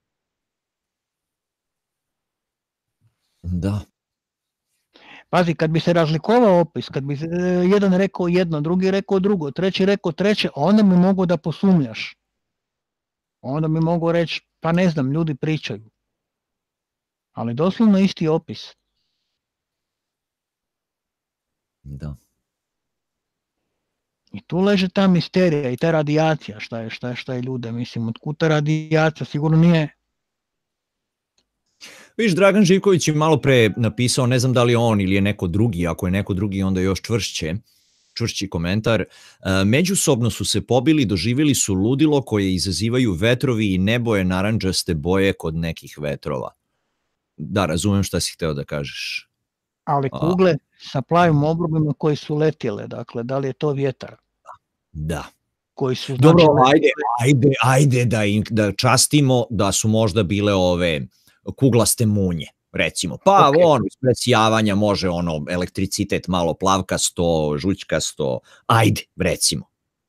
Da. Pazi, kad bi se razlikovao opis, kad bi jedan rekao jedno, drugi rekao drugo, treći rekao treće, onda bi mogo da posumnjaš. Onda bi mogo reći, pa ne znam, ljudi pričaju. Ali doslovno isti opis. Da. I tu leže ta misterija i ta radijacija, šta je, šta je, šta je ljude, mislim, otkud ta radijacija, sigurno nije. Viš, Dragan Živković je malo pre napisao, ne znam da li on ili je neko drugi, ako je neko drugi onda još čvršće, čvršći komentar, međusobno su se pobili, doživjeli su ludilo koje izazivaju vetrovi i neboje narandžaste boje kod nekih vetrova. Da, razumem šta si hteo da kažeš. Ali kugle sa plavim obrobima koji su letjele, dakle, da li je to vjetar? Da. Koji su, znači, dobro, ajde, ajde, ajde da, im, da častimo da su možda bile ove kuglaste munje, recimo. Pa okay. Ono, iz presijavanja može ono elektricitet malo plavkasto, žućkasto, ajde, recimo.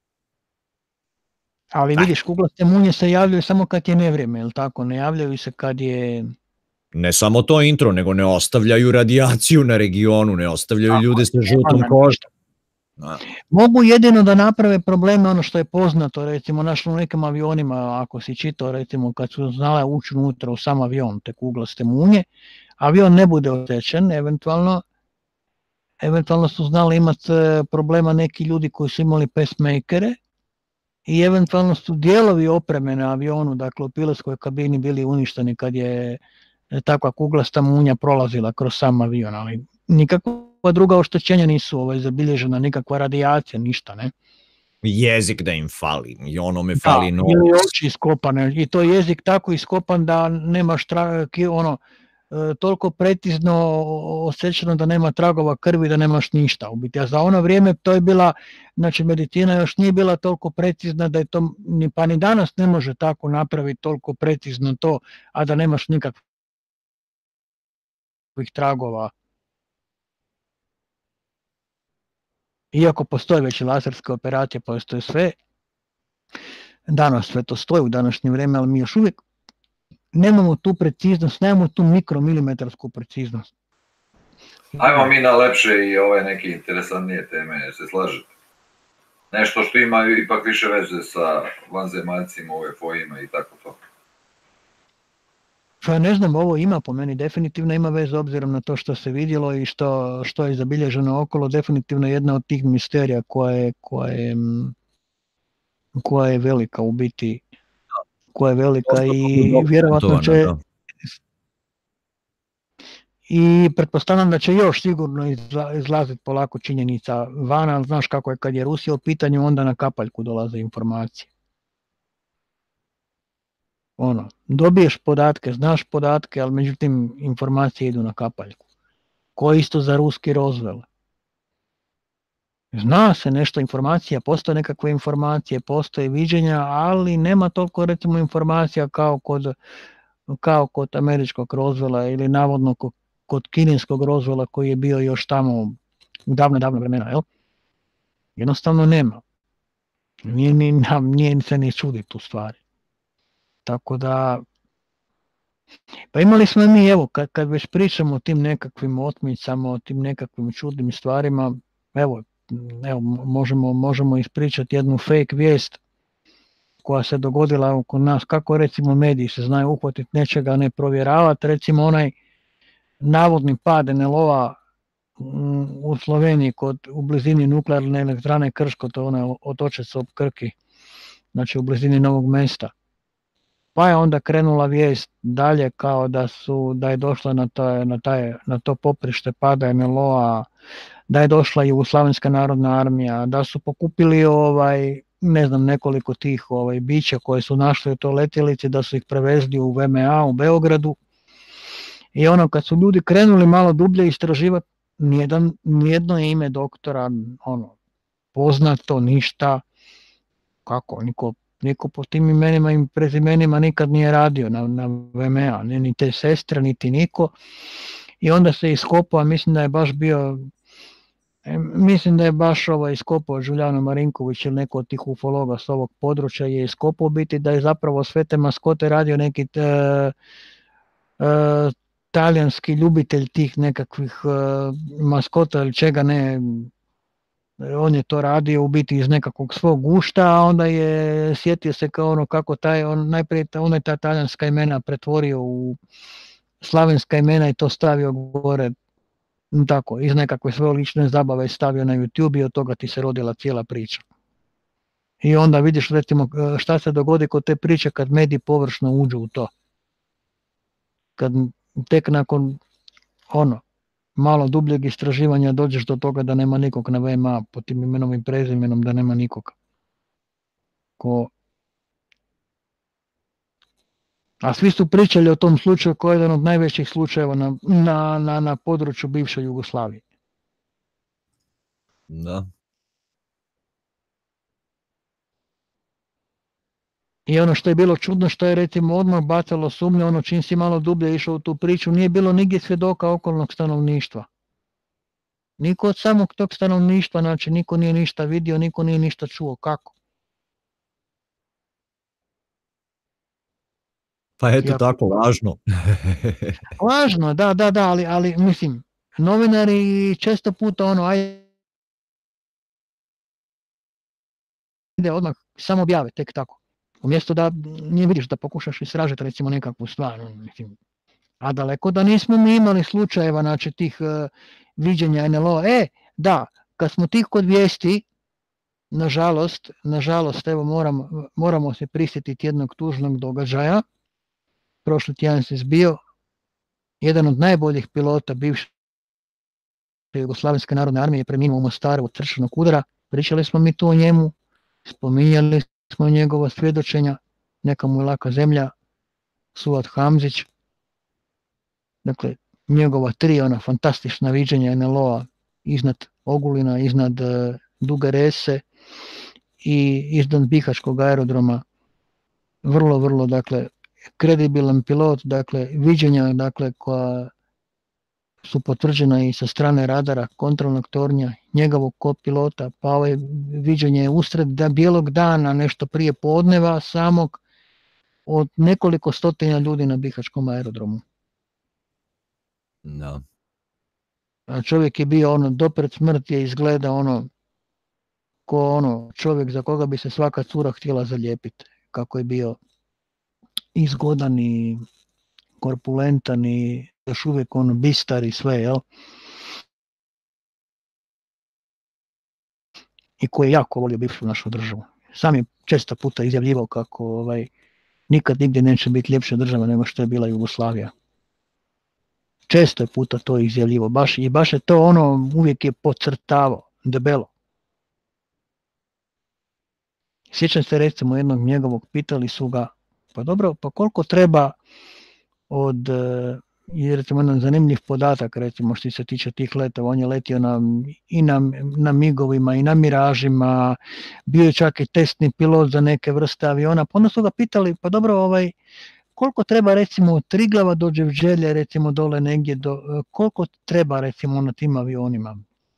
Ali vidiš, kuglaste munje se javljaju samo kad je nevrijeme, je li tako? Ne javljaju se kad je... Ne samo to, Intro, nego ne ostavljaju radijaciju na regionu, ne ostavljaju Aha, ljude sa žutom kožom. Mogu jedino da naprave probleme, ono što je poznato, recimo našlo u nekim avionima, ako si čitao, recimo kad su znale ući unutra u sam avion, te kuglaste munje, avion ne bude oštećen, eventualno, eventualno su znali imati problema neki ljudi koji su imali pacemakere i eventualno su dijelovi opreme na avionu, dakle u pilotskoj kabini bili uništeni kad je takva kuglasta munja prolazila kroz sam avion, ali nikakva druga oštećenja nisu ovaj, zabilježena, nikakva radijacija, ništa, ne? Jezik da im fali, i ono me fali da, novac. Ili oči iskopane, i to je jezik tako iskopan da nemaš tra, ono, toliko precizno osjećano da nema tragova krvi, da nemaš ništa u biti. A za ono vrijeme to je bila, znači medicina još nije bila toliko precizna da je to, pa ni danas ne može tako napraviti toliko precizno to, a da nemaš nikakvih tragova. Iako postoje već laserske operacije, postoje sve, danas sve to stoji u današnje vrijeme, ali mi još uvijek nemamo tu preciznost, nemamo tu mikromilimetrarsku preciznost. Ajmo mi na lepše i ove neke interesantnije teme, se slažete? Nešto što ima ipak više veze sa vanzemaljcima, U F O-ima i tako to. Pa ne znam, ovo ima po meni, definitivno ima veze obzirom na to što se vidjelo i što, što je zabilježeno okolo, definitivno jedna od tih misterija koja je, koja je, koja je velika u biti, koja je velika i vjerovatno će, i pretpostavljam da će još sigurno izla, izlaziti polako činjenica van, ali znaš kako je kad je Rusija u pitanju, onda na kapaljku dolaze informacije. Ono, dobiješ podatke, znaš podatke, ali međutim informacije idu na kapaljku. Ko isto za ruski Roswell. Zna se nešto informacija, postoje nekakve informacije, postoje viđenja, ali nema toliko recimo informacija kao kod, kao kod američkog Roswella ili navodno kod, kod kineskog Roswella koji je bio još tamo u davne, davne vremena, jel? Jednostavno nema. Nije, nije, nije se ni čudi tu stvari. Tako da, pa imali smo mi, evo, kad, kad već pričamo o tim nekakvim otmicama, o tim nekakvim čudnim stvarima, evo, evo možemo, možemo ispričati jednu fake vijest koja se dogodila oko nas, kako recimo mediji se znaju uhvatiti nečega, ne provjeravati, recimo onaj navodni pad en el o-a u Sloveniji kod, u blizini nuklearne elektrane Krško, to je onaj otočec ob Krki, znači u blizini Novog Mesta. Pa je onda krenula vijest dalje kao da su, da je došla na to, na taj, na to poprište pada en el o-a, da je došla Jugoslavenska narodna armija, da su pokupili ovaj, ne znam, nekoliko tih ovaj, bića koje su našli u toj letjelici, da su ih prevezli u V M A u Beogradu. I ono, kad su ljudi krenuli malo dublje istraživati, nijedan, nijedno ime doktora, ono, poznato, ništa, kako, niko, niko po tim imenima i prezimenima nikad nije radio na, na V M A, ni te sestre, niti niko. I onda se iskopao, mislim da je baš bio, mislim da je baš ovaj iskopao Žuljano Marinković ili neko od tih ufologa s ovog područja je iskopao biti da je zapravo sve te maskote radio neki te, uh, talijanski ljubitelj tih nekakvih uh, maskota ili čega ne, on je to radio u biti iz nekakvog svog gušta, a onda je sjetio se kao ono kako taj, on najprije on je ta talijanska imena pretvorio u slavenska imena i to stavio gore, tako, iz nekakve svoje lične zabave stavio na YouTube i od toga ti se rodila cijela priča. I onda vidiš recimo šta se dogodi kod te priče kad mediji površno uđu u to. Kad tek nakon ono, malo dubljeg istraživanja dođeš do toga da nema nikog na V M A pod tim imenom i prezimenom, da nema nikog. Ko... A svi su pričali o tom slučaju koji je jedan od najvećih slučajeva na, na, na, na području bivše Jugoslavije. Da. I ono što je bilo čudno, što je recimo odmah bacalo sumnje, ono čim si malo dublje išao u tu priču, nije bilo nigdje svjedoka okolnog stanovništva. Niko od samog tog stanovništva, znači niko nije ništa vidio, niko nije ništa čuo. Kako? Pa eto tako, važno. Važno, da, da, da, ali, ali mislim, novinari često puta ono, ajde odmah samo objave, tek tako. Umjesto da nije vidiš da pokušaš istražiti recimo nekakvu stvar. Mislim, a daleko da nismo mi imali slučajeva, znači tih uh, viđenja en el o. E, da, kad smo tih kod vijesti, nažalost, nažalost, evo moram, moramo se prisjetiti jednog tužnog događaja. Prošli tjedan se zbio jedan od najboljih pilota bivše Jugoslavenske narodne armije je preminuo u Mostaru od srčanog udara. Pričali smo mi tu o njemu, spominjali smo njegova svjedočenja, neka mu je laka zemlja, Suad Hamzić. dakle, njegova tri ona fantastična viđenja en el o-a iznad Ogulina, iznad uh, Duge Rese i iznad Bihaćkog aerodroma, vrlo, vrlo, dakle, kredibilan pilot, dakle, viđenja, dakle, koja su potvrđena i sa strane radara, kontrolnog tornja, njegovog kopilota, pa ovaj viđenje usred da bijelog dana, nešto prije podneva samog, od nekoliko stotina ljudi na Bihaćkom aerodromu. Da. A čovjek je bio ono, dopred smrti je izgleda ono, ko ono, čovjek za koga bi se svaka cura htjela zalijepiti, kako je bio i zgodan i korpulentan i još uvijek ono bistar i sve, jel? I koji je jako volio bivšu našu državu. Sam je često puta izjavljivao kako ovaj, nikad nigdje neće biti ljepša država nego što je bila Jugoslavija. Često je puta to izjavljivo, baš, i baš je to ono, uvijek je podcrtavao, debelo. Sjećam se recimo jednog njegovog, pitali su ga, pa dobro, pa koliko treba od, je recimo jedan zanimljiv podatak, recimo što se tiče tih letova, on je letio na, i na, na migovima i na miražima, bio je čak i testni pilot za neke vrste aviona, pa onda su ga pitali, pa dobro, ovaj, koliko treba recimo od Triglava do Đevđelje, recimo dole negdje, do, koliko treba recimo na tim avionima?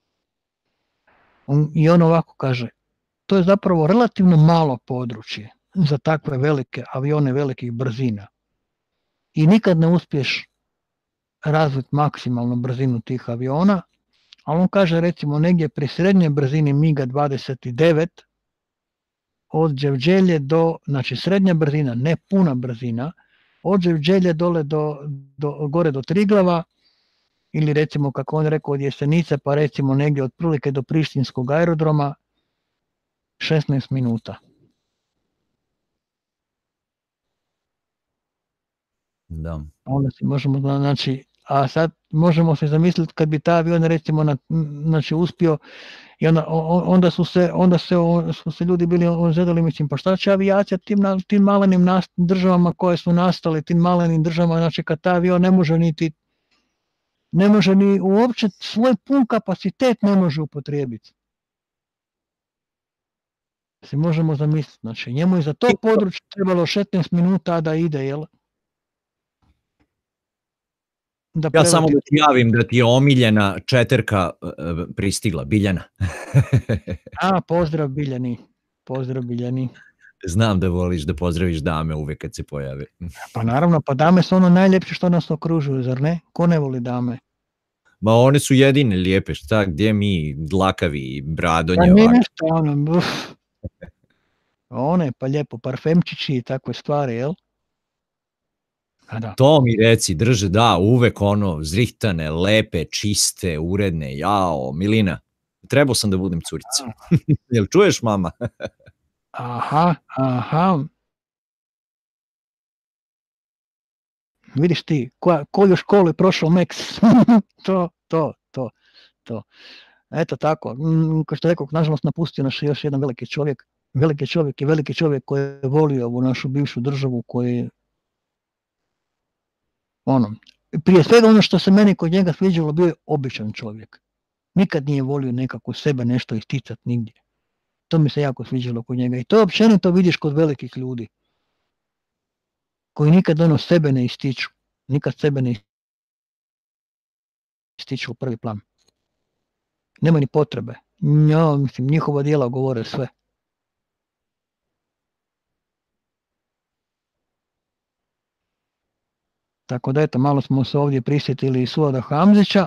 On, I on ovako kaže, to je zapravo relativno malo područje za takve velike avione velikih brzina. I nikad ne uspiješ razviti maksimalnu brzinu tih aviona, ali on kaže recimo negdje pri srednjoj brzini miga dvadeset devet od Đevđelje do, znači srednja brzina, ne puna brzina, od Đevđelje dole do, do, gore do Triglava, ili recimo kako on rekao od Jesenice, pa recimo negdje otprilike do Prištinskog aerodroma, šesnaest minuta. Da. Onda si možemo, znači, a sad možemo se zamisliti kad bi taj avion recimo na, znači, uspio i onda, onda, su se, onda se, su se ljudi bili ozadili, mislim, pa šta će avijacija tim, tim malenim državama koje su nastale, tim malenim državama, znači kad taj avion ne može niti, ne može ni uopće svoj pun kapacitet ne može upotrijebiti. Si možemo zamisliti, znači njemu je za to područje trebalo šesnaest minuta da ide, jel? Da ja samo da ti javim da ti je omiljena četerka uh, pristigla, Biljana. A, pozdrav Biljani, pozdrav Biljani. Znam da voliš da pozdraviš dame uvek kad se pojave. Pa naravno, pa dame su ono najljepše što nas okružuju, zar ne? Ko ne voli dame? Ma one su jedine lijepe, šta, gdje mi dlakavi, bradonje. Pa ne nešto, ono, uf. One, pa lijepo, parfemčići i takve stvari, jel? Da. To mi reci, drže, da, uvek ono, zrihtane, lepe, čiste, uredne, jao, Milina, trebao sam da budem curica. Jel čuješ, mama? Aha, aha. Vidiš ti, koja, koju školu je prošao Meks? to, to, to, to. Eto tako, kao što rekao, nažalost napustio naš još jedan veliki čovjek, veliki čovjek i veliki čovjek koji je volio ovu našu bivšu državu, koji ono, prije svega ono što se meni kod njega sviđalo, bio je običan čovjek. Nikad nije volio nekako sebe nešto isticati nigdje. To mi se jako sviđalo kod njega. I to općenito vidiš kod velikih ljudi. Koji nikad ono sebe ne ističu. Nikad sebe ne ističu u prvi plan. Nema ni potrebe. Ja, mislim, njihova djela govore sve. Tako da eto, malo smo se ovdje prisjetili i Suada Hamzića.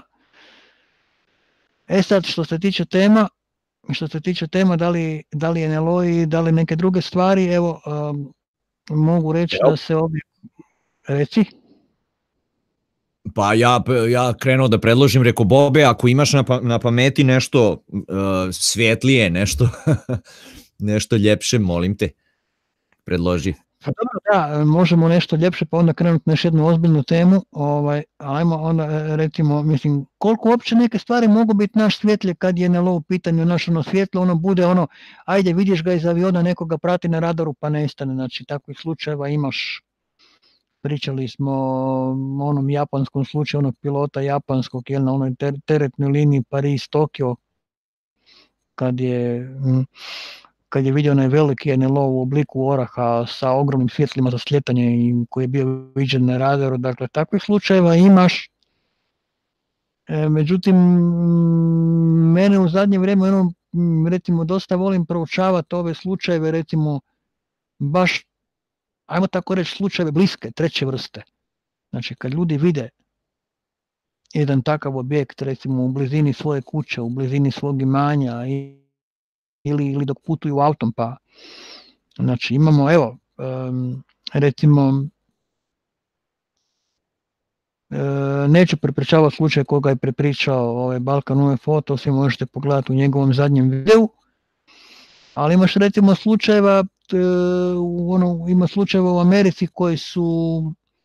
E sad, što se tiče tema, što se tiče tema, da li, da li en el o i da li neke druge stvari, evo, um, mogu reći da se ovdje, reci. Pa ja, ja krenuo da predložim, reko Bobe, ako imaš na, pa, na pameti nešto uh, svjetlije, nešto, nešto ljepše, molim te, predloži. Pa dobro, da, možemo nešto ljepše, pa onda krenuti na još jednu ozbiljnu temu, ovaj, ajmo onda recimo, mislim, koliko uopće neke stvari mogu biti naš svjetlje kad je en el o u pitanju, naš ono svjetlo, ono bude ono, ajde vidiš ga iz aviona, nekoga prati na radaru pa nestane, znači takvih slučajeva imaš pričali smo o onom japanskom slučaju, onog pilota japanskog, jel, na onoj ter- teretnoj liniji Pariz-Tokio, kad je, kad je vidio onaj veliki N L O u obliku oraha sa ogromnim svjetlima za sljetanje i koji je bio viđen na radaru. Dakle, takvih slučajeva imaš. E, međutim, mene u zadnje vrijeme, ono, recimo, dosta volim proučavati ove slučajeve, recimo, baš, ajmo tako reći, slučajeve bliske, treće vrste. Znači, kad ljudi vide jedan takav objekt, recimo u blizini svoje kuće, u blizini svog imanja i, ili, ili dok putuju autom, pa znači imamo, evo, um, recimo, e, neću prepričavati slučaj koga je prepričao ovaj Balkan U F O, to svi možete pogledati u njegovom zadnjem videu, ali imaš recimo slučajeva, e, ono, ima slučajeva u Americi koji su,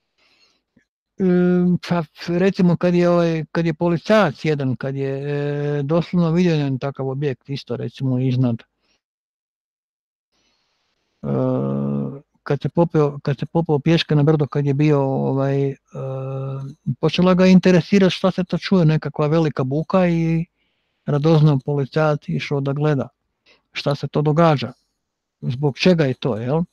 pa recimo kad je, ovaj, kad je policajac jedan, kad je e, doslovno vidio jedan takav objekt, isto recimo iznad, e, kad se popeo, kad se popeo pješke na brdo, kad je bio, ovaj, e, počela ga interesirati šta se to čuje, nekakva velika buka i radoznao policajac išao da gleda šta se to događa, zbog čega je to, jel?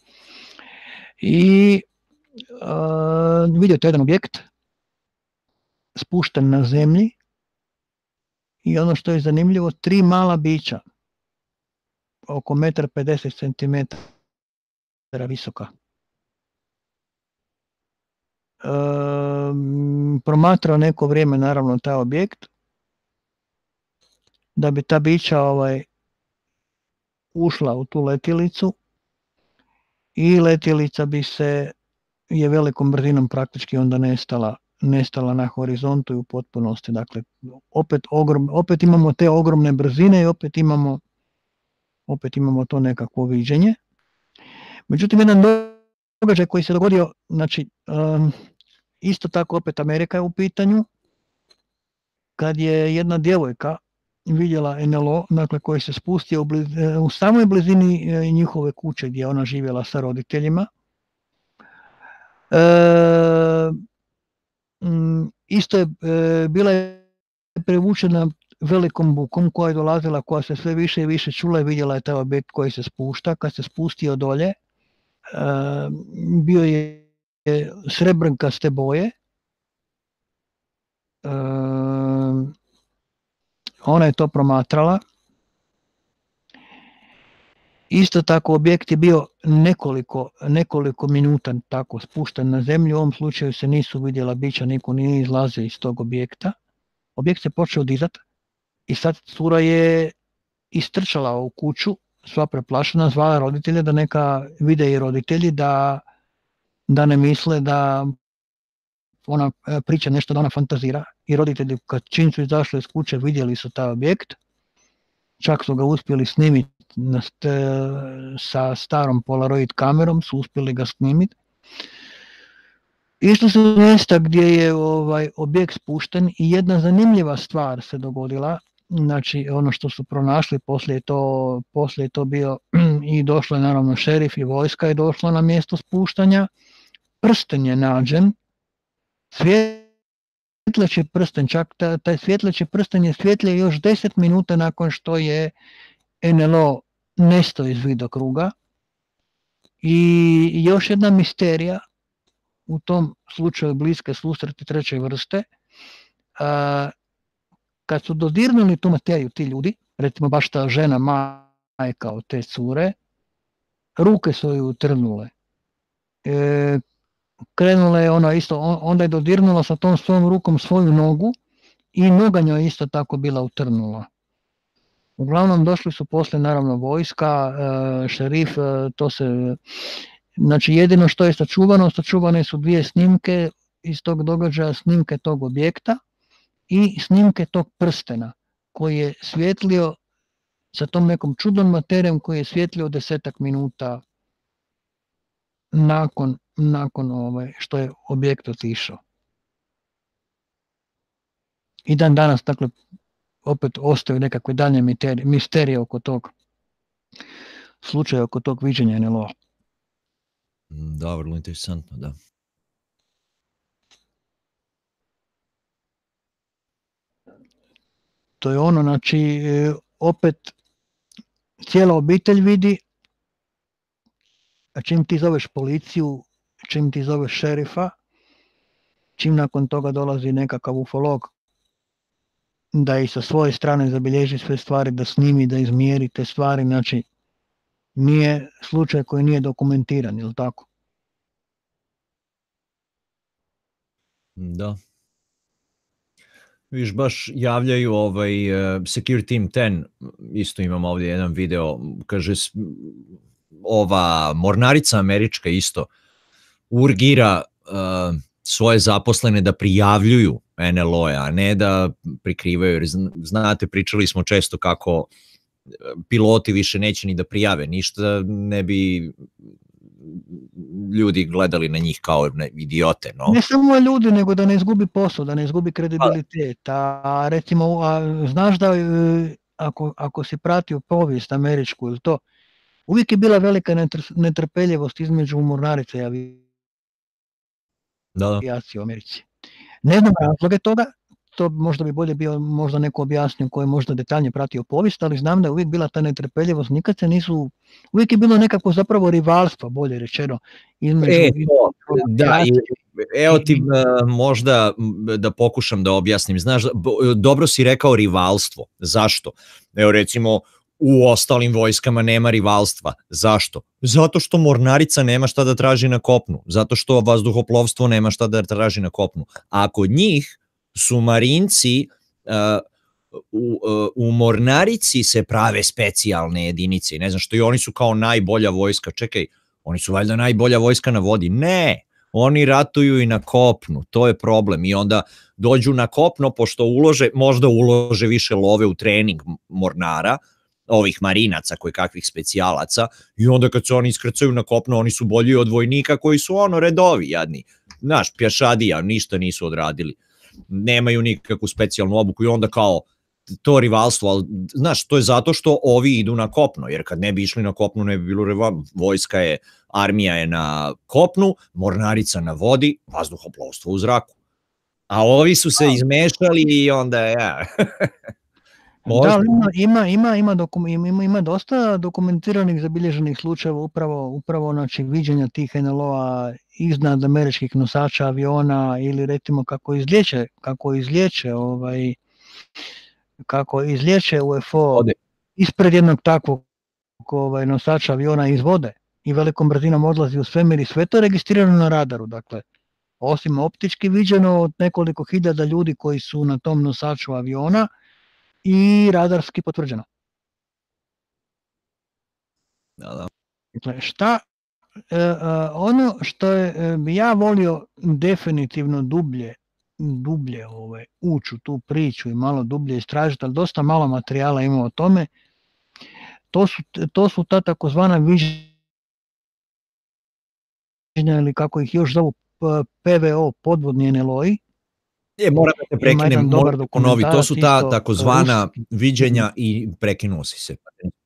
I Uh, vidite jedan objekt spušten na zemlji i ono što je zanimljivo, tri mala bića oko metar pedeset centimetara visoka. Uh, promatrao neko vrijeme naravno taj objekt da bi ta bića ovaj, ušla u tu letjelicu i letjelica bi se je velikom brzinom praktički onda nestala, nestala na horizontu i u potpunosti. Dakle, opet, ogrom, opet imamo te ogromne brzine i opet imamo, opet imamo to nekakvo viđenje. Međutim, jedan događaj koji se dogodio, znači, um, isto tako opet Amerika je u pitanju, kad je jedna djevojka vidjela N L O, dakle, koji se spustio u, bliz, u samoj blizini njihove kuće gdje je ona živjela sa roditeljima. E, m, isto je e, bila je prevučena velikom bukom koja je dolazila, koja se sve više i više čula i vidjela je taj objekt koji se spušta. Kad se spustio dolje, e, bio je srebrnkaste boje. E, ona je to promatrala. Isto tako objekt je bio nekoliko, nekoliko minuta tako spušten na zemlju, u ovom slučaju se nisu vidjela bića, niko nije izlazio iz tog objekta. Objekt se počeo dizat i sad cura je istrčala u kuću, sva preplašena, zvala roditelje da neka vide i roditelji da, da ne misle da ona priča nešto, da ona fantazira. I roditelji kad čim su izašli iz kuće vidjeli su taj objekt, čak su ga uspjeli snimiti sa starom Polaroid kamerom, su uspjeli ga snimiti. Išli su mjesta gdje je ovaj objekt spušten i jedna zanimljiva stvar se dogodila, znači ono što su pronašli, poslije je to, poslije je to bio i došlo je naravno šerif i vojska je došla na mjesto spuštanja, prsten je nađen, svjetleći prsten, čak taj svjetleći prsten je svjetlio još deset minuta nakon što je N L O nestao iz vidokruga. I još jedna misterija u tom slučaju bliske susreti treće vrste, a, kad su dodirnuli tu materiju ti ljudi, recimo baš ta žena majka od te cure, ruke su ju utrnule. E, krenula je ona isto, onda je dodirnula sa tom svojom rukom svoju nogu i noga njoj isto tako bila utrnula. Uglavnom došli su poslije naravno vojska, šerif, to se, znači jedino što je sačuvano, sačuvane su dvije snimke iz tog događaja, snimke tog objekta i snimke tog prstena koji je svjetlio sa tom nekom čudnom materijom koji je svjetlio desetak minuta nakon, nakon ovaj, što je objekt otišao. I dan danas, dakle, opet ostaju nekakve dalje misterije oko tog slučaja, oko tog viđenja N L O. Da, vrlo interesantno, da. to je ono, znači, opet cijela obitelj vidi, a čim ti zoveš policiju, čim ti zoveš šerifa, čim nakon toga dolazi nekakav ufolog da i sa svoje strane zabilježi sve stvari, da snimi, da izmjeri te stvari, znači nije slučaj koji nije dokumentiran, ili tako? Da. Viš, baš javljaju ovaj uh, Secure Team deset, isto imam ovdje jedan video, kaže ova mornarica američka isto urgira uh, svoje zaposlene da prijavljuju en el o, a ne da prikrivaju, jer znate, pričali smo često kako piloti više neće ni da prijave, ništa ne bi ljudi gledali na njih kao na idiote. No? Ne samo ljudi, nego da ne izgubi posao, da ne izgubi kredibilitet. A recimo, a, znaš da ako, ako si pratio povijest američku ili to, uvijek je bila velika netrpeljivost između mornarice i avijacije u Americi. Ne znam razloge toga, to možda bi bolje bio možda neko objasnio koji je možda detaljnije pratio povijest, ali znam da je uvijek bila ta netrpeljivost, nikad se nisu, uvijek je bilo nekako zapravo rivalstvo, bolje rečeno. Između, e, to, da, i, evo ti možda da pokušam da objasnim, znaš, dobro si rekao rivalstvo, zašto? Evo recimo, u ostalim vojskama nema rivalstva. Zašto? Zato što mornarica nema šta da traži na kopnu, zato što vazduhoplovstvo nema šta da traži na kopnu. A kod njih su marinci, uh, u, uh, u mornarici se prave specijalne jedinice, ne znam što, i oni su kao najbolja vojska. Čekaj, oni su valjda najbolja vojska na vodi? Ne, oni ratuju i na kopnu, to je problem. I onda dođu na kopno, pošto ulože, možda ulože više love u trening mornara, ovih marinaca, koji kakvih specijalaca, i onda kad se oni iskrcaju na kopno, oni su bolji od vojnika koji su ono redovi, jadni. Znaš, pješadija, ništa nisu odradili. Nemaju nikakvu specijalnu obuku i onda kao to rivalstvo, ali znaš, to je zato što ovi idu na kopno, jer kad ne bi išli na kopnu ne bi bilo rivalstvo. Vojska je, armija je na kopnu, mornarica na vodi, vazduhoplovstvo u zraku. A ovi su se izmešali i onda ja... Da, ima, ima, ima, dokum, ima, ima dosta dokumentiranih zabilježenih slučajeva upravo, upravo znači, viđenja tih en el o-a iznad američkih nosača aviona, ili recimo kako izliječe, kako izliječe, ovaj, kako izliječe u ef o ispred jednog takvog ovaj, nosača aviona iz vode i velikom brzinom odlazi u svemir i sve to je registrirano na radaru. Dakle, osim optički viđeno od nekoliko hiljada ljudi koji su na tom nosaču aviona, i radarski potvrđeno. Da, da. Dakle, šta, e, ono što je, bi ja volio definitivno dublje, dublje ovaj, ući u tu priču i malo dublje istražiti, ali dosta malo materijala ima o tome, to su, to su ta takozvana viđenja, ili kako ih još zovu pe ve o, podvodni en el o-i. Je, moram da te prekinem, moram ponovi, to su ta takozvana ruski viđenja i prekinuo si se.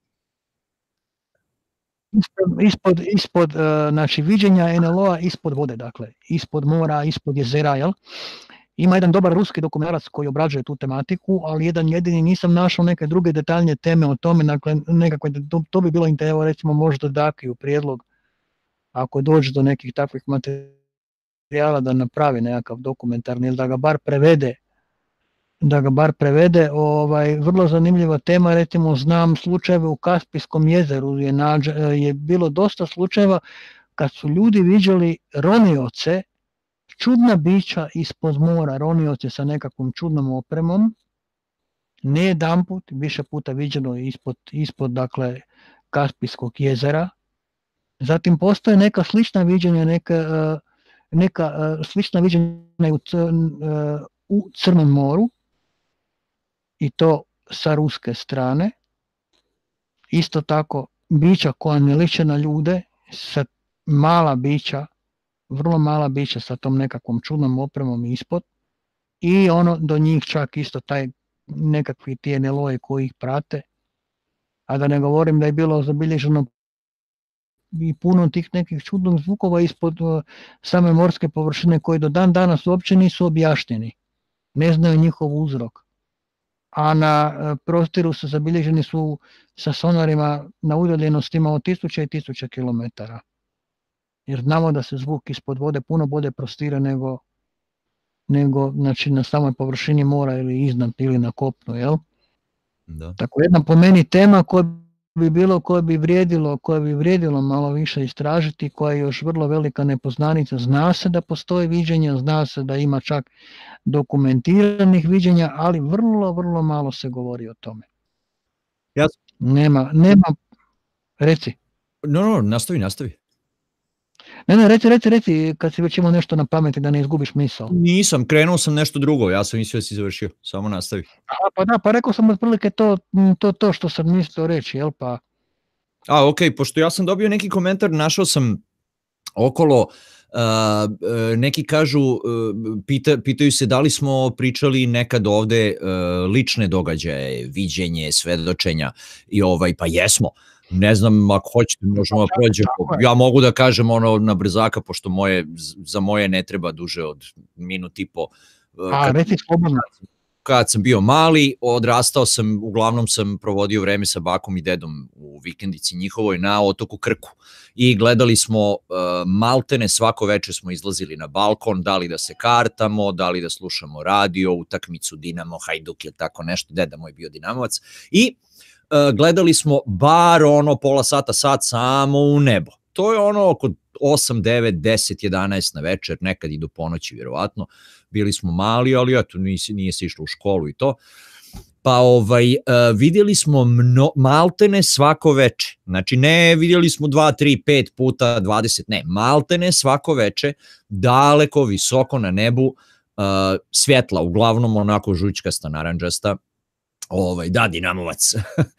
Ispod, ispod, ispod znači, viđenja en el o-a ispod vode, dakle, ispod mora, ispod jezera, jel? Ima jedan dobar ruski dokumentarac koji obrađuje tu tematiku, ali jedan jedini nisam našao neke druge detaljnije teme o tome, dakle, nekako, to, to bi bilo interesantno, recimo možda dati u prijedlog, ako dođe do nekih takvih materijala, da napravi nekakav dokumentarni ili da ga bar prevede, da ga bar prevede, ovaj, vrlo zanimljiva tema, recimo znam slučajeve u Kaspijskom jezeru, je, nađe, je bilo dosta slučajeva kad su ljudi viđali ronioce, čudna bića ispod mora, ronioce sa nekakvom čudnom opremom, ne jedanput, više puta viđeno ispod, ispod dakle, Kaspijskog jezera. Zatim postoje neka slična viđenja, neka neka uh, slična viđenja u, uh, u Crnom moru, i to sa ruske strane. Isto tako bića koja ne liče na ljude, sa mala bića, vrlo mala bića sa tom nekakvom čudnom opremom ispod, i ono do njih čak isto taj nekakvi ti en el o-i koji ih prate, a da ne govorim da je bilo zabilježeno i puno tih nekih čudnih zvukova ispod uh, same morske površine koji do dan danas uopće nisu objašnjeni. Ne znaju njihov uzrok. a na prostoru su zabilježeni su sa sonarima na udaljenostima od tisuća i tisuća kilometara. Jer znamo da se zvuk ispod vode puno bolje prostira nego, nego znači, na samoj površini mora ili iznad ili na kopnu, jel? Da. Tako jedna po meni tema koja bi bilo, koje bi vrijedilo, koje bi vrijedilo malo više istražiti, koja je još vrlo velika nepoznanica. Zna se da postoje viđenja, zna se da ima čak dokumentiranih viđenja, ali vrlo, vrlo malo se govori o tome. Ja... Nema, nema, reci. No, no, nastavi, nastavi. Ne, ne, reci, reci, reci, kad si već imao nešto na pameti da ne izgubiš misao. Nisam, krenuo sam nešto drugo, ja sam mislio da si završio, samo nastavi. A, pa da, pa rekao sam otprilike to, to, to što sam mislio reći, jel pa? A, okej, okay, pošto ja sam dobio neki komentar, našao sam okolo, uh, neki kažu, uh, pita, pitaju se da li smo pričali nekad ovde uh, lične događaje, viđenje, svedočenja i ovaj, pa jesmo. Ne znam, ako hoćete, možemo da prođemo. Ja mogu da kažem ono na brzaka, pošto moje, za moje ne treba duže od minut i po. A, reci slobodno. Kad sam bio mali, odrastao sam, uglavnom sam provodio vreme sa bakom i dedom u vikendici njihovoj na otoku Krku. I gledali smo, uh, maltene svako veče smo izlazili na balkon, da li da se kartamo, da li da slušamo radio, utakmicu Dinamo, Hajduk ili tako nešto, deda moj bio Dinamovac. I uh, gledali smo bar ono pola sata, sat samo u nebo. To je ono oko osam, devet, deset, jedanaest na večer, nekad i do ponoći vjerovatno. Bili smo mali, ali eto, nije, nije se išlo u školu i to. Pa ovaj, uh, vidjeli smo mno, maltene svako veče. Znači ne vidjeli smo dva, tri, pet puta, dvadeset, ne, maltene svako veče, daleko, visoko na nebu, uh, svjetla, uglavnom onako žućkasta, naranđasta, ovaj, da, Dinamovac,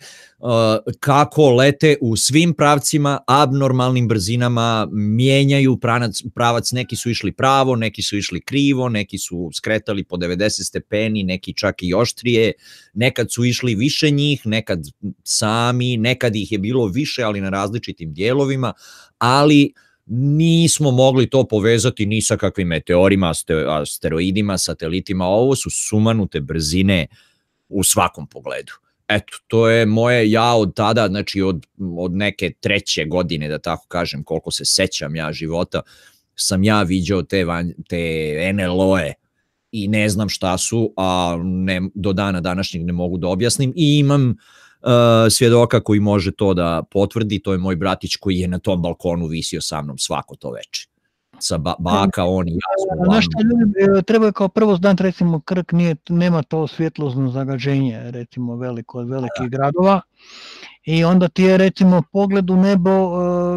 kako lete u svim pravcima, abnormalnim brzinama, mijenjaju pranac, pravac, neki su išli pravo, neki su išli krivo, neki su skretali po devedeset stepeni, neki čak i oštrije, nekad su išli više njih, nekad sami, nekad ih je bilo više, ali na različitim dijelovima, ali nismo mogli to povezati ni sa kakvim meteorima, asteroidima, satelitima, ovo su sumanute brzine u svakom pogledu. Eto, to je moje, ja od tada, znači od, od neke treće godine, da tako kažem, koliko se sećam ja života, sam ja viđao te, te en el o-e i ne znam šta su, a ne, do dana današnjeg ne mogu da objasnim i imam uh, svjedoka koji može to da potvrdi, to je moj bratić koji je na tom balkonu visio sa mnom svako to veče. Sa ba, baka, on i ja. Znaš šta, ljudi, treba je kao prvo znati, recimo, Krk nije, nema to svjetlosno zagađenje, recimo, veliko od velikih gradova, i onda ti je, recimo, pogled u nebo uh,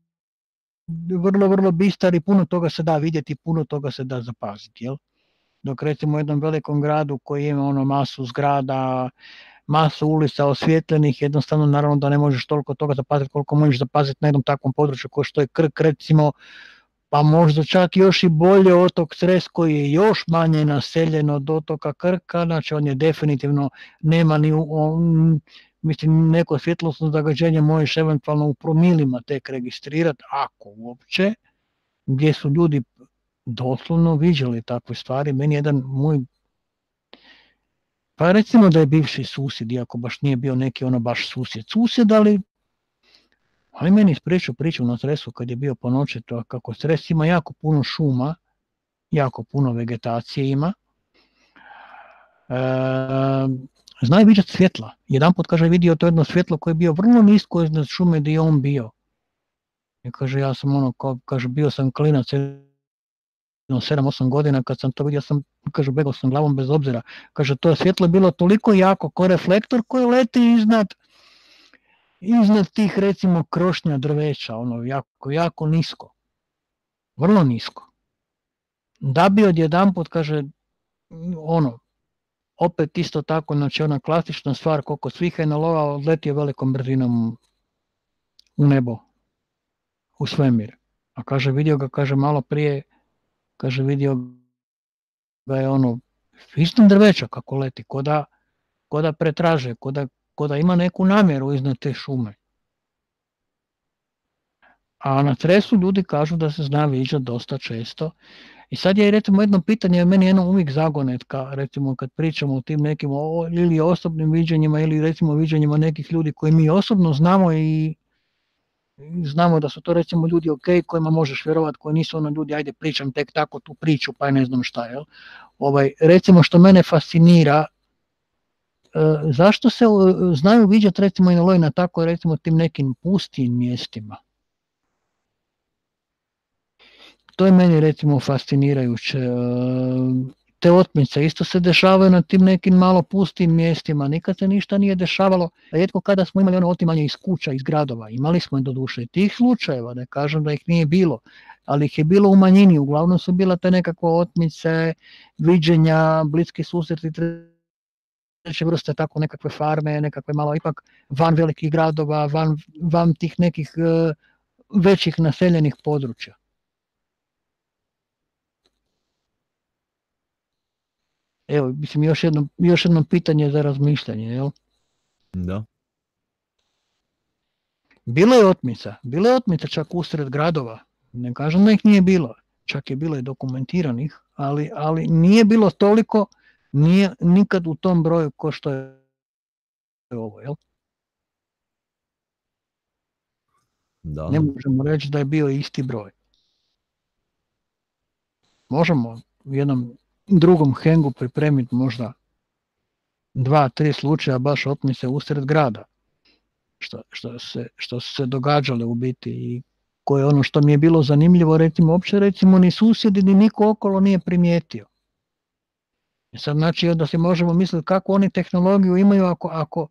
vrlo, vrlo bistar i puno toga se da vidjeti, puno toga se da zapaziti, jel? Dok, recimo, u jednom velikom gradu koji ima ono masu zgrada, masu ulica osvjetljenih, jednostavno, naravno da ne možeš toliko toga zapaziti koliko možeš zapaziti na jednom takvom području kao što je Krk, recimo, pa možda čak još i bolje otok Cres koji je još manje naseljen od otoka Krka, znači on je definitivno, nema ni, on, mislim, neko svjetlosno zagađenje možeš eventualno u promilima tek registrirati, ako uopće, gdje su ljudi doslovno viđali takve stvari. Meni jedan moj, pa recimo da je bivši susjed, iako baš nije bio neki ono baš susjed, susjed, ali Ali meni ispričao priču na Cresu kad je bio po noći, to kako Cres ima jako puno šuma, jako puno vegetacije ima. E, zna je viđati svjetla. Jedan put, kaže, vidio to jedno svjetlo koje je bio vrlo nisko iznad šume gdje je on bio. I kaže, ja sam ono, kao, kaže, bio sam klinac, sedam osam godina, kad sam to vidio, sam, kaže, begao sam glavom bez obzira. Kaže, to je svjetlo bilo toliko jako ko reflektor koji leti iznad iznad tih, recimo, krošnja drveća, ono, jako, jako nisko, vrlo nisko. Da bi odjedanput, kaže, ono, opet isto tako, znači ona klasična stvar, koliko svih en el o-a odletio velikom brzinom u nebo, u svemir. A kaže, vidio ga, kaže, malo prije, kaže, vidio ga je ono, iznad drveća kako leti, ko da, ko da pretraže, ko da ko da ima neku namjeru iznad te šume. A na Cresu ljudi kažu da se zna viđati dosta često. I sad je recimo jedno pitanje, meni jedno uvijek zagonetka, recimo kad pričamo o tim nekim o, ili osobnim viđenjima ili recimo viđenjima nekih ljudi koji mi osobno znamo i znamo da su to recimo ljudi ok, kojima možeš vjerovati, koji nisu ono ljudi, ajde pričam tek tako tu priču, pa ne znam šta, jel? Ovaj, recimo što mene fascinira, e, zašto se e, znaju viđati recimo i na tako recimo tim nekim pustim mjestima. To je meni recimo fascinirajuće. E, te otmice isto se dešavaju na tim nekim malo pustim mjestima, nikad se ništa nije dešavalo. Rijetko kada smo imali ono otimanje iz kuća, iz gradova, imali smo do duše tih slučajeva, ne kažem da ih nije bilo, ali ih je bilo u manjini, uglavnom su bila te nekakve otmice, viđenja, bliski susreti, treće vrste, tako nekakve farme, nekakve malo ipak van velikih gradova, van, van tih nekih uh, većih naseljenih područja. Evo, mislim, još jedno, još jedno pitanje za razmišljanje, jel? Da. Bilo je otmica, bilo je otmica čak usred gradova, ne kažem da ih nije bilo, čak je bilo i dokumentiranih, ali, ali nije bilo toliko, nije nikad u tom broju ko što je ovo, jel? Da. Ne možemo reći da je bio isti broj. Možemo u jednom drugom hengu pripremiti možda dva, tri slučaja baš otmice usred grada, što, što, se, što su se događale u biti i koje ono što mi je bilo zanimljivo, recimo, uopće recimo ni susjedi ni niko okolo nije primijetio. I sad znači da si možemo misliti kako oni tehnologiju imaju ako, ako,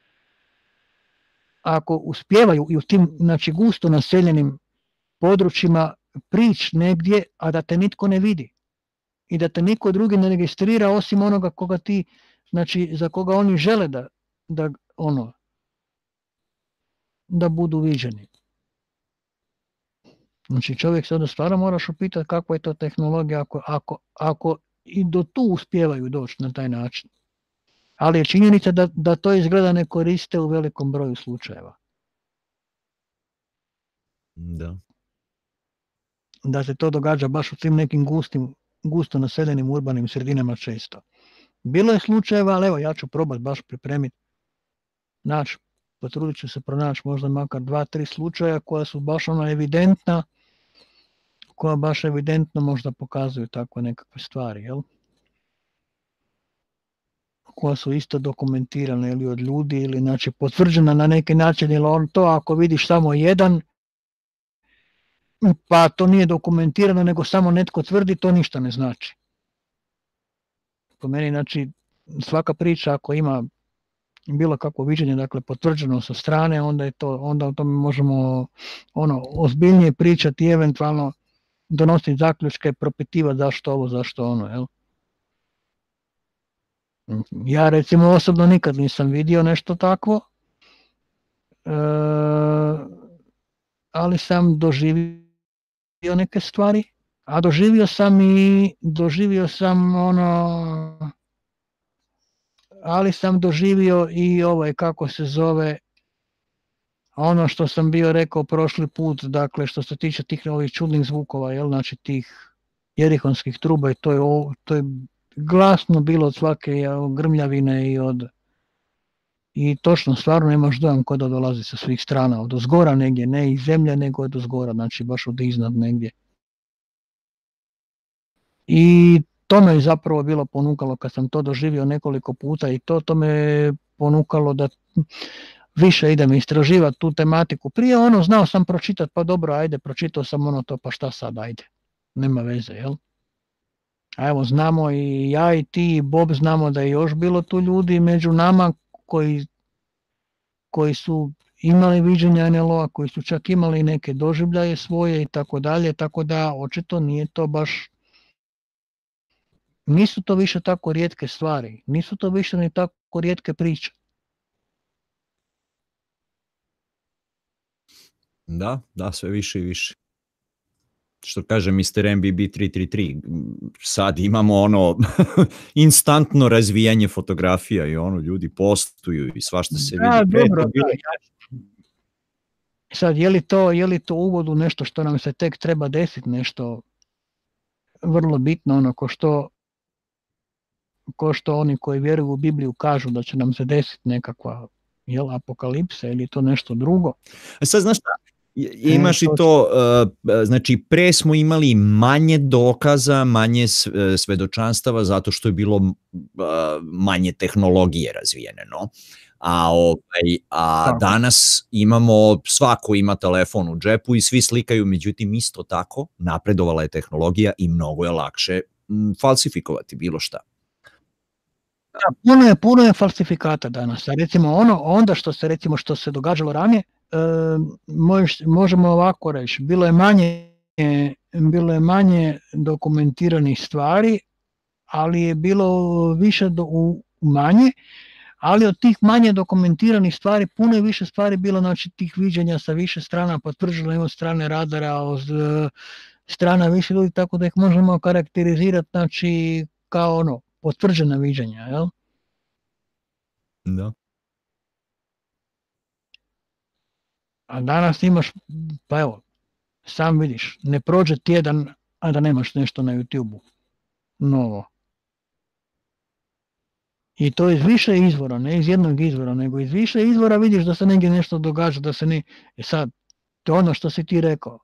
ako uspijevaju i u tim znači, gusto naseljenim područjima prići negdje, a da te nitko ne vidi. I da te niko drugi ne registrira osim onoga koga ti, znači za koga oni žele da, da ono da budu viđeni. Znači čovjek se onda stvarno moraš upitati kakva je to tehnologija ako, ako, ako i do tu uspijevaju doći na taj način. Ali je činjenica da, da to izgleda ne koriste u velikom broju slučajeva. Da. Da se to događa baš u tim nekim gustim gusto naseljenim urbanim sredinama često. Bilo je slučajeva, ali evo ja ću probati baš pripremiti, naći, potrudit ću se pronaći možda makar dva, tri slučaja koja su baš ona evidentna, koja baš evidentno možda pokazuju takve nekakve stvari, jel? Koja su isto dokumentirane ili od ljudi ili znači potvrđena na neki način, ili on to ako vidiš samo jedan, pa to nije dokumentirano, nego samo netko tvrdi, to ništa ne znači. Po meni, znači, svaka priča ako ima bilo kakvo viđenje, dakle, potvrđeno sa strane, onda je to, onda o tome možemo ono, ozbiljnije pričati i eventualno donositi zaključke, propitivati zašto ovo, zašto ono, jel? Ja recimo osobno nikad nisam vidio nešto takvo, e, ali sam doživio neke stvari, a doživio sam i doživio sam ono, ali sam doživio i ovaj kako se zove, ono što sam bio rekao prošli put, dakle što se tiče tih ovih čudnih zvukova, jel, znači tih jerihonskih truba i to je, to je glasno bilo od svake grmljavine i od i točno stvarno nemaš dojam ko da dolazi sa svih strana, od ozgora negdje, ne iz zemlje nego od ozgora, znači baš od iznad negdje. I to me je zapravo bilo ponukalo kad sam to doživio nekoliko puta i to, to me ponukalo da više idem istraživati tu tematiku. Prije ono znao sam pročitati, pa dobro, ajde, pročitao sam ono to, pa šta sad, ajde, nema veze, jel? A evo, znamo i ja i ti i Bob znamo da je još bilo tu ljudi među nama koji, koji su imali viđenja en el o-a, koji su čak imali neke doživljaje svoje i tako dalje, tako da očito nije to baš, nisu to više tako rijetke stvari, nisu to više ni tako rijetke priče. Da, da, sve više i više. Što kaže mister em bi bi tri tri tri, sad imamo ono instantno razvijanje fotografija i ono ljudi postuju i svašta se da, vidi. Dobro, da, ja. Sad je li, to, je li to uvod u nešto što nam se tek treba desiti, nešto vrlo bitno, ono ko što ko što oni koji vjeruju u Bibliju kažu da će nam se desiti nekakva jel, apokalipsa ili to nešto drugo. A sad znaš šta, imaš i to, znači pre smo imali manje dokaza, manje svedočanstava zato što je bilo manje tehnologije razvijene, no? A, ovaj, a danas imamo, svako ima telefon u džepu i svi slikaju, međutim isto tako napredovala je tehnologija i mnogo je lakše m, falsifikovati bilo šta. Da, puno je, puno je falsifikata danas, a recimo ono, onda što se, recimo, što se događalo ranije, e, mož, možemo ovako reći, bilo je manje, bilo je manje dokumentiranih stvari, ali je bilo više do, u, manje, ali od tih manje dokumentiranih stvari puno je više stvari bilo, znači tih viđenja sa više strana, potvrđeno od strane radara, od strana više ljudi, tako da ih možemo karakterizirati, znači kao ono, potvrđena viđenja, jel? Da. A danas imaš, pa evo, sam vidiš, ne prođe tjedan, a da nemaš nešto na YouTube-u novo. I to iz više izvora, ne iz jednog izvora, nego iz više izvora vidiš da se negdje nešto događa, da se ne... E sad, to je ono što si ti rekao.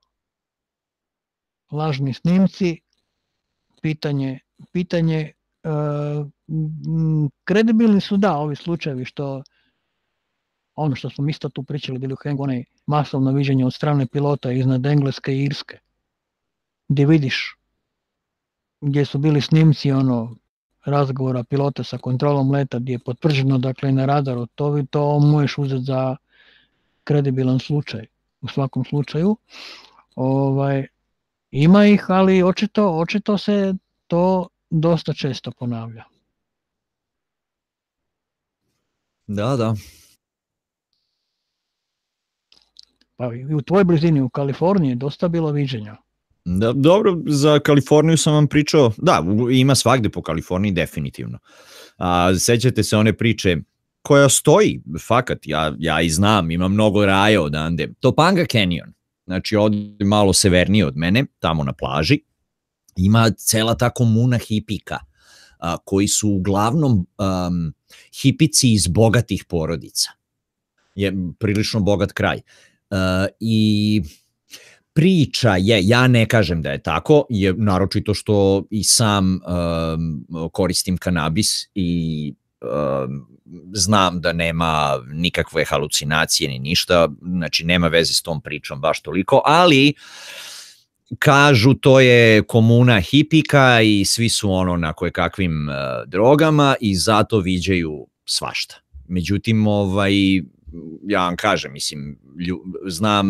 Lažni snimci, pitanje, pitanje, uh, kredibilni su da, ovi slučajevi što, ono što smo isto tu pričali, bili u Hengu, onaj masovno viđenje od strane pilota iznad Engleske i Irske, gdje vidiš, gdje su bili snimci, ono, razgovora pilota sa kontrolom leta gdje je potvrđeno dakle na radaru, to, to možeš uzeti za kredibilan slučaj u svakom slučaju. Ovaj, ima ih, ali očito, očito se to dosta često ponavlja. Da, da. Pa i u tvojoj blizini u Kaliforniji je dosta bilo viđenja. Da, dobro, za Kaliforniju sam vam pričao, da, ima svagde po Kaliforniji definitivno. A, sećate se one priče koja stoji, fakat, ja, ja i znam, ima mnogo raja odande. Topanga Canyon, znači ovdje malo severnije od mene, tamo na plaži, ima cela ta komuna hipika, a, koji su uglavnom um, hipici iz bogatih porodica. Je prilično bogat kraj. Uh, I... Priča je, ja ne kažem da je tako, je naročito što i sam um, koristim kanabis i um, znam da nema nikakve halucinacije ni ništa, znači nema veze s tom pričom baš toliko, ali kažu to je komuna hipika i svi su ono na koje kakvim uh, drogama i zato viđaju svašta. Međutim, ovaj, ja vam kažem, mislim, lju, znam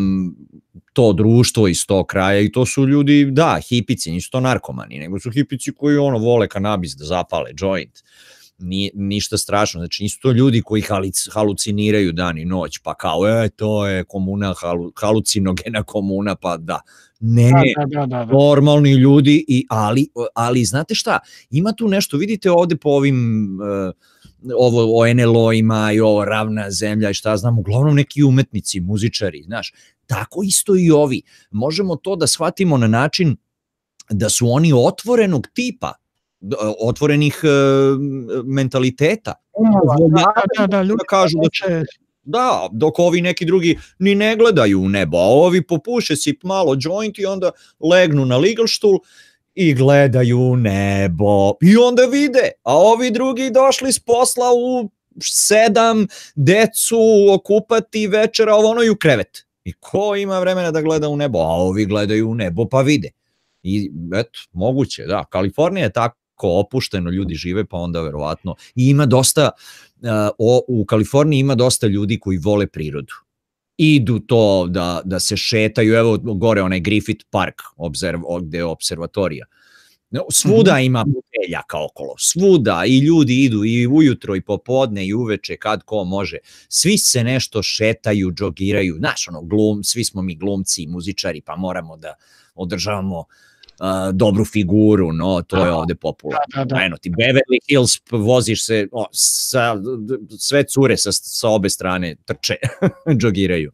to društvo iz tog kraja i to su ljudi, da, hipici, nisu to narkomani, nego su hipici koji ono vole kanabis da zapale, joint, Ni, ništa strašno, znači nisu to ljudi koji haluciniraju dan i noć, pa kao, e, to je komuna, halu, halucinogena komuna, pa da, ne, da, da, da, da. normalni ljudi, i, ali, ali znate šta, ima tu nešto, vidite ovde po ovim... Uh, ovo o en el o-ima i ovo ravna zemlja i šta znam, uglavnom neki umetnici, muzičari, znaš, tako isto i ovi. Možemo to da shvatimo na način da su oni otvorenog tipa, otvorenih uh, mentaliteta. Da, da, da, ljudi da kažu da će... Da, dok ovi neki drugi ni ne gledaju u nebo, a ovi popuše si malo joint i onda legnu na ligalštul i gledaju nebo i onda vide, a ovi drugi došli s posla u sedam, decu okupati večera, ovo ono i u krevet. I ko ima vremena da gleda u nebo, a ovi gledaju u nebo pa vide. I eto, moguće, da, Kalifornija je tako opušteno, ljudi žive, pa onda verovatno i ima dosta, uh, o, u Kaliforniji ima dosta ljudi koji vole prirodu. Idu to da, da se šetaju, evo gore onaj Griffith Park, observ, gde je observatorija. Svuda ima buteljaka okolo, svuda, i ljudi idu i ujutro i popodne i uveče kad ko može. Svi se nešto šetaju, džogiraju, znaš ono, glum, svi smo mi glumci i muzičari, pa moramo da održavamo uh, dobru figuru, no, to je ovde popularno. Da, da, da. Eno ti Beverly Hills, voziš se, o, sa, sve cure sa, sa obe strane trče, džogiraju.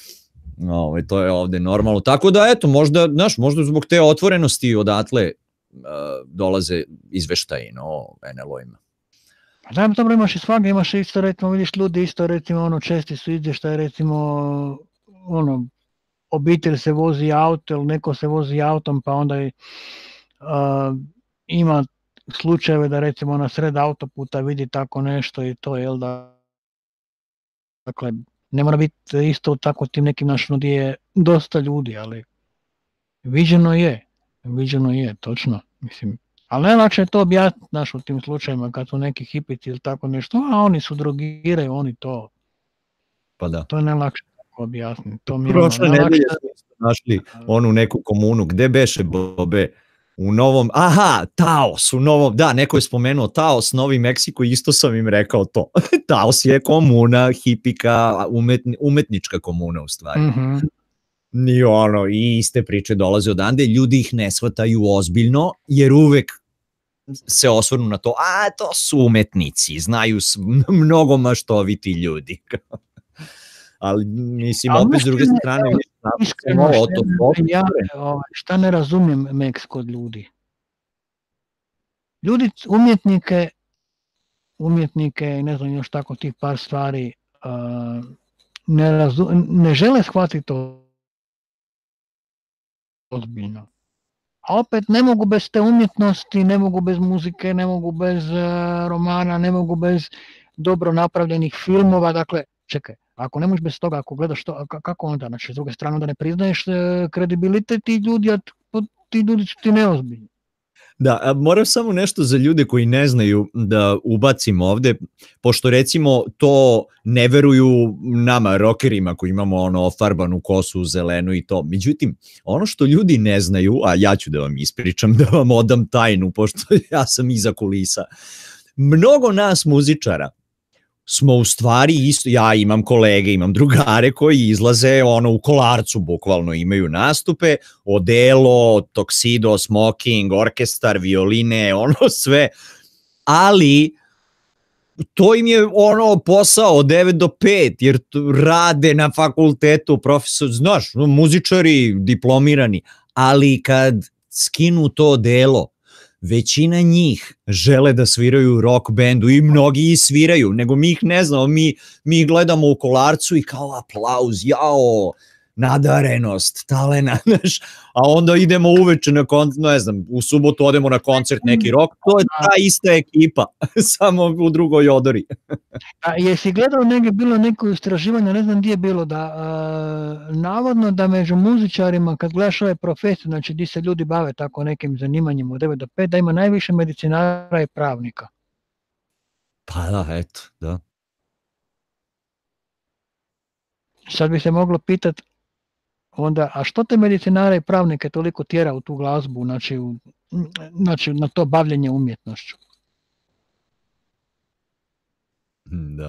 No, to je ovde normalno. Tako da, eto, možda, znaš, možda zbog te otvorenosti odatle dolaze izveštaji no, o en el o-ima. Da, dobro, imaš i svega, imaš isto, recimo, vidiš ljudi isto, recimo, ono, česti su izvještaje, recimo, ono, obitelj se vozi auto ili neko se vozi autom, pa onda i, uh, ima slučajeve da, recimo, na sred autoputa vidi tako nešto i to, jel da, dakle, ne mora biti isto tako tim nekim našim gdje je dosta ljudi, ali viđeno je, viđeno je, točno, mislim. Ali najlakše je to objasniti naš u tim slučajima kad su neki hipici ili tako nešto, a oni su drogiraju, oni to. Pa da. To je najlakše objasniti. To mi je Prošle ono, nedelje smo našli onu neku komunu, gde beše Bobe? U Novom, aha, Taos, u Novom, da, neko je spomenuo Taos, Novi Meksiko, isto sam im rekao to. Taos je komuna, hipika, umetni, umetnička komuna u stvari. Mm-hmm. I ono, i iste priče dolaze odande, ljudi ih ne shvataju ozbiljno, jer uvek se osvrnu na to, a to su umetnici, znaju mnogo maštoviti ljudi. Ali mislim, ali opet s druge ne, strane, iskreno, šta, ne, ja, ovaj, šta ne razumijem Meks kod ljudi? Ljudi, umjetnike, umjetnike i ne znam još tako tih par stvari, uh, ne, razu, ne žele shvatiti to ozbiljno. A opet ne mogu bez te umjetnosti, ne mogu bez muzike, ne mogu bez uh, romana, ne mogu bez dobro napravljenih filmova, dakle, čekaj, ako ne možeš bez toga, ako gledaš to, kako onda, znači s druge strane onda ne priznaješ uh, kredibilitet ti ljudi, a ti ljudi su ti neozbiljni. Da, a moram samo nešto za ljude koji ne znaju da ubacim ovde, pošto recimo to ne veruju nama rokerima koji imamo ono farbanu kosu, zelenu i to. Međutim, ono što ljudi ne znaju, a ja ću da vam ispričam, da vam odam tajnu, pošto ja sam iza kulisa. Mnogo nas muzičara smo u stvari isto, ja imam kolege, imam drugare koji izlaze ono u kolarcu, bukvalno imaju nastupe, odelo, toksido, smoking, orkestar, violine, ono sve, ali to im je ono posao od devet do pet, jer rade na fakultetu, profesor, znaš, muzičari, diplomirani, ali kad skinu to odelo, većina njih žele da sviraju u rock bandu i mnogi i sviraju, nego mi ih ne znamo, mi, mi ih gledamo u kolarcu i kao aplauz, jao, nadarenost, talena, znaš, a onda idemo uveče na koncert, ne znam, u subotu odemo na koncert neki rock, to je ta ista ekipa, samo u drugoj odori. A jesi gledao negdje, bilo neko istraživanje, ne znam gdje je bilo, da uh, navodno da među muzičarima, kad gledaš ove profesije, znači gdje se ljudi bave tako nekim zanimanjem od devet do pet, da ima najviše medicinara i pravnika. Pa da, eto, da. Sad bi se moglo pitati, onda, a što te medicinare i pravnike toliko tjera u tu glazbu, znači, u, znači na to bavljenje umjetnošću? Da.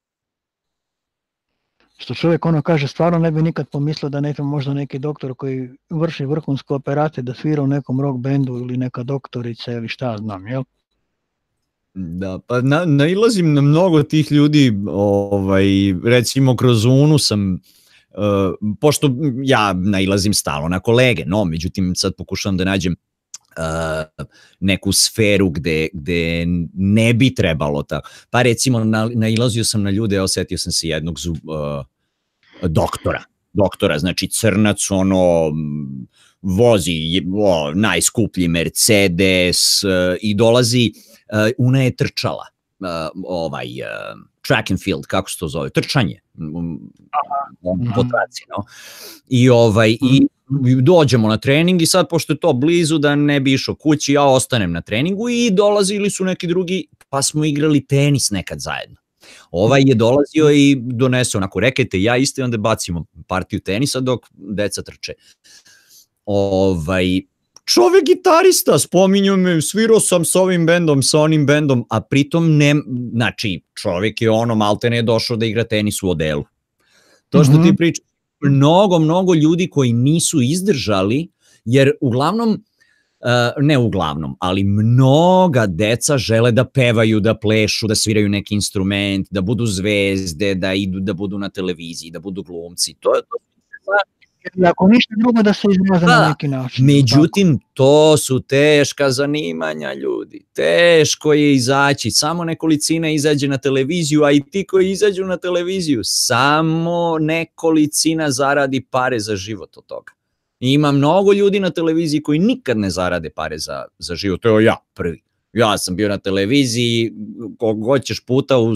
Što čovjek ono kaže, stvarno ne bi nikad pomislio da nekom možda neki doktor koji vrši vrhunsku operaciju da svira u nekom rock bandu ili neka doktorica ili šta znam, jel? Da, pa na, nailazim na mnogo tih ljudi, ovaj, recimo kroz Unu sam, uh, pošto ja nailazim stalno na kolege, no, međutim sad pokušavam da nađem uh, neku sferu gde, gde ne bi trebalo tako. Pa recimo na, nailazio sam na ljude, osetio sam se jednog zub, uh, doktora, doktora, znači crnac, ono, vozi o, najskuplji Mercedes uh, i dolazi, uh, Una je trčala, uh, ovaj, uh, track and field, kako se to zove, trčanje, um, po traci, no? I, ovaj, i dođemo na trening i sad, pošto je to blizu, da ne bi išao kući, ja ostanem na treningu i dolazili su neki drugi, pa smo igrali tenis nekad zajedno. Ovaj je dolazio i donesao onako rekete, ja isto i onda bacimo partiju tenisa dok deca trče. Ovaj, čovek gitarista, spominju me, svirao sam s ovim bendom, sa onim bendom, a pritom ne, znači čovek je ono maltene je došao da igra tenis u odelu. To što ti pričaš, mnogo, mnogo ljudi koji nisu izdržali, jer uglavnom, Uh, ne uglavnom, ali mnoga deca žele da pevaju, da plešu, da sviraju neki instrument, da budu zvezde, da idu, da budu na televiziji, da budu glumci. To je to Ili ako ništa drugo da se izraze Da, na neki način. međutim, to su teška zanimanja, ljudi. Teško je izaći. Samo nekolicina izađe na televiziju, a i ti koji izađu na televiziju, samo nekolicina zaradi pare za život od toga. I ima mnogo ljudi na televiziji koji nikad ne zarade pare za, za život. To je ja prvi. Ja sam bio na televiziji, kogod ćeš puta uz,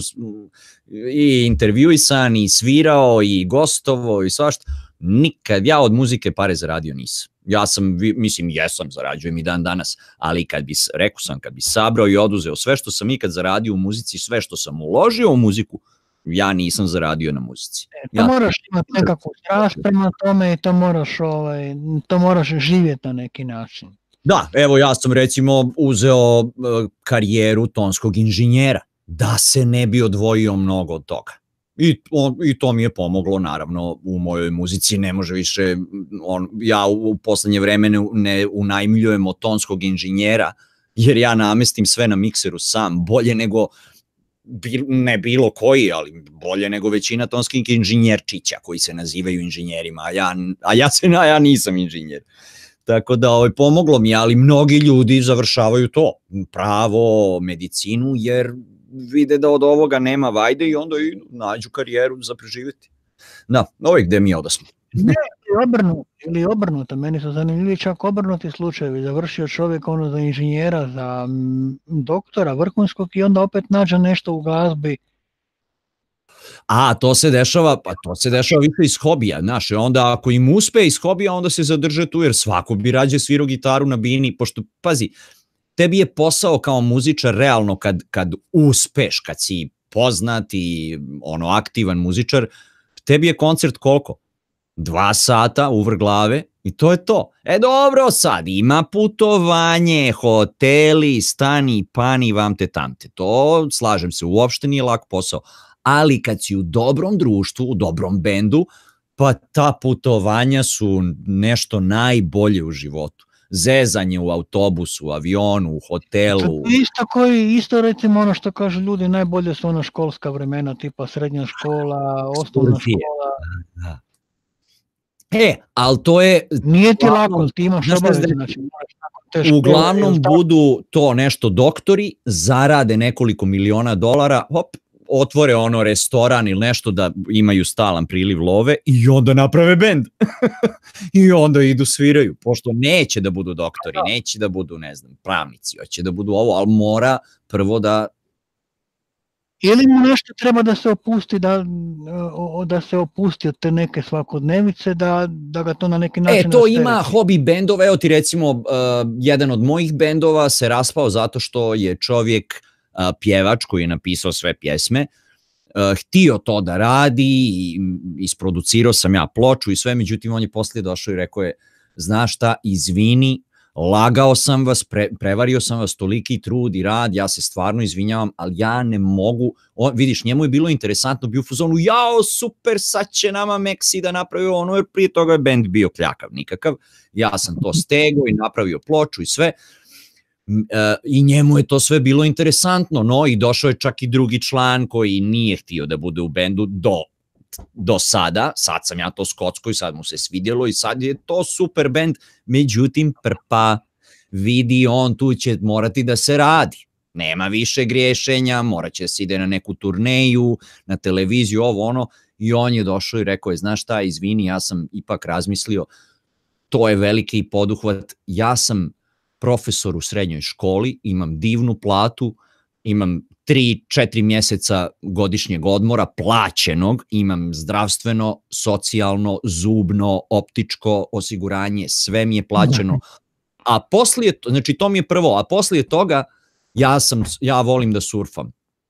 i intervjuisan, i svirao, i gostovo, i svašta. Nikad, ja od muzike pare zaradio nisam. Ja sam, mislim, jesam, zarađujem i dan danas, ali kad bi, rekao sam, kad bi sabrao i oduzeo sve što sam ikad zaradio u muzici, sve što sam uložio u muziku, ja nisam zaradio na muzici. E, to ja, moraš imati nekakvu strast prema tome i to moraš, ovaj, to moraš živjeti na neki način. Da, evo ja sam recimo uzeo uh, karijeru tonskog inženjera, da se ne bi odvojio mnogo od toga. I, on, I to mi je pomoglo, naravno, u mojoj muzici ne može više, on, ja u, u poslednje vreme ne, ne unajmljujem od tonskog inženjera, jer ja namestim sve na mikseru sam, bolje nego, ne bilo koji, ali bolje nego većina tonskih inženjerčića koji se nazivaju inženjerima, a ja, a ja, se, a ja nisam inženjer. Tako da ovaj, pomoglo mi, ali mnogi ljudi završavaju to, pravo, medicinu, jer vide da od ovoga nema vajde i onda i nađu karijeru za preživjeti. Da, ovo je gde mi odasmo. Ne, ili obrnuto, ili obrnuto, meni su zanimljivi čak obrnuti slučajevi, završio čovjek ono za inženjera, za doktora vrhunskog i onda opet nađe nešto u glazbi. A, to se dešava, pa to se dešava više iz hobija, znaš, onda ako im uspe iz hobija, onda se zadrže tu, jer svako bi rađe svirao gitaru na bini, pošto, pazi, tebi je posao kao muzičar realno kad, kad uspeš, kad si poznat i ono, aktivan muzičar, tebi je koncert koliko? Dva sata uvrh glave i to je to. E dobro, sad ima putovanje, hoteli, stani, pani, vam te tamte. To, slažem se, uopšte nije lak posao. Ali kad si u dobrom društvu, u dobrom bendu, pa ta putovanja su nešto najbolje u životu. Zezanje u autobusu, u avionu, u hotelu. Isto koji, isto recimo ono što kažu ljudi, najbolje su ono školska vremena, tipa srednja škola, osnovna škola. Da. E, ali to je... Nije ti lako, ti imaš obaveze, znači moraš škole, uglavnom budu to nešto doktori, zarade nekoliko miliona dolara, hop, otvore ono restoran ili nešto da imaju stalan priliv love i onda naprave bend. I onda idu sviraju, pošto neće da budu doktori, neće da budu, ne znam, pravnici, hoće da budu ovo, ali mora prvo da... Ili mu nešto treba da se opusti, da, da se opusti od te neke svakodnevice, da, da ga to na neki način... E, to nastaje. Ima hobi bendova, evo ti recimo, uh, jedan od mojih bendova se raspao zato što je čovjek uh, pjevač koji je napisao sve pjesme, uh, htio to da radi i isproducirao sam ja ploču i sve, međutim on je poslije došao i rekao je, znaš šta, izvini, lagao sam vas, pre, prevario sam vas, toliki trud i rad, ja se stvarno izvinjavam, ali ja ne mogu, o, vidiš, njemu je bilo interesantno, bio u fazonu, jao, super, sad će nama Meksi da napravi ono, jer prije toga je bend bio kljakav nikakav, ja sam to stegao i napravio ploču i sve, e, i njemu je to sve bilo interesantno, no i došao je čak i drugi član koji nije htio da bude u bendu do do sada, sad sam ja to skocko i sad mu se svidjelo i sad je to super bend, međutim prpa, vidi on tu će morati da se radi, nema više griješenja, morat će se ide na neku turneju, na televiziju, ovo ono, i on je došao i rekao je, znaš šta, izvini, ja sam ipak razmislio, to je veliki poduhvat, ja sam profesor u srednjoj školi, imam divnu platu, imam tri, četiri mjeseca godišnjeg odmora, plaćenog, imam zdravstveno, socijalno, zubno, optičko osiguranje, sve mi je plaćeno, a poslije, znači to mi je prvo, a poslije toga ja, sam, ja volim da surfam.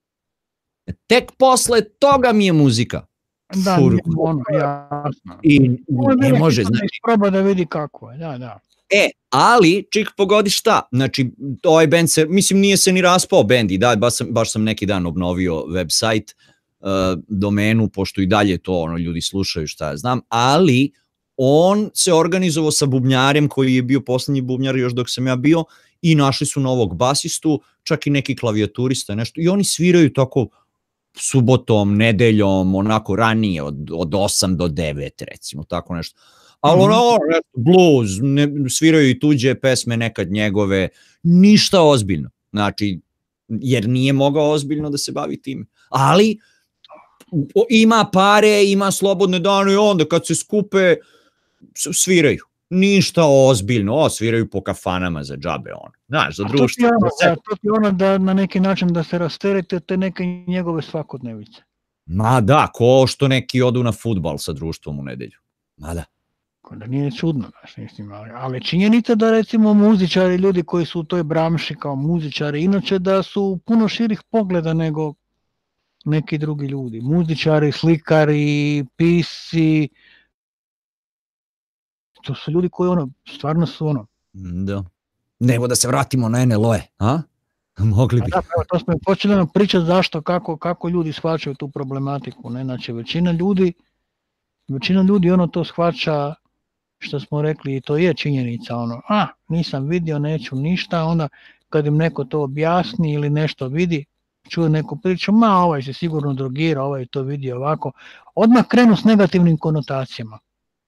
Tek posle toga mi je muzika. Da, Fur... ono, jasno. I ne može, znači... Proba da vidi kako je, da, da. E, ali, čik pogodi šta, znači, ovaj band se, mislim, nije se ni raspao band i da, baš sam, baš sam neki dan obnovio website, uh, domenu, pošto i dalje to, ono, ljudi slušaju šta ja znam, ali on se organizovao sa bubnjarem koji je bio poslednji bubnjar još dok sam ja bio i našli su novog basistu, čak i neki klavijaturista, nešto, i oni sviraju tako subotom, nedeljom, onako ranije, od, od osam do devet, recimo, tako nešto. ali Mhm. ono, blues, ne, sviraju i tuđe pesme, nekad njegove, ništa ozbiljno, znači, jer nije mogao ozbiljno da se bavi tim, ali o- ima pare, ima slobodne dane i onda kad se skupe, s- sviraju. Ništa ozbiljno, o, sviraju po kafanama za džabe, ono. Znaš, za A to ti društvo. je ono, da, to ti je ono da na neki način da se rasterete od te neke njegove svakodnevice. Ma da, ko što neki odu na fudbal sa društvom u nedelju. Ma da. Ko da nije čudno, znaš, mislim, ali, ali činjenica da recimo muzičari, ljudi koji su u toj branši kao muzičari, inače da su puno širih pogleda nego neki drugi ljudi. Muzičari, slikari, pisci, to su ljudi koji ono, stvarno su ono, Da. Nego da se vratimo na N L O-e, a? Mogli bi. da, evo, to smo počeli nam pričati zašto, kako, kako ljudi shvaćaju tu problematiku, ne, znači većina ljudi, većina ljudi ono to shvaća, što smo rekli, i to je činjenica, ono, a, nisam vidio, neću ništa, onda kad im neko to objasni ili nešto vidi, čuje neku priču, ma, ovaj se sigurno drogira, ovaj to vidi ovako, odmah krenu s negativnim konotacijama.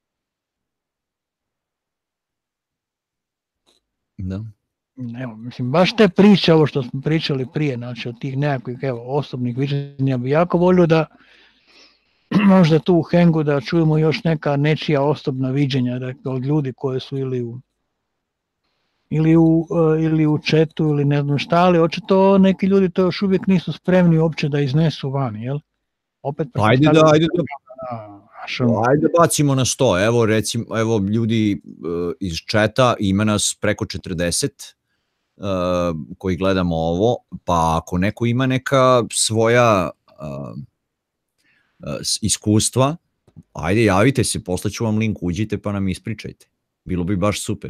Da. Evo, mislim, baš te priče, ovo što smo pričali prije, znači od tih nekakvih, evo, osobnih viđenja, ja bi jako volio da možda tu u Hengu da čujemo još neka nečija osobna viđenja, dakle, od ljudi koji su ili u ili u, uh, ili u chatu ili ne znam šta, ali očito neki ljudi to još uvijek nisu spremni uopće da iznesu vani, jel? Opet Ajde da, ajde da, da, ajde bacimo na sto, evo recimo, evo ljudi uh, iz četa, ima nas preko četrdeset uh, koji gledamo ovo, pa ako neko ima neka svoja uh, uh, iskustva, ajde javite se, poslaću vam link, uđite pa nam ispričajte, bilo bi baš super.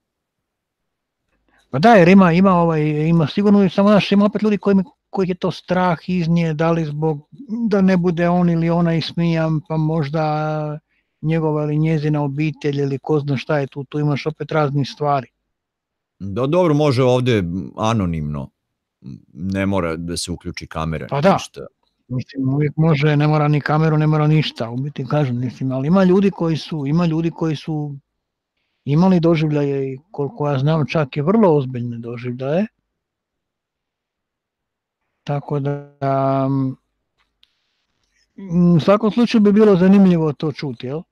Pa da, jer ima, ima, ovaj, ima sigurno, samo naš, ima opet ljudi koji, koji je to strah iz nje, da li zbog, da ne bude on ili ona ismijan, pa možda njegova ili njezina obitelj ili ko zna šta je tu, tu imaš opet raznih stvari. Da, dobro, može ovde anonimno, ne mora da se uključi kamera. Pa da, ništa. Mislim, uvijek može, ne mora ni kameru, ne mora ništa, u biti kažem, mislim, ali ima ljudi koji su, ima ljudi koji su imali doživljaje i koliko ja znam čak i vrlo ozbiljne doživljaje. Tako da u svakom slučaju bi bilo zanimljivo to čuti, jel?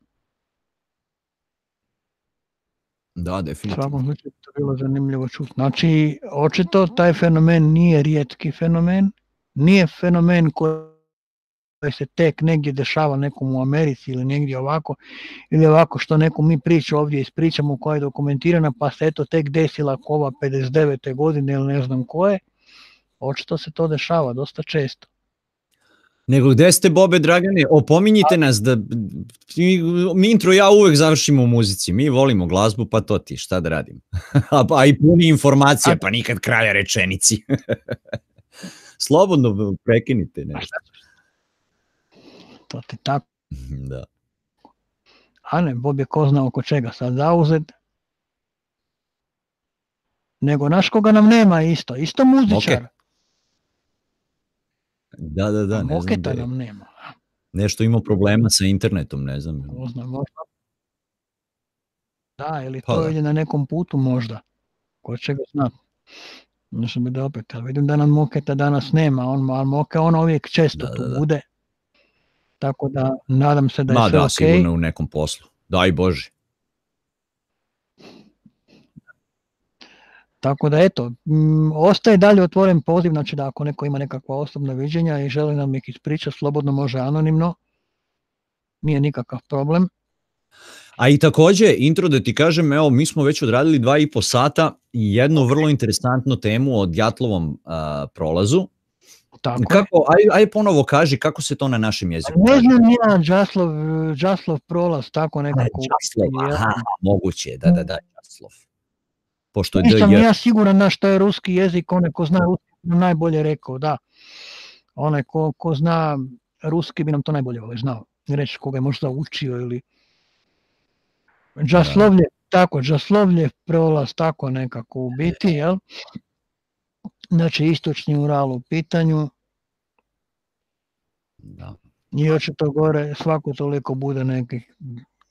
Da, U definitivno. svakom slučaju bi to bilo zanimljivo čuti. Znači, očito taj fenomen nije rijetki fenomen, nije fenomen koji se tek negdje dešava nekom u Americi ili negdje ovako, ili ovako što neku mi priču ovdje ispričamo koja je dokumentirana pa se eto tek desila kova pedeset devete godine ili ne znam koje, očito se to dešava dosta često. Nego gde ste, Bobe Dragane, opominjite nas da mi, mi intro ja uvek završimo u muzici, mi volimo glazbu, pa to ti, šta da radim. a, a i puni informacija, pa nikad kraja rečenici. Slobodno prekinite nešto. To ti tako. Da. A ne, Bob je ko zna oko čega sad zauzet. Nego naš koga nam nema isto, isto muzičar. Okay. Da, da, da, ne znam da je. Nam nema. Nešto ima problema sa internetom, ne znam. Ne znam, možda. Da, ili pa to da. ide na nekom putu možda. Ko će ga znati. Nešto bi da opet, ali vidim da nam Moketa danas nema, on, ali Moke on uvijek često da, tu da, da. bude. Tako da nadam se da je Ma, sve da, okej. sigurno u nekom poslu. Daj Bože. Tako da eto, m, ostaje dalje otvoren poziv, znači da ako neko ima nekakva osobna viđenja i želi nam ih ispričati, slobodno može anonimno, nije nikakav problem. A i takođe, intro da ti kažem, evo, mi smo već odradili dva i po sata i jednu okay. vrlo interesantnu temu o Djatlovom uh, prolazu. Tako kako, aj, aj ponovo kaži kako se to na našem jeziku ne kaže. znam ja, Djatlov, Djatlov prolaz, tako nekako. Djatlov, aha, moguće, da, da, da, Djatlov. Pošto je Nisam da je... ja siguran na što je ruski jezik, onaj ko zna ruski bi nam najbolje rekao, da. Onaj ko, ko zna ruski bi nam to najbolje znao. Reći koga je možda učio ili... Djatlovlje, tako, Djatlovlje prolaz, tako nekako u biti, jel? Znači, istočni Ural u pitanju. Da. I očito gore svako toliko bude nekih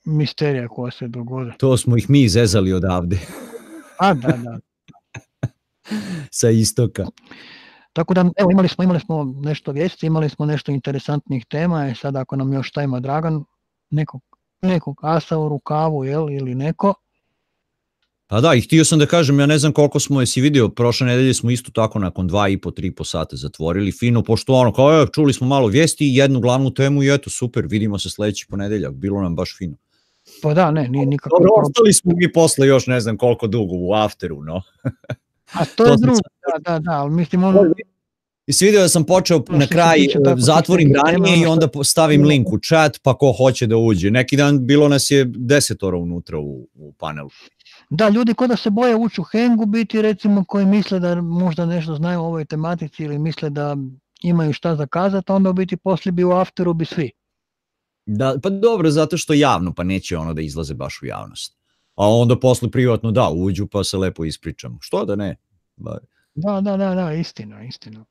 misterija koja se dogodi. To smo ih mi zezali odavde. A, da, da. Sa istoka. Tako da, evo, imali smo, imali smo nešto vijesti, imali smo nešto interesantnih tema, i sad ako nam još šta ima Dragan, nekog, nekog asa u rukavu, jel, ili neko. Pa da, i htio sam da kažem, ja ne znam koliko smo, jesi vidio, prošle nedelje smo isto tako nakon dva i po, tri i po sata zatvorili, fino, pošto ono, kao je, čuli smo malo vijesti, jednu glavnu temu i eto, super, vidimo se sledeći ponedeljak, bilo nam baš fino. Pa da, ne, nije nikako. Dobro, ostali smo mi posle još ne znam koliko dugo u afteru, no. A to je drugo, da, da, da, ali mislim ono... I si vidio da sam počeo No, na kraj, zatvorim ranije i onda stavim link u chat, pa ko hoće da uđe. Neki dan bilo nas je desetora unutra u, u panelu. Da, ljudi ko da se boje ući u hengu, biti recimo koji misle da možda nešto znaju o ovoj tematici ili misle da imaju šta zakazati, onda u biti poslije bi u afteru bi svi. Da, pa dobro, zato što javno, pa neće ono da izlaze baš u javnost. A onda posle privatno da, uđu pa se lepo ispričamo. Što da ne? Ba... Da, da, da, da, istina, istina.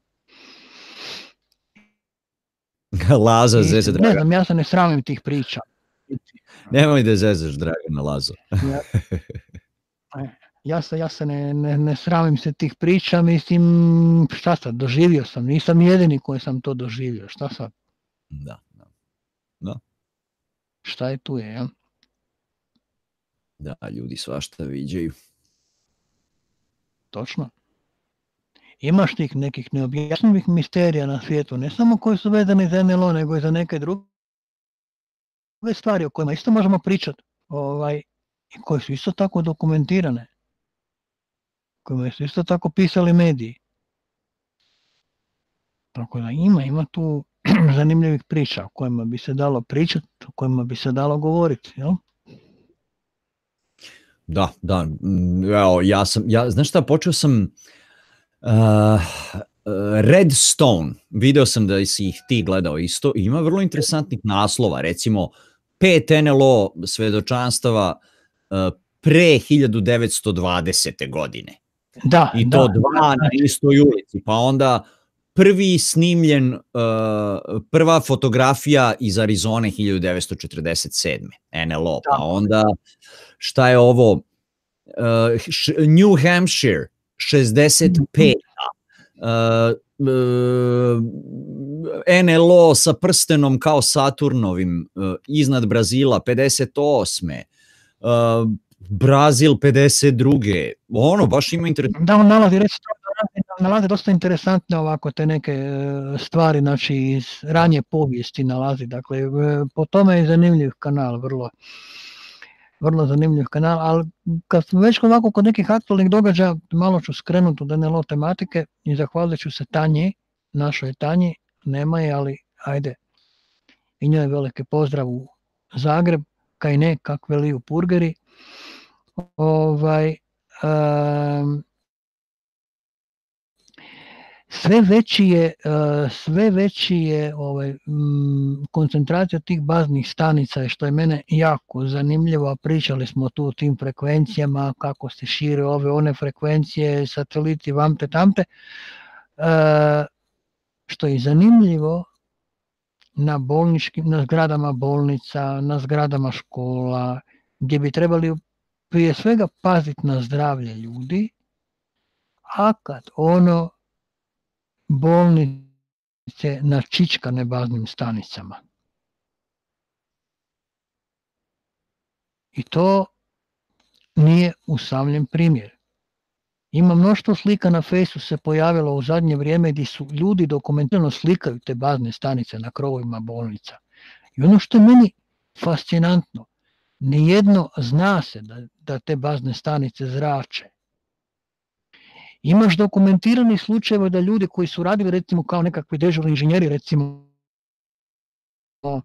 Laza, zeze, Dragan. Ne znam, ja se ne sramim tih priča. Nemoj da zezaš, Dragana, Lazo. Ja, ja se, ja se ne, ne, ne sramim se tih priča, mislim, šta sad, doživio sam, nisam jedini koji sam to doživio, šta sad? Da, da. Da. Šta je tu je, ja? Da, ljudi svašta viđaju. Točno. Imaš tih nekih neobjašnjivih misterija na svijetu, ne samo koji su vezani za en el o, nego i za neke druge stvari o kojima isto možemo pričati, ovaj, i koje su isto tako dokumentirane, kojima su isto tako pisali mediji. Tako da ima, ima tu zanimljivih priča o kojima bi se dalo pričati, o kojima bi se dalo govoriti, jel? Da, da, evo, ja sam, ja, znaš šta, počeo sam uh, Redstone, video sam da si ih ti gledao isto, ima vrlo interesantnih naslova, recimo pet en el o svedočanstava uh, pre hiljadu devetsto dvadesete godine. Da, I to da, dva da, na istoj ulici, pa onda prvi snimljen, uh, prva fotografija iz Arizone hiljadu devetsto četrdeset sedme en el o, pa onda šta je ovo, uh, New Hampshire šezdeset peta Uh, uh, en el o sa prstenom kao Saturnovim uh, iznad Brazila pedeset osme Uh, Brazil pedeset druge Ono, baš ima interesantno. Da, on nalazi, reći, nalazi dosta interesantne ovako te neke stvari, znači iz ranije povijesti nalazi, dakle po tome je zanimljiv kanal, vrlo vrlo zanimljiv kanal, ali kad smo već ovako kod nekih aktualnih događaja, malo ću skrenuti od en el o tematike i zahvalit ću se Tanji, našoj Tanji, nema je, ali ajde, i njoj veliki pozdrav u Zagreb, kaj ne, kak veli u Purgeri. Ovaj, um, sve veći je, uh, sve veći je ovaj, um, koncentracija tih baznih stanica, što je mene jako zanimljivo, pričali smo tu o tim frekvencijama, kako se šire ove one frekvencije, sateliti, vamte, tamte, uh, što je zanimljivo na bolničkim, na zgradama bolnica, na zgradama škola, gdje bi trebali prije svega paziti na zdravlje ljudi, a kad ono bolnice načičkane baznim stanicama. I to nije usamljen primjer. Ima mnoštvo slika na Fejsu se pojavilo u zadnje vrijeme gdje su ljudi dokumentirano slikaju te bazne stanice na krovovima bolnica. I ono što je meni fascinantno, nijedno zna se da, da te bazne stanice zrače. Imaš dokumentirani slučajeva da ljudi koji su radili recimo kao nekakvi dežurni inženjeri, recimo uh,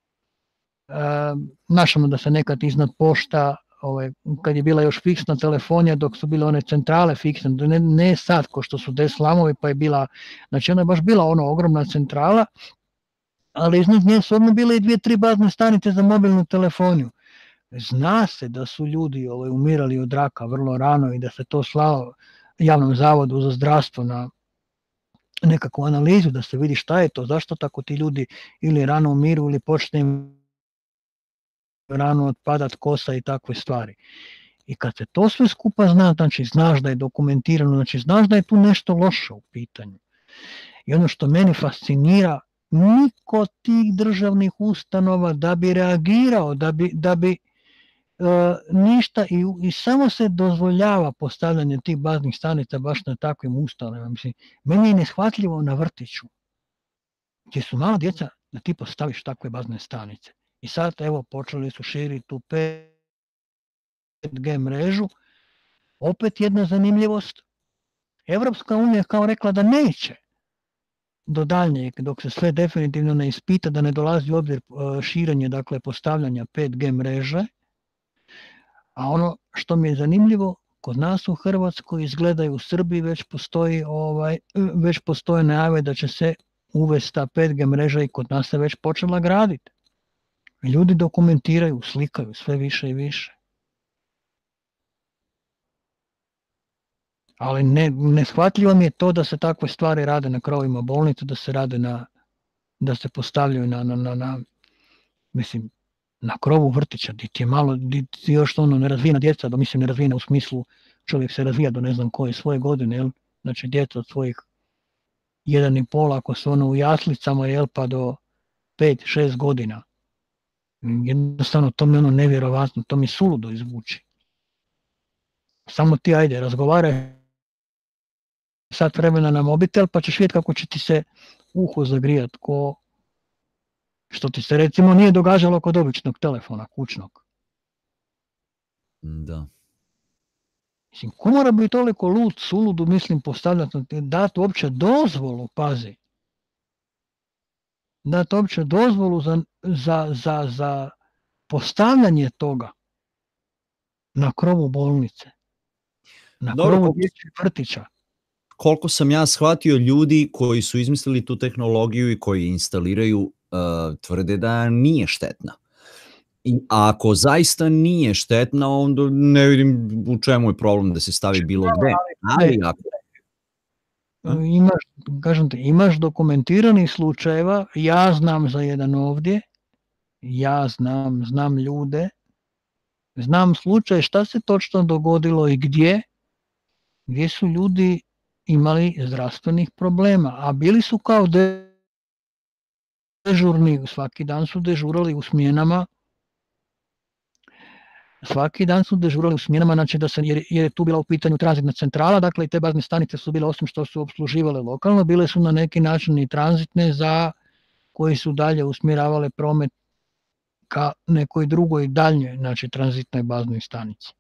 našamo da se nekad iznad pošta, ovaj, kad je bila još fiksna telefonija, dok su bile one centrale fiksne, ne, ne sad ko što su deslamovi, pa je bila, znači ona je baš bila ona ogromna centrala, ali iznad nje su odmah bile i dvije, tri bazne stanice za mobilnu telefoniju. Zna se da su ljudi ovaj, umirali od raka vrlo rano i da se to slalo javnom zavodu za zdravstvo na nekakvu analizu da se vidi šta je to, zašto tako ti ljudi ili rano umiru ili počne im rano otpadat kosa i takve stvari. I kad se to sve skupa zna, znači znaš da je dokumentirano, znači znaš da je tu nešto loše u pitanju. I ono što meni fascinira, niko tih državnih ustanova da bi reagirao, da bi, da bi uh, ništa i, i samo se dozvoljava postavljanje tih baznih stanica baš na takvim ustanovima. Mislim, meni je neshvatljivo na vrtiću, gdje su mala djeca da ti postaviš takve bazne stanice. I sad evo počeli su širiti tu pet G mrežu, opet jedna zanimljivost. Evropska unija kao rekla da neće do daljnjeg, dok se sve definitivno ne ispita, da ne dolazi u obzir širenje, dakle postavljanja pet G mreže. A ono što mi je zanimljivo, kod nas u Hrvatskoj izgleda i u Srbiji već postoji ovaj, već postoje najave da će se uvesti ta pet G mreža i kod nas se već počela graditi. Ljudi dokumentiraju, slikaju sve više i više. Ali ne, neshvatljivo mi je to da se takve stvari rade na krovima bolnica, da se rade na, da se postavljaju na, na, na, na mislim, na krovu vrtića, di ti je malo, di ti još ono nerazvijena djeca, da mislim nerazvijena u smislu čovjek se razvija do ne znam koje svoje godine, jel? Znači djeca od svojih jedan i pol, ako su ono u jaslicama, jel, pa do pet, šest godina. Jednostavno to mi je ono nevjerovatno, to mi suludo izvuči. Samo ti ajde, razgovaraj sat vremena na mobitel, pa ćeš vidjeti kako će ti se uho zagrijati, ko što ti se recimo nije događalo kod običnog telefona, kućnog. Da. Mislim, ko mora biti toliko lud, suludu, mislim, postavljati, dati uopće dozvolu, pazi. Dati uopće dozvolu za, za, za, za postavljanje toga na krovu bolnice, na Dobro, krovu dječjih vrtića. Koliko sam ja shvatio, ljudi koji su izmislili tu tehnologiju i koji instaliraju uh, tvrde da nije štetna. I ako zaista nije štetna, onda ne vidim u čemu je problem da se stavi bilo gde. Ali ako... Imaš, kažem te, imaš dokumentiranih slučajeva, ja znam za jedan ovdje, ja znam, znam ljude, znam slučaj šta se točno dogodilo i gdje, gdje su ljudi imali zdravstvenih problema, a bili su kao dežurni, svaki dan su dežurali u smjenama, svaki dan su dežurali u smjenama, znači da se, jer, jer je tu bila u pitanju tranzitna centrala, dakle i te bazne stanice su bile, osim što su opsluživale lokalno, bile su na neki način i tranzitne za koji su dalje usmjeravale promet ka nekoj drugoj daljnjoj, znači tranzitnoj baznoj stanici.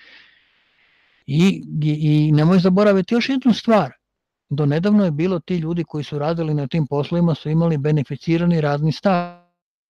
I, i, i nemoj zaboraviti još jednu stvar, do nedavno je bilo ti ljudi koji su radili na tim poslovima su imali beneficirani radni staž.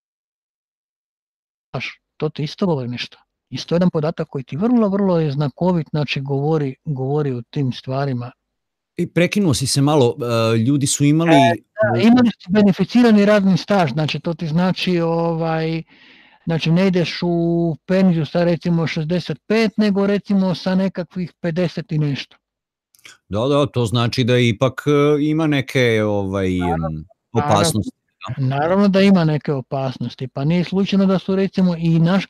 To ti isto govori nešto. Isto jedan podatak koji ti vrlo, vrlo je znakovit, znači govori, govori o tim stvarima. I prekinuo si se malo, uh, ljudi su imali... E, da, imali su beneficirani radni staž, znači to ti znači, ovaj, znači ne ideš u penziju sa recimo šezdeset pet, nego recimo sa nekakvih pedeset i nešto. Da, da, to znači da ipak uh, ima neke ovaj, naravno, opasnosti. Naravno, naravno da ima neke opasnosti, pa nije slučajno da su recimo i naš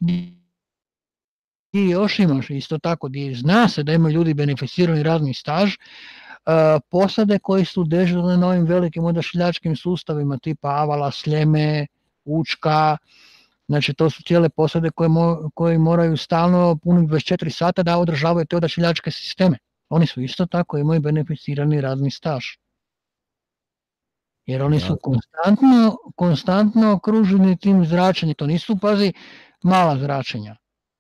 i još imaš isto tako, gdje zna se da imaju ljudi beneficirani radni staž, uh, posade koji su dežurne na ovim velikim odašiljačkim sustavima tipa Avala, Sljeme, Učka, znači to su cijele posade koje, mo, koje moraju stalno puniti dvadeset četiri sata da održavaju te odašiljačke sisteme. Oni su isto tako imaju beneficirani radni staž. Jer oni su konstantno, konstantno okruženi tim zračenjem, to nisu, pazi, mala zračenja.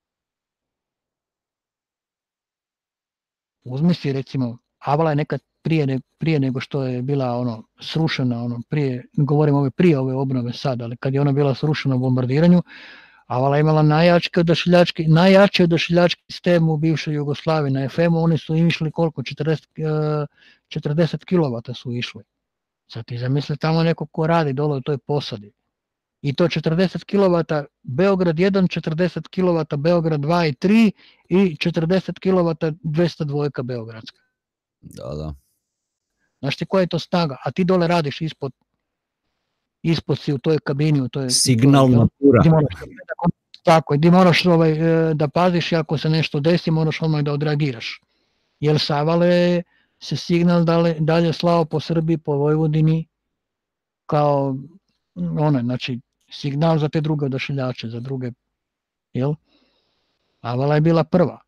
Uzmi si recimo, Avala je nekad prije, ne, prije nego što je bila ono srušena, ono prije, govorim ove prije ove obnove sad, ali kad je ona bila srušena u bombardiranju, Avala je imala najjači odašiljački, najjači odašiljački sistem u bivšoj Jugoslaviji na F M-u, oni su išli koliko, četrdeset, četrdeset kilovata su išli. Sad ti zamisli tamo neko ko radi dole u toj posadi. I to četrdeset kilovata Beograd jedan, četrdeset kilovata Beograd dva i tri i četrdeset kilovata dvesta dva Beogradska. Da, da. Znaš ti koja je to snaga? A ti dole radiš ispod, ispod si u toj kabini, u toj... Signal natura. Tako je, ti moraš ovaj, da paziš i ako se nešto desi, moraš odmah da odreagiraš. Jer sa Avale se signal dalje, dalje slao po Srbiji, po Vojvodini, kao one, znači signal za te druge odašiljače, za druge, jel? Avala je bila prva.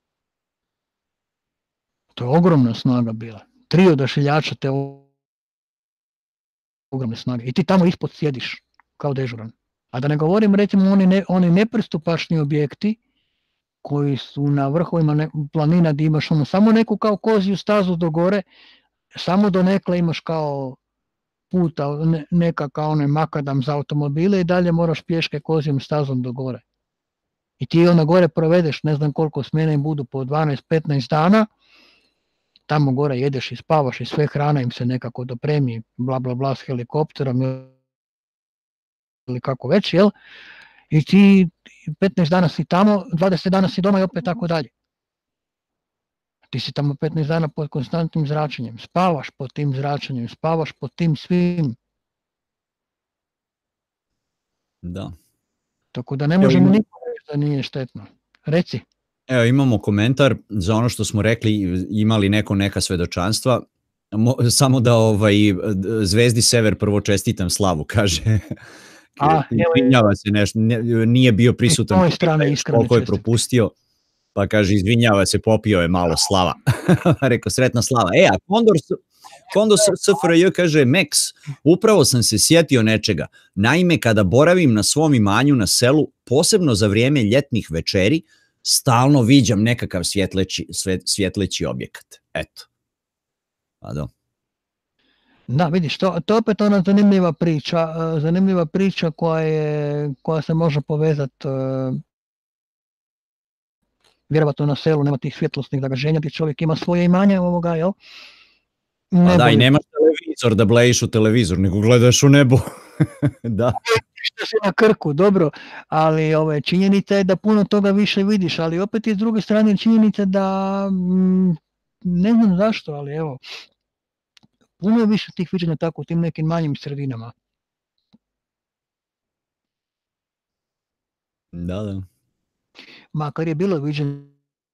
To je ogromna snaga bila. Tri odašiljača te ogromne snage. I ti tamo ispod sjediš kao dežuran. A da ne govorim, recimo, oni, ne, oni nepristupačni objekti koji su na vrhovima ne, planina gdje imaš ono, samo neku kao koziju stazu do gore, samo do nekle imaš kao puta, ne, neka kao onaj makadam za automobile i dalje moraš pješke kozijom stazom do gore. I ti onda gore provedeš, ne znam koliko smjene im budu, po dvanaest petnaest dana, tamo gore jedeš i spavaš i sve hrana im se nekako dopremi, bla bla bla s helikopterom ili kako već, jel? I ti petnaest dana si tamo, dvadeset dana si doma i opet tako dalje. Ti si tamo petnaest dana pod konstantnim zračenjem, spavaš pod tim zračenjem, spavaš pod tim svim. Da. Tako da ne možemo niko reći da nije štetno. Reci. Evo, imamo komentar za ono što smo rekli, imali neko neka svedočanstva. Mo, samo da ovaj, Zvezdi Sever prvo čestitam slavu, kaže. A, izvinjava se nešto, nije bio prisutan, moje strane iskreno koliko je propustio, pa kaže izvinjava se, popio je malo slava. Rekao sretna slava. E, a Kondor, Kondor S F R J kaže, Max, upravo sam se sjetio nečega. Naime, kada boravim na svom imanju na selu, posebno za vrijeme ljetnih večeri, stalno viđam nekakav svjetleći, svjetleći objekat. Eto. Pa do. Da, vidiš, to, to je opet ona zanimljiva priča, zanimljiva priča koja, je, koja se može povezati, vjerovatno na selu nema tih svjetlosnih zagađenja, ti čovjek ima svoje imanje ovoga, jel? Pa da, i nemaš televizor da blejiš u televizor, nego gledaš u nebo. Da. Što si na Krku, dobro, ali ove, činjenica je da puno toga više vidiš, ali opet je s druge strane činjenica da, m, ne znam zašto, ali evo, puno je više tih viđenja tako u tim nekim manjim sredinama. Da, da. Makar je bilo viđenja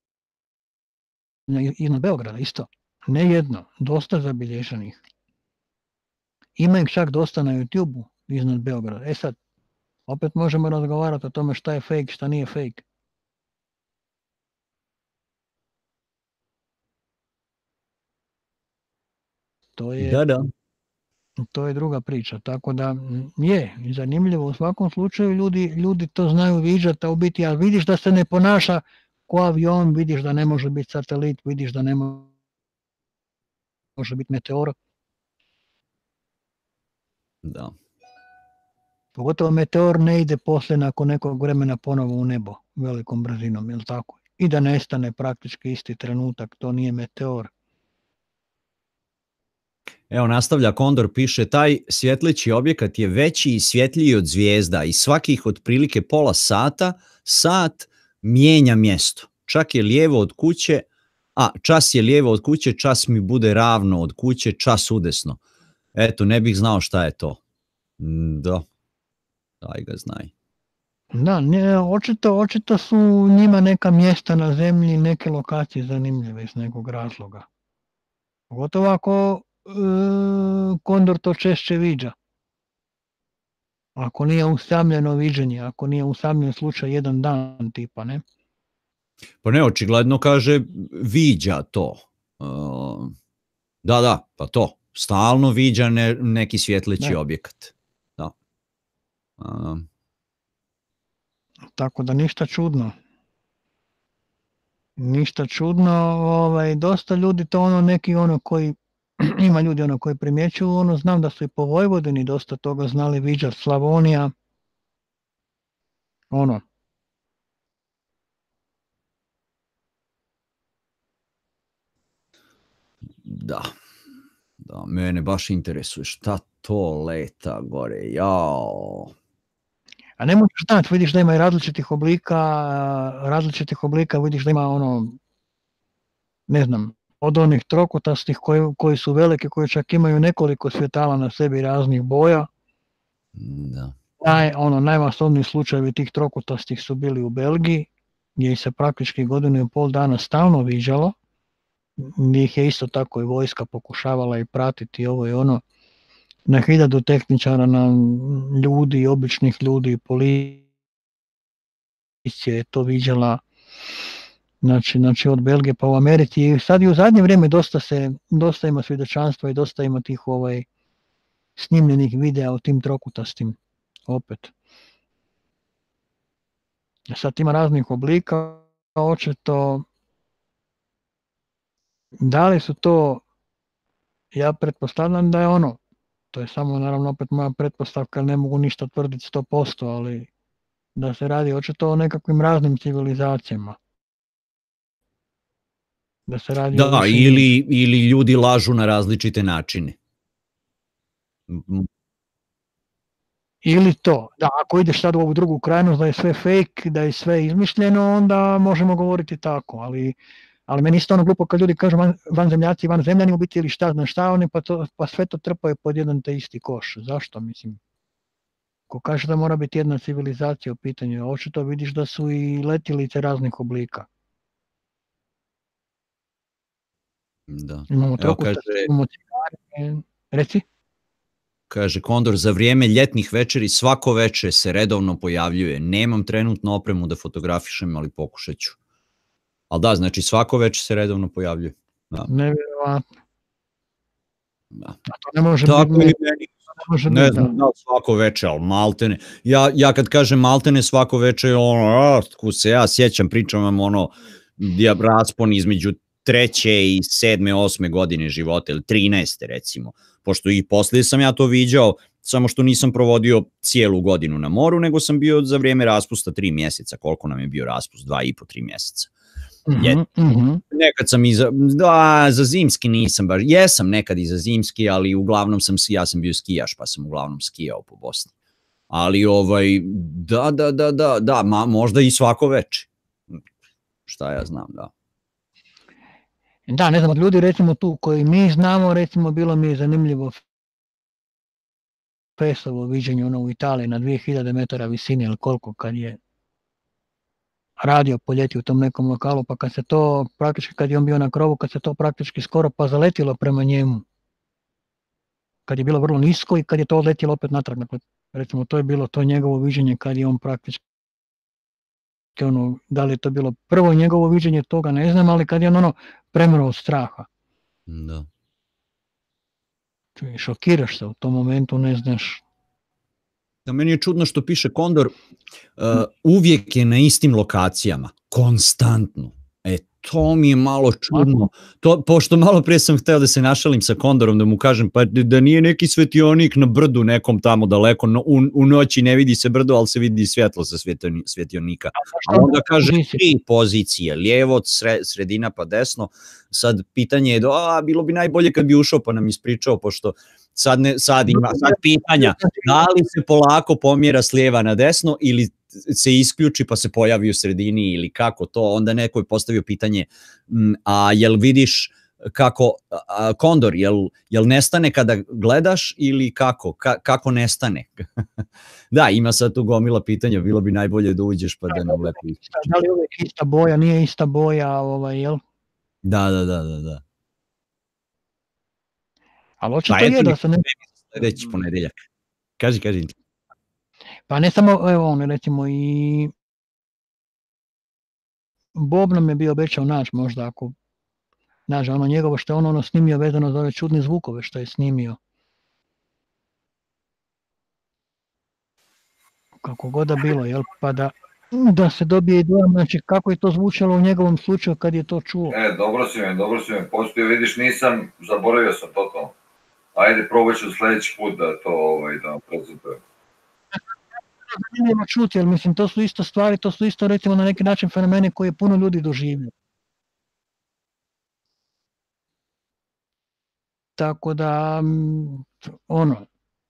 iznad Beograda isto, ne jedno, dosta zabilježenih. Ima ih čak dosta na YouTube-u iznad Beograda. E sad, opet možemo razgovarati o tome šta je fake, šta nije fake. To je, da, da. to je druga priča, tako da je zanimljivo, u svakom slučaju ljudi, ljudi to znaju viđati, a u biti, a vidiš da se ne ponaša ko avion, vidiš da ne može biti satelit, vidiš da ne može biti meteor. Da. Pogotovo meteor ne ide poslije nakon nekog vremena ponovo u nebo velikom brzinom, jel tako? I da nestane praktički isti trenutak, to nije meteor. Evo, nastavlja Kondor, piše, taj svjetleći objekat je veći i svjetliji od zvijezda i svakih otprilike pola sata, sat mijenja mjesto. Čak je lijevo od kuće, a čas je lijevo od kuće, čas mi bude ravno od kuće, čas udesno. Eto, ne bih znao šta je to. Da, daj ga znaj. Da, ne, očito, očito su njima neka mjesta na zemlji, neke lokacije zanimljive iz nekog razloga. Pogotovo ako e, Kondor to češće viđa. Ako nije usamljeno viđenje, ako nije usamljen slučaj jedan dan tipa, ne? Pa ne, očigledno kaže viđa to. Uh, da, da, pa to. Stalno viđa ne, neki svjetleći da. objekat. Da. Uh. Tako da ništa čudno. Ništa čudno, ovaj, dosta ljudi to ono neki ono koji, ima ljudi ono koji primjećuju, ono znam da su i po Vojvodini dosta toga znali viđat, Slavonija, ono. Da. Da, mene baš interesuje šta to leta gore, jao. A ne možeš znati, vidiš da ima i različitih oblika, različitih oblika, vidiš da ima ono, ne znam, od onih trokutastih koji, koji su veliki, koji čak imaju nekoliko svjetala na sebi raznih boja. Da. naj, ono, najmasovniji slučajevi tih trokutastih su bili u Belgiji, gdje se praktički godinu i pol dana stalno viđalo, gdje ih je isto tako i vojska pokušavala i pratiti ovo i ono, na hiljadu tehničara, na ljudi, običnih ljudi, policija je to viđala, znači, znači od Belgije pa u Americi, i sad i u zadnje vrijeme dosta se, dosta ima svjedočanstva i dosta ima tih ovaj snimljenih videa o tim trokutastim, opet. Sad ima raznih oblika, očito, da li su to, ja pretpostavljam da je ono, to je samo naravno opet moja pretpostavka, ne mogu ništa tvrditi sto posto, ali da se radi očito o nekakvim raznim civilizacijama. Da se radi Da, o višini... ili, ili ljudi lažu na različite načine. Ili to, da, ako ideš sad u ovu drugu krajnost da je sve fake, da je sve izmišljeno, onda možemo govoriti tako, ali, ali meni isto ono glupo kad ljudi kažu van, vanzemljaci, vanzemljani u biti ili šta zna šta, oni pa, to, pa sve to trpaju pod jedan te isti koš. Zašto, mislim? Ko kaže da mora biti jedna civilizacija u pitanju, očito vidiš da su i letjelice raznih oblika. Da. Imamo trokuta, kaže... imamo cigare, reci? Kaže Kondor, za vrijeme ljetnih večeri svako veče se redovno pojavljuje. Nemam trenutno opremu da fotografišem, ali pokušat ću. Ali da, znači svako veče se redovno pojavljuje. Da. Nevjerovatno. Da. A to ne može Tako biti... Ne, ne, može ne biti, znam da li svako veče, ali maltene. Ja, ja kad kažem maltene svako veče, ono, a, se ja sjećam, pričam vam ono, raspon između treće i sedme, osme godine života, ili trinaeste recimo. Pošto i poslije sam ja to viđao, samo što nisam provodio cijelu godinu na moru, nego sam bio za vrijeme raspusta tri mjeseca. Koliko nam je bio raspust? Dva i po, tri mjeseca. Mm-hmm, mm-hmm. Nekad sam i za, da, za zimski nisam baš, jesam nekad i za zimski, ali uglavnom sam, ja sam bio skijaš, pa sam uglavnom skijao po Bosni. Ali ovaj, da, da, da, da, da, ma, možda i svako veče. Šta ja znam, da. Da, ne znam, od ljudi recimo tu koji mi znamo, recimo bilo mi je zanimljivo Fesovo viđenje ono u Italiji na dvije hiljade metara visine ili koliko kad je radio po ljeti u tom nekom lokalu, pa kad se to praktički, kad je on bio na krovu, kad se to praktički skoro pa zaletilo prema njemu. Kad je bilo vrlo nisko i kad je to letilo opet natrag. Dakle, recimo to je bilo to njegovo viđenje kad je on praktički ono, da li je to bilo prvo njegovo viđenje, toga ne znam, ali kad je on ono premro od straha. Da. Šokiraš se u tom momentu, ne znaš. Da, meni je čudno što piše Kondor, uh, uvijek je na istim lokacijama, konstantno. E, to mi je malo čudno. To, pošto malo prije sam hteo da se našalim sa Kondorom, da mu kažem, pa da nije neki svetionik na brdu nekom tamo daleko, no, u, u noći ne vidi se brdo, ali se vidi svjetlo sa svetionika. A onda kaže tri pozicije, lijevo, sre, sredina pa desno. Sad pitanje je, a, bilo bi najbolje kad bi ušao pa nam ispričao, pošto sad, ne, sad ima sad pitanja, da li se polako pomjera s lijeva na desno ili se isključi pa se pojavi u sredini ili kako to, onda neko je postavio pitanje, a jel vidiš kako, a, Kondor, jel, jel nestane kada gledaš ili kako, Ka, kako nestane? Da, ima sad tu gomila pitanja, bilo bi najbolje da uđeš pa da nam lepo ispričaš. Da li uvijek ista boja, nije ista boja, ovaj, jel? Da, da, da, da, da. Ali očito pa je da se ne... Sljedeći ponedeljak. Kaži, kaži. Pa ne samo, evo on, recimo i Bob nam je bio obećao naći možda ako nađe ono njegovo što je on ono snimio vezano za ove čudne zvukove što je snimio. Kako god da bilo, jel? Pa da, da se dobije dojam, znači kako je to zvučalo u njegovom slučaju kad je to čuo. E, dobro si me, dobro si me postio, vidiš, nisam, zaboravio sam to. Ajde, probat ću sljedeći put da to ovaj, da prezentujem. Zanimljivo čuti, jer mislim, to su isto stvari, to su isto recimo na neki način fenomene koje puno ljudi doživljaju. Tako da, ono,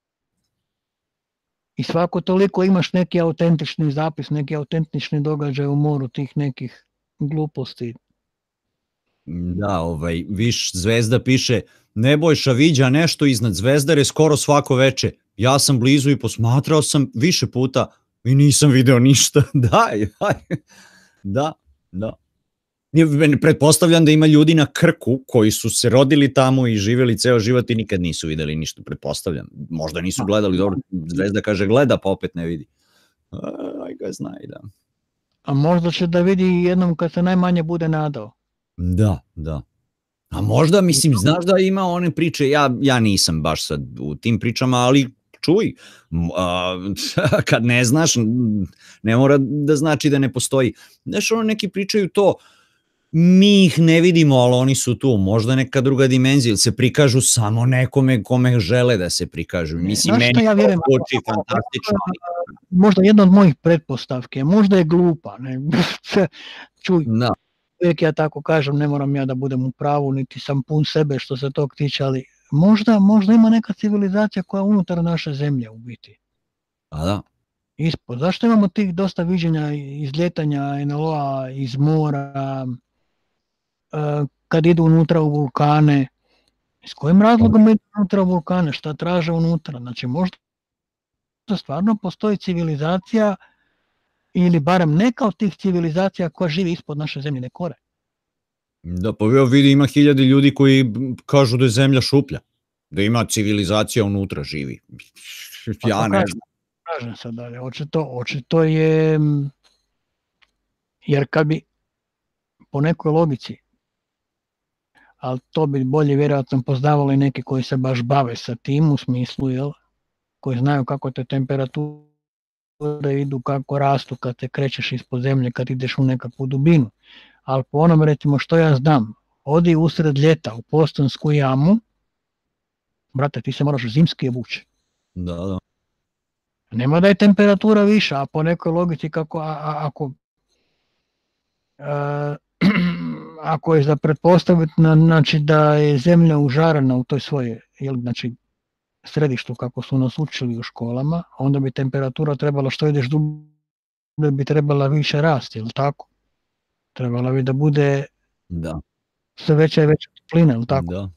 i svako toliko imaš neki autentični zapis, neki autentični događaj u moru tih nekih gluposti. Da, ovaj, viš, Zvezda piše, Nebojša viđa nešto iznad Zvezdare skoro svako veče. ja sam blizu i posmatrao sam više puta i nisam video ništa. Da, da, da. Pretpostavljam da ima ljudi na Krku koji su se rodili tamo i živjeli ceo život i nikad nisu videli ništa, pretpostavljam. Možda nisu gledali, dobro, Zvezda kaže gleda pa opet ne vidi. Aj ga znaj, da. A možda će da vidi jednom kad se najmanje bude nadao. Da, da. A možda, mislim, znaš da ima one priče, ja, ja nisam baš sad u tim pričama, ali čuj, a, kad ne znaš, ne mora da znači da ne postoji. Znaš, ono neki pričaju to, mi ih ne vidimo, ali oni su tu, možda neka druga dimenzija, ili se prikažu samo nekome kome žele da se prikažu. Mislim, znaš meni ja to vjerujem, zvuči fantastično. Možda jedna od mojih pretpostavke, možda je glupa, ne? Čuj, da. Uvijek ja tako kažem, ne moram ja da budem u pravu, niti sam pun sebe što se tog tiče, ali možda, možda ima neka civilizacija koja je unutar naše zemlje u biti. A da. Ispod. Zašto imamo tih dosta viđenja izljetanja en el o-a iz mora, kad idu unutra u vulkane? S kojim razlogom idu unutra u vulkane? Šta traže unutra? Znači možda stvarno postoji civilizacija ili barem neka od tih civilizacija koja živi ispod naše zemljine kore. Da, pa vidi, ima hiljadi ljudi koji kažu da je zemlja šuplja, da ima civilizacija unutra živi. Ja ne znam. Kažem sad dalje, očito, očito je, jer kad bi po nekoj logici, ali to bi bolje vjerojatno poznavali neki koji se baš bave sa tim u smislu, jel, koji znaju kako te temperature idu, kako rastu kad te krećeš ispod zemlje, kad ideš u nekakvu dubinu. Ali po onom, recimo, što ja znam, odi usred ljeta u Postonsku jamu, brate, ti se moraš zimski obući. Da, da. Nema da je temperatura viša, a po nekoj logici kako, a, a, ako a, ako je za pretpostaviti, znači da je zemlja užarena u toj svoje, jel, znači središtu kako su nas učili u školama, onda bi temperatura trebala, što ideš dublje, bi trebala više rasti, jel tako? Trebala bi da bude da. sve veća i veća toplina, jel tako? Da.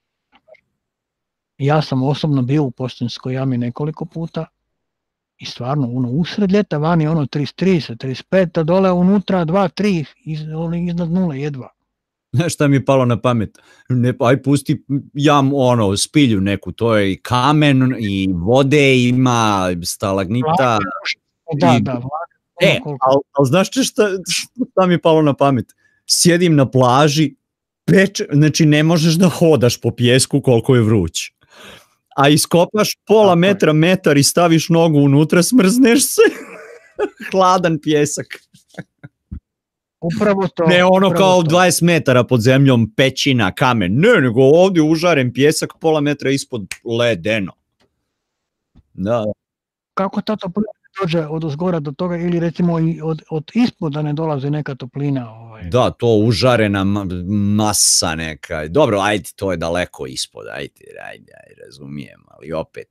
Ja sam osobno bio u Postojnskoj jami nekoliko puta i stvarno, ono, usred ljeta vani ono trideset tri, trideset pet, a dole unutra dva tri, iz, iznad nule jedva. Znaš šta mi je palo na pamet? Ne, aj pusti jam, ono, spilju neku, to je i kamen, i vode ima, stalagnita. Da, i... da, vlaga. E, ali al, znaš šta, šta mi je palo na pamet? Sjedim na plaži, peče, znači ne možeš da hodaš po pjesku koliko je vruć. A iskopaš pola metra, metar i staviš nogu unutra, smrzneš se. Hladan pjesak. Upravo to. Ne ono kao to. dvadeset metara pod zemljom, pećina, kamen. Ne, nego ovdje užaren pjesak, pola metra ispod ledeno. Da. Kako ta toplina dođe od uzgora do toga, ili recimo i od, od ispoda ne dolazi neka toplina? Ovaj. Da, to užarena masa neka. Dobro, ajde, to je daleko ispod, ajde, ajde, ajde, razumijem, ali opet.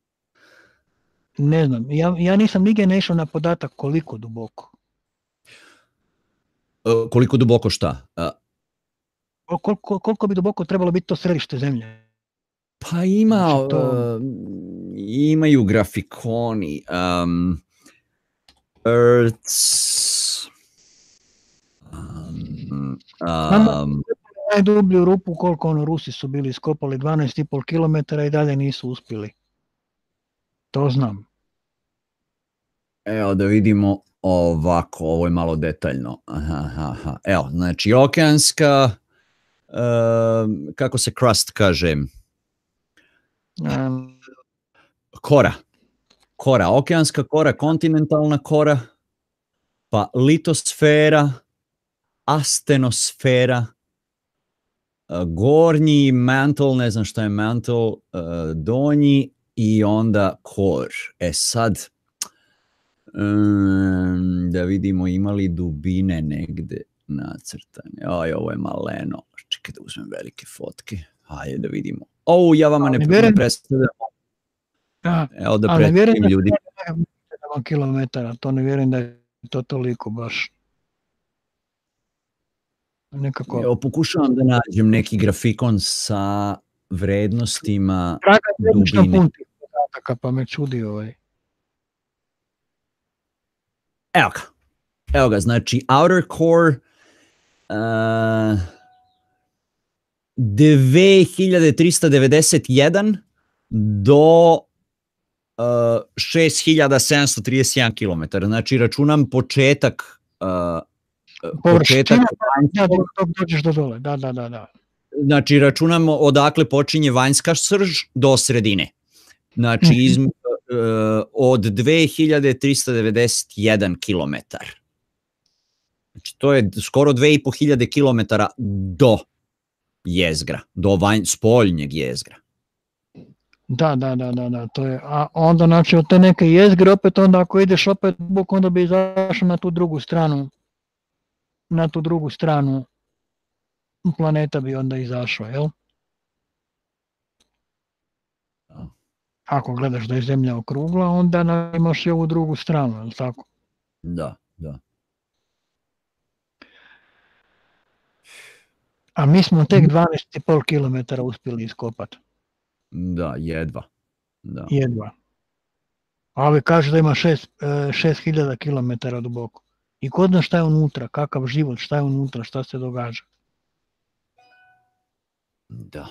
Ne znam, ja, ja nisam nigdje naišao na podatak koliko duboko. Uh, koliko duboko šta? Uh, koliko, koliko bi duboko trebalo biti to središte zemlje? Pa ima, znači to... uh, imaju grafikoni. Um, Earth's... Um, um, najdublju rupu koliko ono Rusi su bili iskopali, dvanaest i pol kilometara i dalje nisu uspjeli. To znam. Evo da vidimo ovako, ovo je malo detaljno. Aha, aha. Evo, znači okeanska, uh, kako se crust kaže? Um, kora. Kora, okeanska kora, kontinentalna kora, pa litosfera, astenosfera, gornji mantle, ne znam šta je mantle, donji i onda core. E sad, da vidimo imali dubine negde nacrtane. Oj, ovo je maleno. Čekaj da uzmem velike fotke. Hajde da vidimo. O, ja vama ne, ne predstavljam. Evo da predstavim ljudi. sedam kilometara, to ne vjerujem da je to toliko baš. Nekako. Evo, pokušavam da nađem neki grafikon sa vrednostima Traga dubine. Punti, zraka, pa me čudi ovaj. Evo ga. Evo ga, znači outer core uh, dve hiljade trista devedeset jedan do uh, šest hiljada sedamsto trideset jedan kilometar. Znači računam početak uh, početak da, dok dođeš do dole. Da, da, da, da. Znači računamo odakle počinje vanjska srž do sredine. Znači iz, uh, od dve hiljade trista devedeset jedan kilometar. Znači to je skoro dve i po hiljade kilometara do jezgra, do vanj, spoljnjeg jezgra. Da, da, da, da, da, to je, a onda znači od te neke jezgre opet onda ako ideš opet bok onda bi izašao na tu drugu stranu, na tu drugu stranu planeta bi onda izašao, jel? Ako gledaš da je Zemlja okrugla, onda imaš i ovu drugu stranu, jel tako? Da, da. A mi smo tek dvanaest i pol kilometara uspjeli iskopati. Da, jedva. Da. Jedva. A ovi kažu da ima šest hiljada kilometara duboko. I ko zna šta je unutra, kakav život, šta je unutra, šta se događa. Da.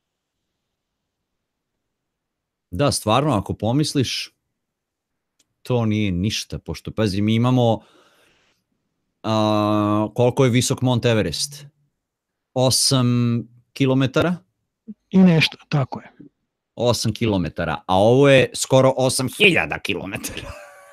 Da, stvarno, ako pomisliš, to nije ništa, pošto, pazi, mi imamo, a, koliko je visok Mount Everest? osam kilometara? I nešto, tako je. osam kilometara, a ovo je skoro osam hiljada kilometara.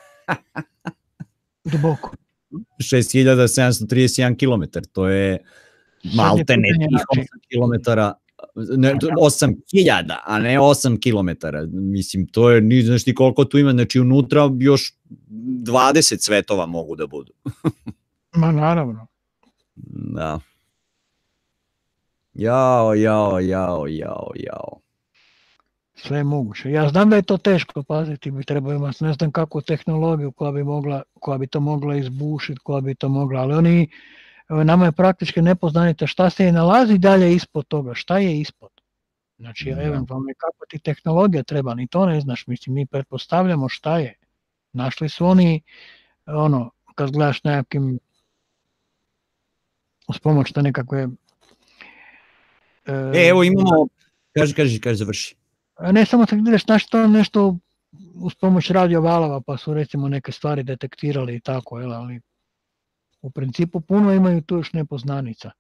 Duboko. šest hiljada sedamsto trideset jedan kilometar, to je malte ne osam kilometara, ne, osam hiljada, a ne osam kilometara. Mislim, to je, ni znaš ti koliko tu ima, znači unutra još dvadeset svetova mogu da budu. Ma naravno. Da. Jao, jao, jao, jao, jao. Sve je moguće. Ja znam da je to teško, paziti, bi trebao imati, ne znam kakvu tehnologiju koja bi, mogla, koja bi to mogla izbušiti, koja bi to mogla, ali oni, nama je praktički nepoznanica šta se i nalazi dalje ispod toga, šta je ispod. Znači, ja. eventualno kako ti tehnologija treba, ni to ne znaš, mislim, mi pretpostavljamo šta je. Našli su oni, ono, kad gledaš nekakvim, uz pomoć te nekakve... E, evo imamo, kaži, kaži, kaži, završi. Ne samo da gledaš nešto, nešto uz pomoć radiovalova, pa su recimo neke stvari detektirali i tako, jel, ali u principu puno imaju tu još nepoznanica.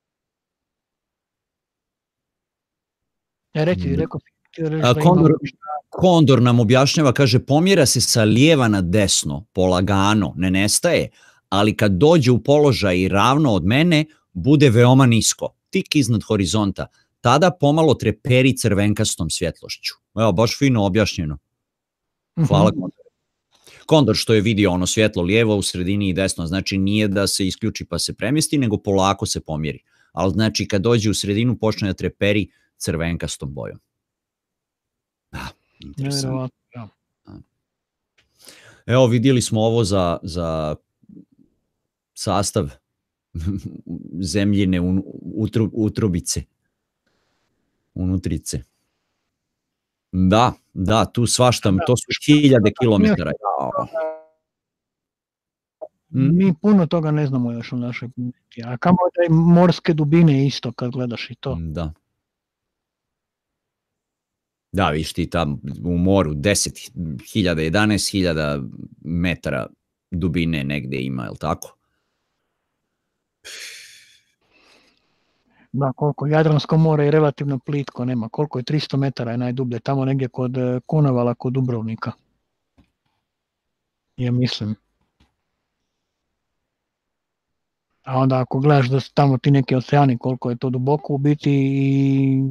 Ja reci, rekao ti reći da Kondor, imamo... Kondor nam objašnjava, kaže, pomjera se sa lijeva na desno, polagano, ne nestaje, ali kad dođe u položaj ravno od mene, bude veoma nisko, tik iznad horizonta. Tada pomalo treperi crvenkastom svjetlošću. Evo, baš fino objašnjeno. Hvala mm-hmm. Kondor. Kondor što je vidio ono svjetlo lijevo u sredini i desno, znači nije da se isključi pa se premjesti, nego polako se pomjeri. Ali znači kad dođe u sredinu počne da treperi crvenkastom bojom. Da, interesantno. Ja. Evo, vidjeli smo ovo za, za sastav zemljine utru, utrubice. Unutrice. Da, da, tu svašta, to su hiljade kilometara. Mi puno toga ne znamo još u našoj planeti, a kamo da i morske dubine isto kad gledaš i to. Da. Da, viš ti tam u moru deset hiljada, jedanaest hiljada metara dubine negde ima, je li tako? Da, koliko Jadransko more je relativno plitko, nema, koliko je tristo metara je najdublje, tamo negdje kod Konavala, kod Dubrovnika. Ja mislim. A onda ako gledaš da su tamo ti neki oceani, koliko je to duboko u biti i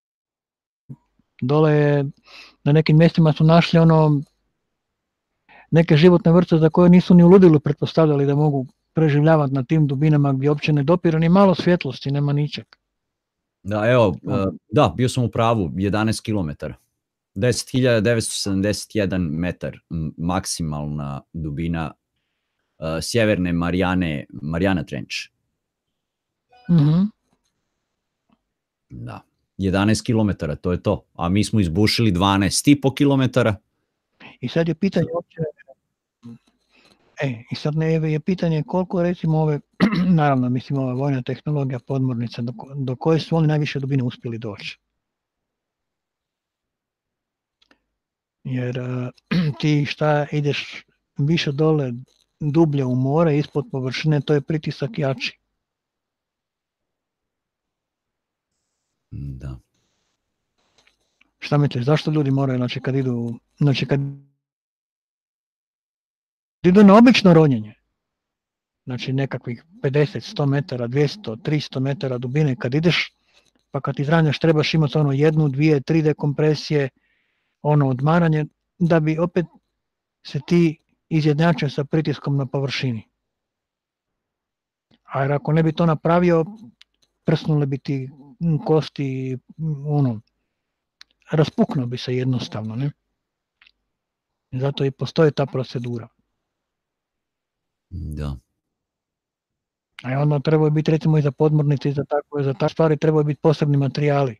dole je, na nekim mjestima su našli ono neke životne vrste za koje nisu ni u ludilu pretpostavljali da mogu preživljavati na tim dubinama gdje uopće ne dopire ni malo svjetlosti, nema ničeg. Da, evo, da, bio sam u pravu, jedanaest kilometara. deset hiljada devetsto sedamdeset jedan metar maksimalna dubina uh, sjeverne Marijane, Marijana Trench. Mhm. Da. jedanaest kilometara, to je to. A mi smo izbušili dvanaest i po kilometara. I sad je pitanje uopće, e, i sad ne, je pitanje koliko recimo ove, naravno mislim ova vojna tehnologija podmornica, do, do koje su oni najviše dubine uspjeli doći. Jer uh, ti šta ideš više dole, dublje u more, ispod površine, to je pritisak jači. Da. Šta mislite, zašto ljudi moraju, znači kad idu, znači kad idu na obično ronjenje, znači nekakvih pedeset, sto metara, dvjesto, tristo metara dubine, kad ideš, pa kad izranjaš trebaš imati ono jednu, dvije, tri dekompresije, ono odmaranje, da bi opet se ti izjednačio sa pritiskom na površini. A jer ako ne bi to napravio, prsnule bi ti kosti, ono, raspuknuo bi se jednostavno, ne? Zato i postoji ta procedura. Da. A onda trebaju biti recimo i za podmornice i za takve, za takve stvari trebaju biti posebni materijali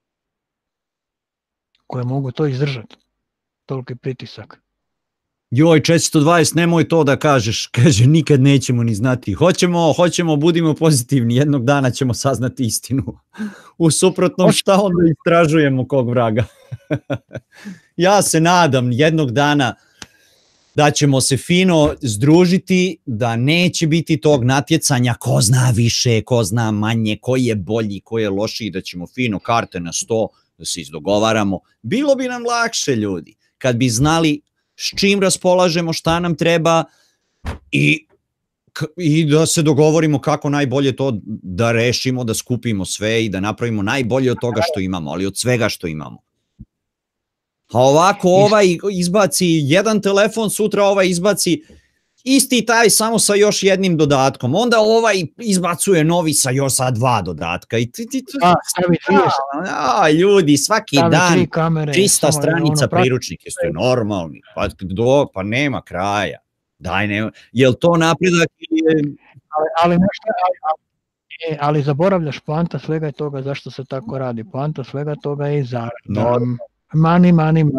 koje mogu to izdržati, toliki pritisak. Joj, četiristo dvadeset, nemoj to da kažeš, kaže, nikad nećemo ni znati. Hoćemo, hoćemo, budimo pozitivni, jednog dana ćemo saznati istinu. U suprotnom, šta onda istražujemo kog vraga? Ja se nadam jednog dana da ćemo se fino združiti, da neće biti tog natjecanja, ko zna više, ko zna manje, ko je bolji, ko je lošiji, da ćemo fino karte na sto, da se izdogovaramo. Bilo bi nam lakše, ljudi, kad bi znali s čim raspolažemo, šta nam treba i, i da se dogovorimo kako najbolje to da rešimo, da skupimo sve i da napravimo najbolje od toga što imamo, ali od svega što imamo. A ovako ovaj izbaci jedan telefon, sutra ovaj izbaci isti taj samo sa još jednim dodatkom, onda ovaj izbacuje novi sa još sa dva dodatka. I ti, ti, ti, a, stavi a, ljudi, svaki stavi dan kamere, trista stranica ono, priručnike, ste normalni, pa, do, pa nema kraja. Daj, nema. Jel to napredak? Ali, ali, nešto, ali, ali, ali zaboravljaš poanta svega toga zašto se tako radi. Poanta svega toga je zarada. No. Mani, mani, mani.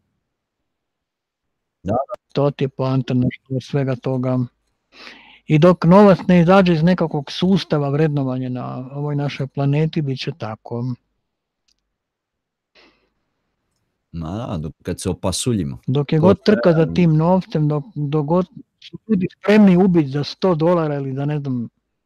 Da. To ti je poanta svega toga. I dok novac ne izađe iz nekakvog sustava vrednovanja na ovoj našoj planeti, bit će tako. Ma, dok kad se opasuljimo. Dok je god trka za tim novcem, dok, dok god su ljudi spremni ubiti za sto dolara ili da ne znam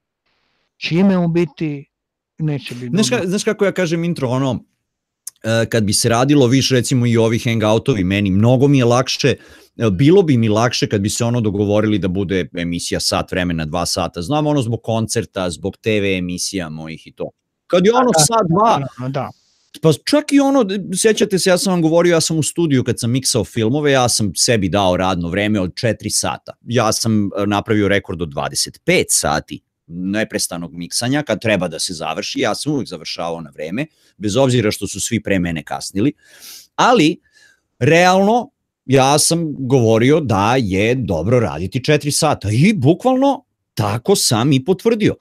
čime ubiti, neće biti znaš, ka, znaš kako ja kažem intro, ono, kad bi se radilo više recimo i ovi hangoutovi, meni mnogo mi je lakše, bilo bi mi lakše kad bi se ono dogovorili da bude emisija sat vremena, dva sata, znam ono zbog koncerta, zbog te ve emisija mojih i to. Kad je ono da, sat, dva, da. Pa čak i ono, sjećate se, ja sam vam govorio, ja sam u studiju kad sam miksao filmove, ja sam sebi dao radno vreme od četiri sata. Ja sam napravio rekord od dvadeset pet sati neprestanog miksanja, kad treba da se završi, ja sam uvijek završavao na vreme, bez obzira što su svi pre mene kasnili, ali realno ja sam govorio da je dobro raditi četiri sata i bukvalno tako sam i potvrdio.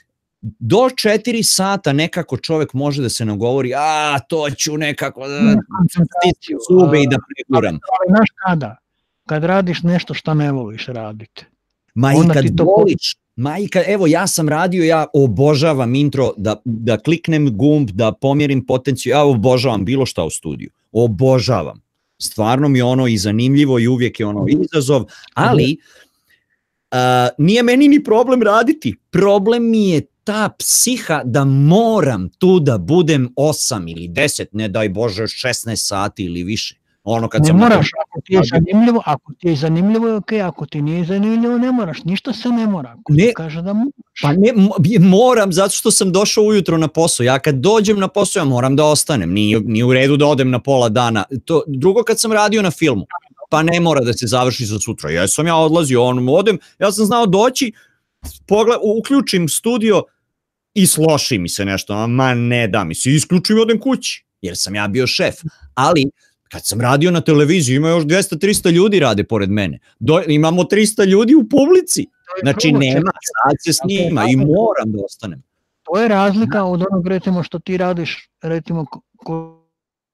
Do četiri sata nekako čovjek može da se nagovori, a to ću nekako da stisnem zube i da preguram. Ali znaš kada? Kad radiš nešto što ne voliš raditi. Ma i kad voliš, ma i kad, evo ja sam radio, ja obožavam intro, da, da kliknem gumb, da pomjerim potenciju, ja obožavam bilo šta u studiju, obožavam. Stvarno mi je ono i zanimljivo i uvijek je ono izazov, ali uh, nije meni ni problem raditi, problem mi je ta psiha da moram tu da budem osam ili deset, ne daj Bože šesnaest sati ili više. Ono kad ne sam moraš, ako ti je zanimljivo, ako ti je zanimljivo je ok, ako ti nije zanimljivo ne moraš, ništa se ne mora. Ako ne, kaže da moraš. Pa ne, moram zato što sam došao ujutro na posao, ja kad dođem na posao ja moram da ostanem, nije, nije u redu da odem na pola dana. To, drugo kad sam radio na filmu, pa ne mora da se završi za sutra, ja sam ja odlazio, on odem, ja sam znao doći, pogled, uključim studio i sloši mi se nešto, ma ne da mi se, isključim i odem kući, jer sam ja bio šef, ali kad sam radio na televiziji, ima još dvesta trista ljudi rade pored mene. Do, imamo trista ljudi u publici. Znači nema, sad se snima i moram da ostanem. To je razlika od onog recimo što ti radiš, recimo ko,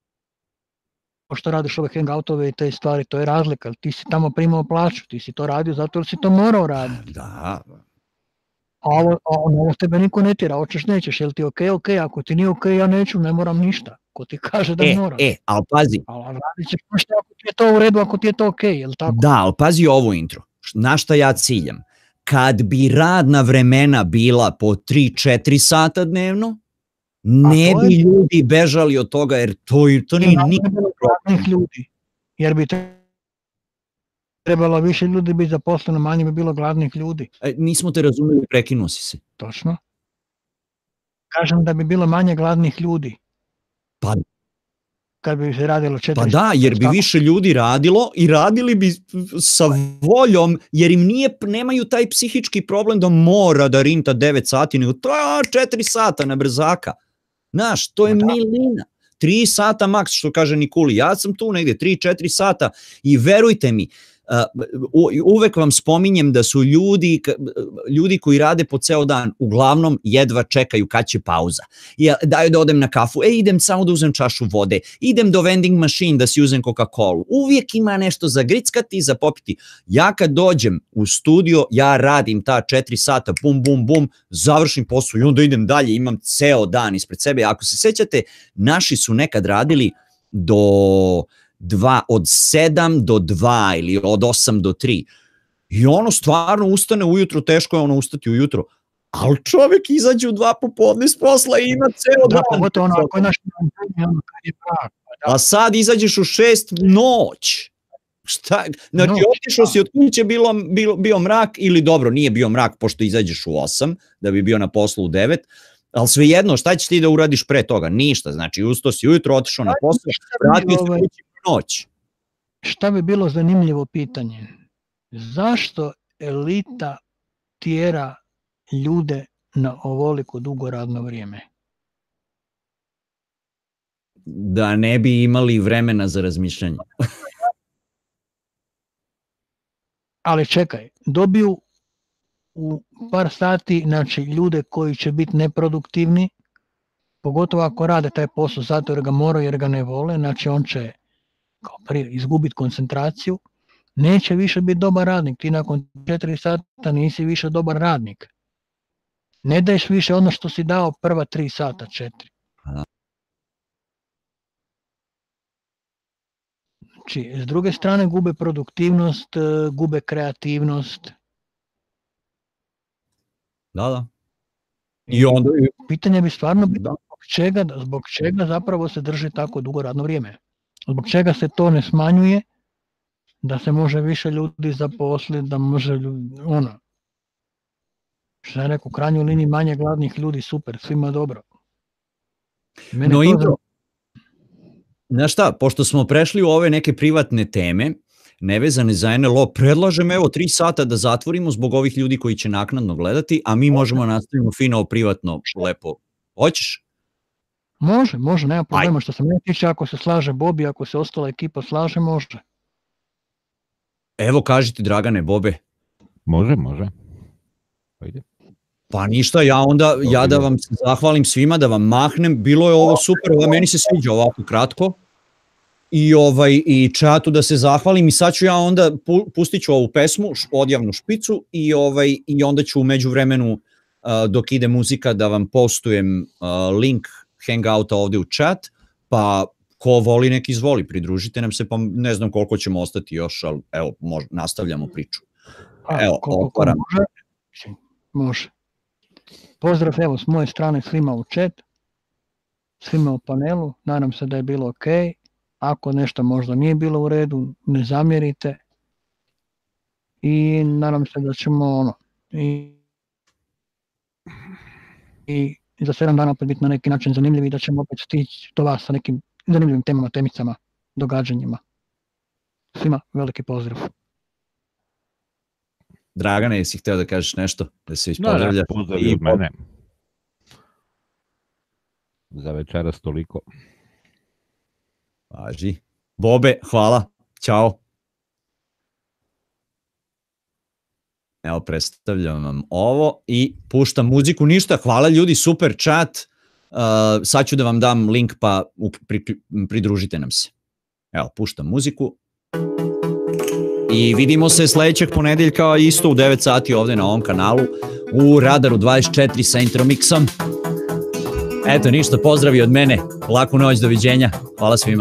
ko što radiš ove hangoutove i te stvari, to je razlika. Ti si tamo primao plaću, ti si to radio zato jer si to morao raditi. Da. A ovo, a ovo tebe niko ne tjera, hoćeš nećeš, jel ti ok, ok, ako ti nije ok, ja neću, ne moram ništa. Ko ti kaže da E, moraš. e, ali pazi. Ali radit ćeš nešto ako ti je to u redu, ako ti je to ok, jel tako? Da, ali pazi ovo intro. Na šta ja ciljam? Kad bi radna vremena bila po tri četiri sata dnevno, ne to je- bi ljudi bežali od toga, jer to, to nije Ima nikakvo. gladnih ljudi, jer bi te- trebalo više ljudi biti zaposleno, manje bi bilo gladnih ljudi. E, nismo te razumeli, prekinuo si se. Točno. Kažem da bi bilo manje gladnih ljudi. Pa- Kad bi se radilo četiri Pa da, jer bi tako? više ljudi radilo i radili bi sa voljom, jer im nije, nemaju taj psihički problem da mora da rinta devet sati, nego to je četiri sata na brzaka. Znaš, to je Ma da. milina. tri sata maks, što kaže Nikuli. Ja sam tu negde tri četiri sata i verujte mi, uh, uvek vam spominjem da su ljudi, ljudi koji rade po ceo dan, uglavnom jedva čekaju kad će pauza. Ja, daju da odem na kafu, e idem samo da uzem čašu vode, idem do vending machine da si uzem Coca-Colu. Uvijek ima nešto za grickati i za popiti. Ja kad dođem u studio, ja radim ta četiri sata, bum, bum, bum, završim posao i onda idem dalje, imam ceo dan ispred sebe. Ako se sećate, naši su nekad radili do dva, od sedam do dva ili od osam do tri. I ono stvarno ustane ujutro, teško je ono ustati ujutro, ali čovjek izađe u dva popodne s posla i ima ceo Da, dan. pogotovo ono, ako je naš ono, kad je mrak. A sad izađeš u šest noć. Šta? Znači, Noć, otišao da. si od kuće, bilo, bilo, bio mrak, ili dobro, nije bio mrak pošto izađeš u osam, da bi bio na poslu u devet, ali svejedno, šta ćeš ti da uradiš pre toga? Ništa, znači ustao si ujutro, otišao na posao, vratio se ovaj- kući u noć. Šta bi bilo zanimljivo pitanje? Zašto elita tjera ljude na ovoliko dugo radno vrijeme? Da ne bi imali vremena za razmišljanje. Ali čekaj, dobiju u par sati, znači, ljude koji će biti neproduktivni, pogotovo ako rade taj posao zato jer ga moraju, jer ga ne vole, znači on će kao prije izgubiti koncentraciju, neće više biti dobar radnik, ti nakon četiri sata nisi više dobar radnik. Ne daješ više ono što si dao prva tri sata, četiri. Znači, s druge strane gube produktivnost, eh, gube kreativnost. Da, da. I onda, Pitanje bi stvarno bilo da. zbog čega, zbog čega zapravo se drži tako dugo radno vrijeme. Zbog čega se to ne smanjuje, da se može više ljudi zaposliti, da može ljudi, ono, što je rekao, u krajnjoj liniji manje gladnih ljudi, super, svima dobro. Mene No to Indro, zanima. znaš šta, pošto smo prešli u ove neke privatne teme, nevezane za en el o, predlažem evo tri sata da zatvorimo zbog ovih ljudi koji će naknadno gledati, a mi možemo nastavimo fino privatno, lepo. Hoćeš? Može, može, nema problema. Što se mene tiče, ako se slaže Bobi, ako se ostala ekipa slaže, može. Evo kažite Dragane, Bobe. Može, može. Ajde. Pa ništa, ja onda, ja da vam se zahvalim svima, da vam mahnem, bilo je ovo super, ovo meni se sviđa ovako kratko. I ovaj i čatu da se zahvalim i sad ću ja onda pu, pustit ću ovu pesmu, odjavnu špicu i ovaj i onda ću u međuvremenu uh, dok ide muzika da vam postujem uh, link Hangouta ovde u chat, pa ko voli nek izvoli, pridružite nam se, pa ne znam koliko ćemo ostati još, ali evo, mož, nastavljamo priču. A, Evo, koliko ko otvaram. može, mislim, može. Pozdrav evo s moje strane svima u chat, svima u panelu, nadam se da je bilo ok. Ako nešto možda nije bilo u redu, ne zamjerite. I nadam se da ćemo ono, i, i za sedam dana opet biti na neki način zanimljivi, da ćemo opet stići do vas sa nekim zanimljivim temama, temicama, događanjima. Svima veliki pozdrav. Dragane, jesi hteo da kažeš nešto? Da se Da, ispozdravlja? da, pozdrav I od mene. Za večeras toliko. Važi. Bobe, hvala. Ćao. Evo, predstavljam vam ovo i puštam muziku. Ništa, hvala ljudi, super chat. Uh, sad ću da vam dam link pa pri, pri, pridružite nam se. Evo, puštam muziku. I vidimo se sledećeg ponedeljka isto u devet sati ovde na ovom kanalu u Radaru dvadeset četiri sa Intromixom. Eto, ništa, pozdravi od mene. Laku noć, doviđenja. Hvala svima.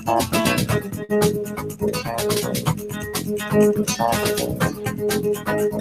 Thank you.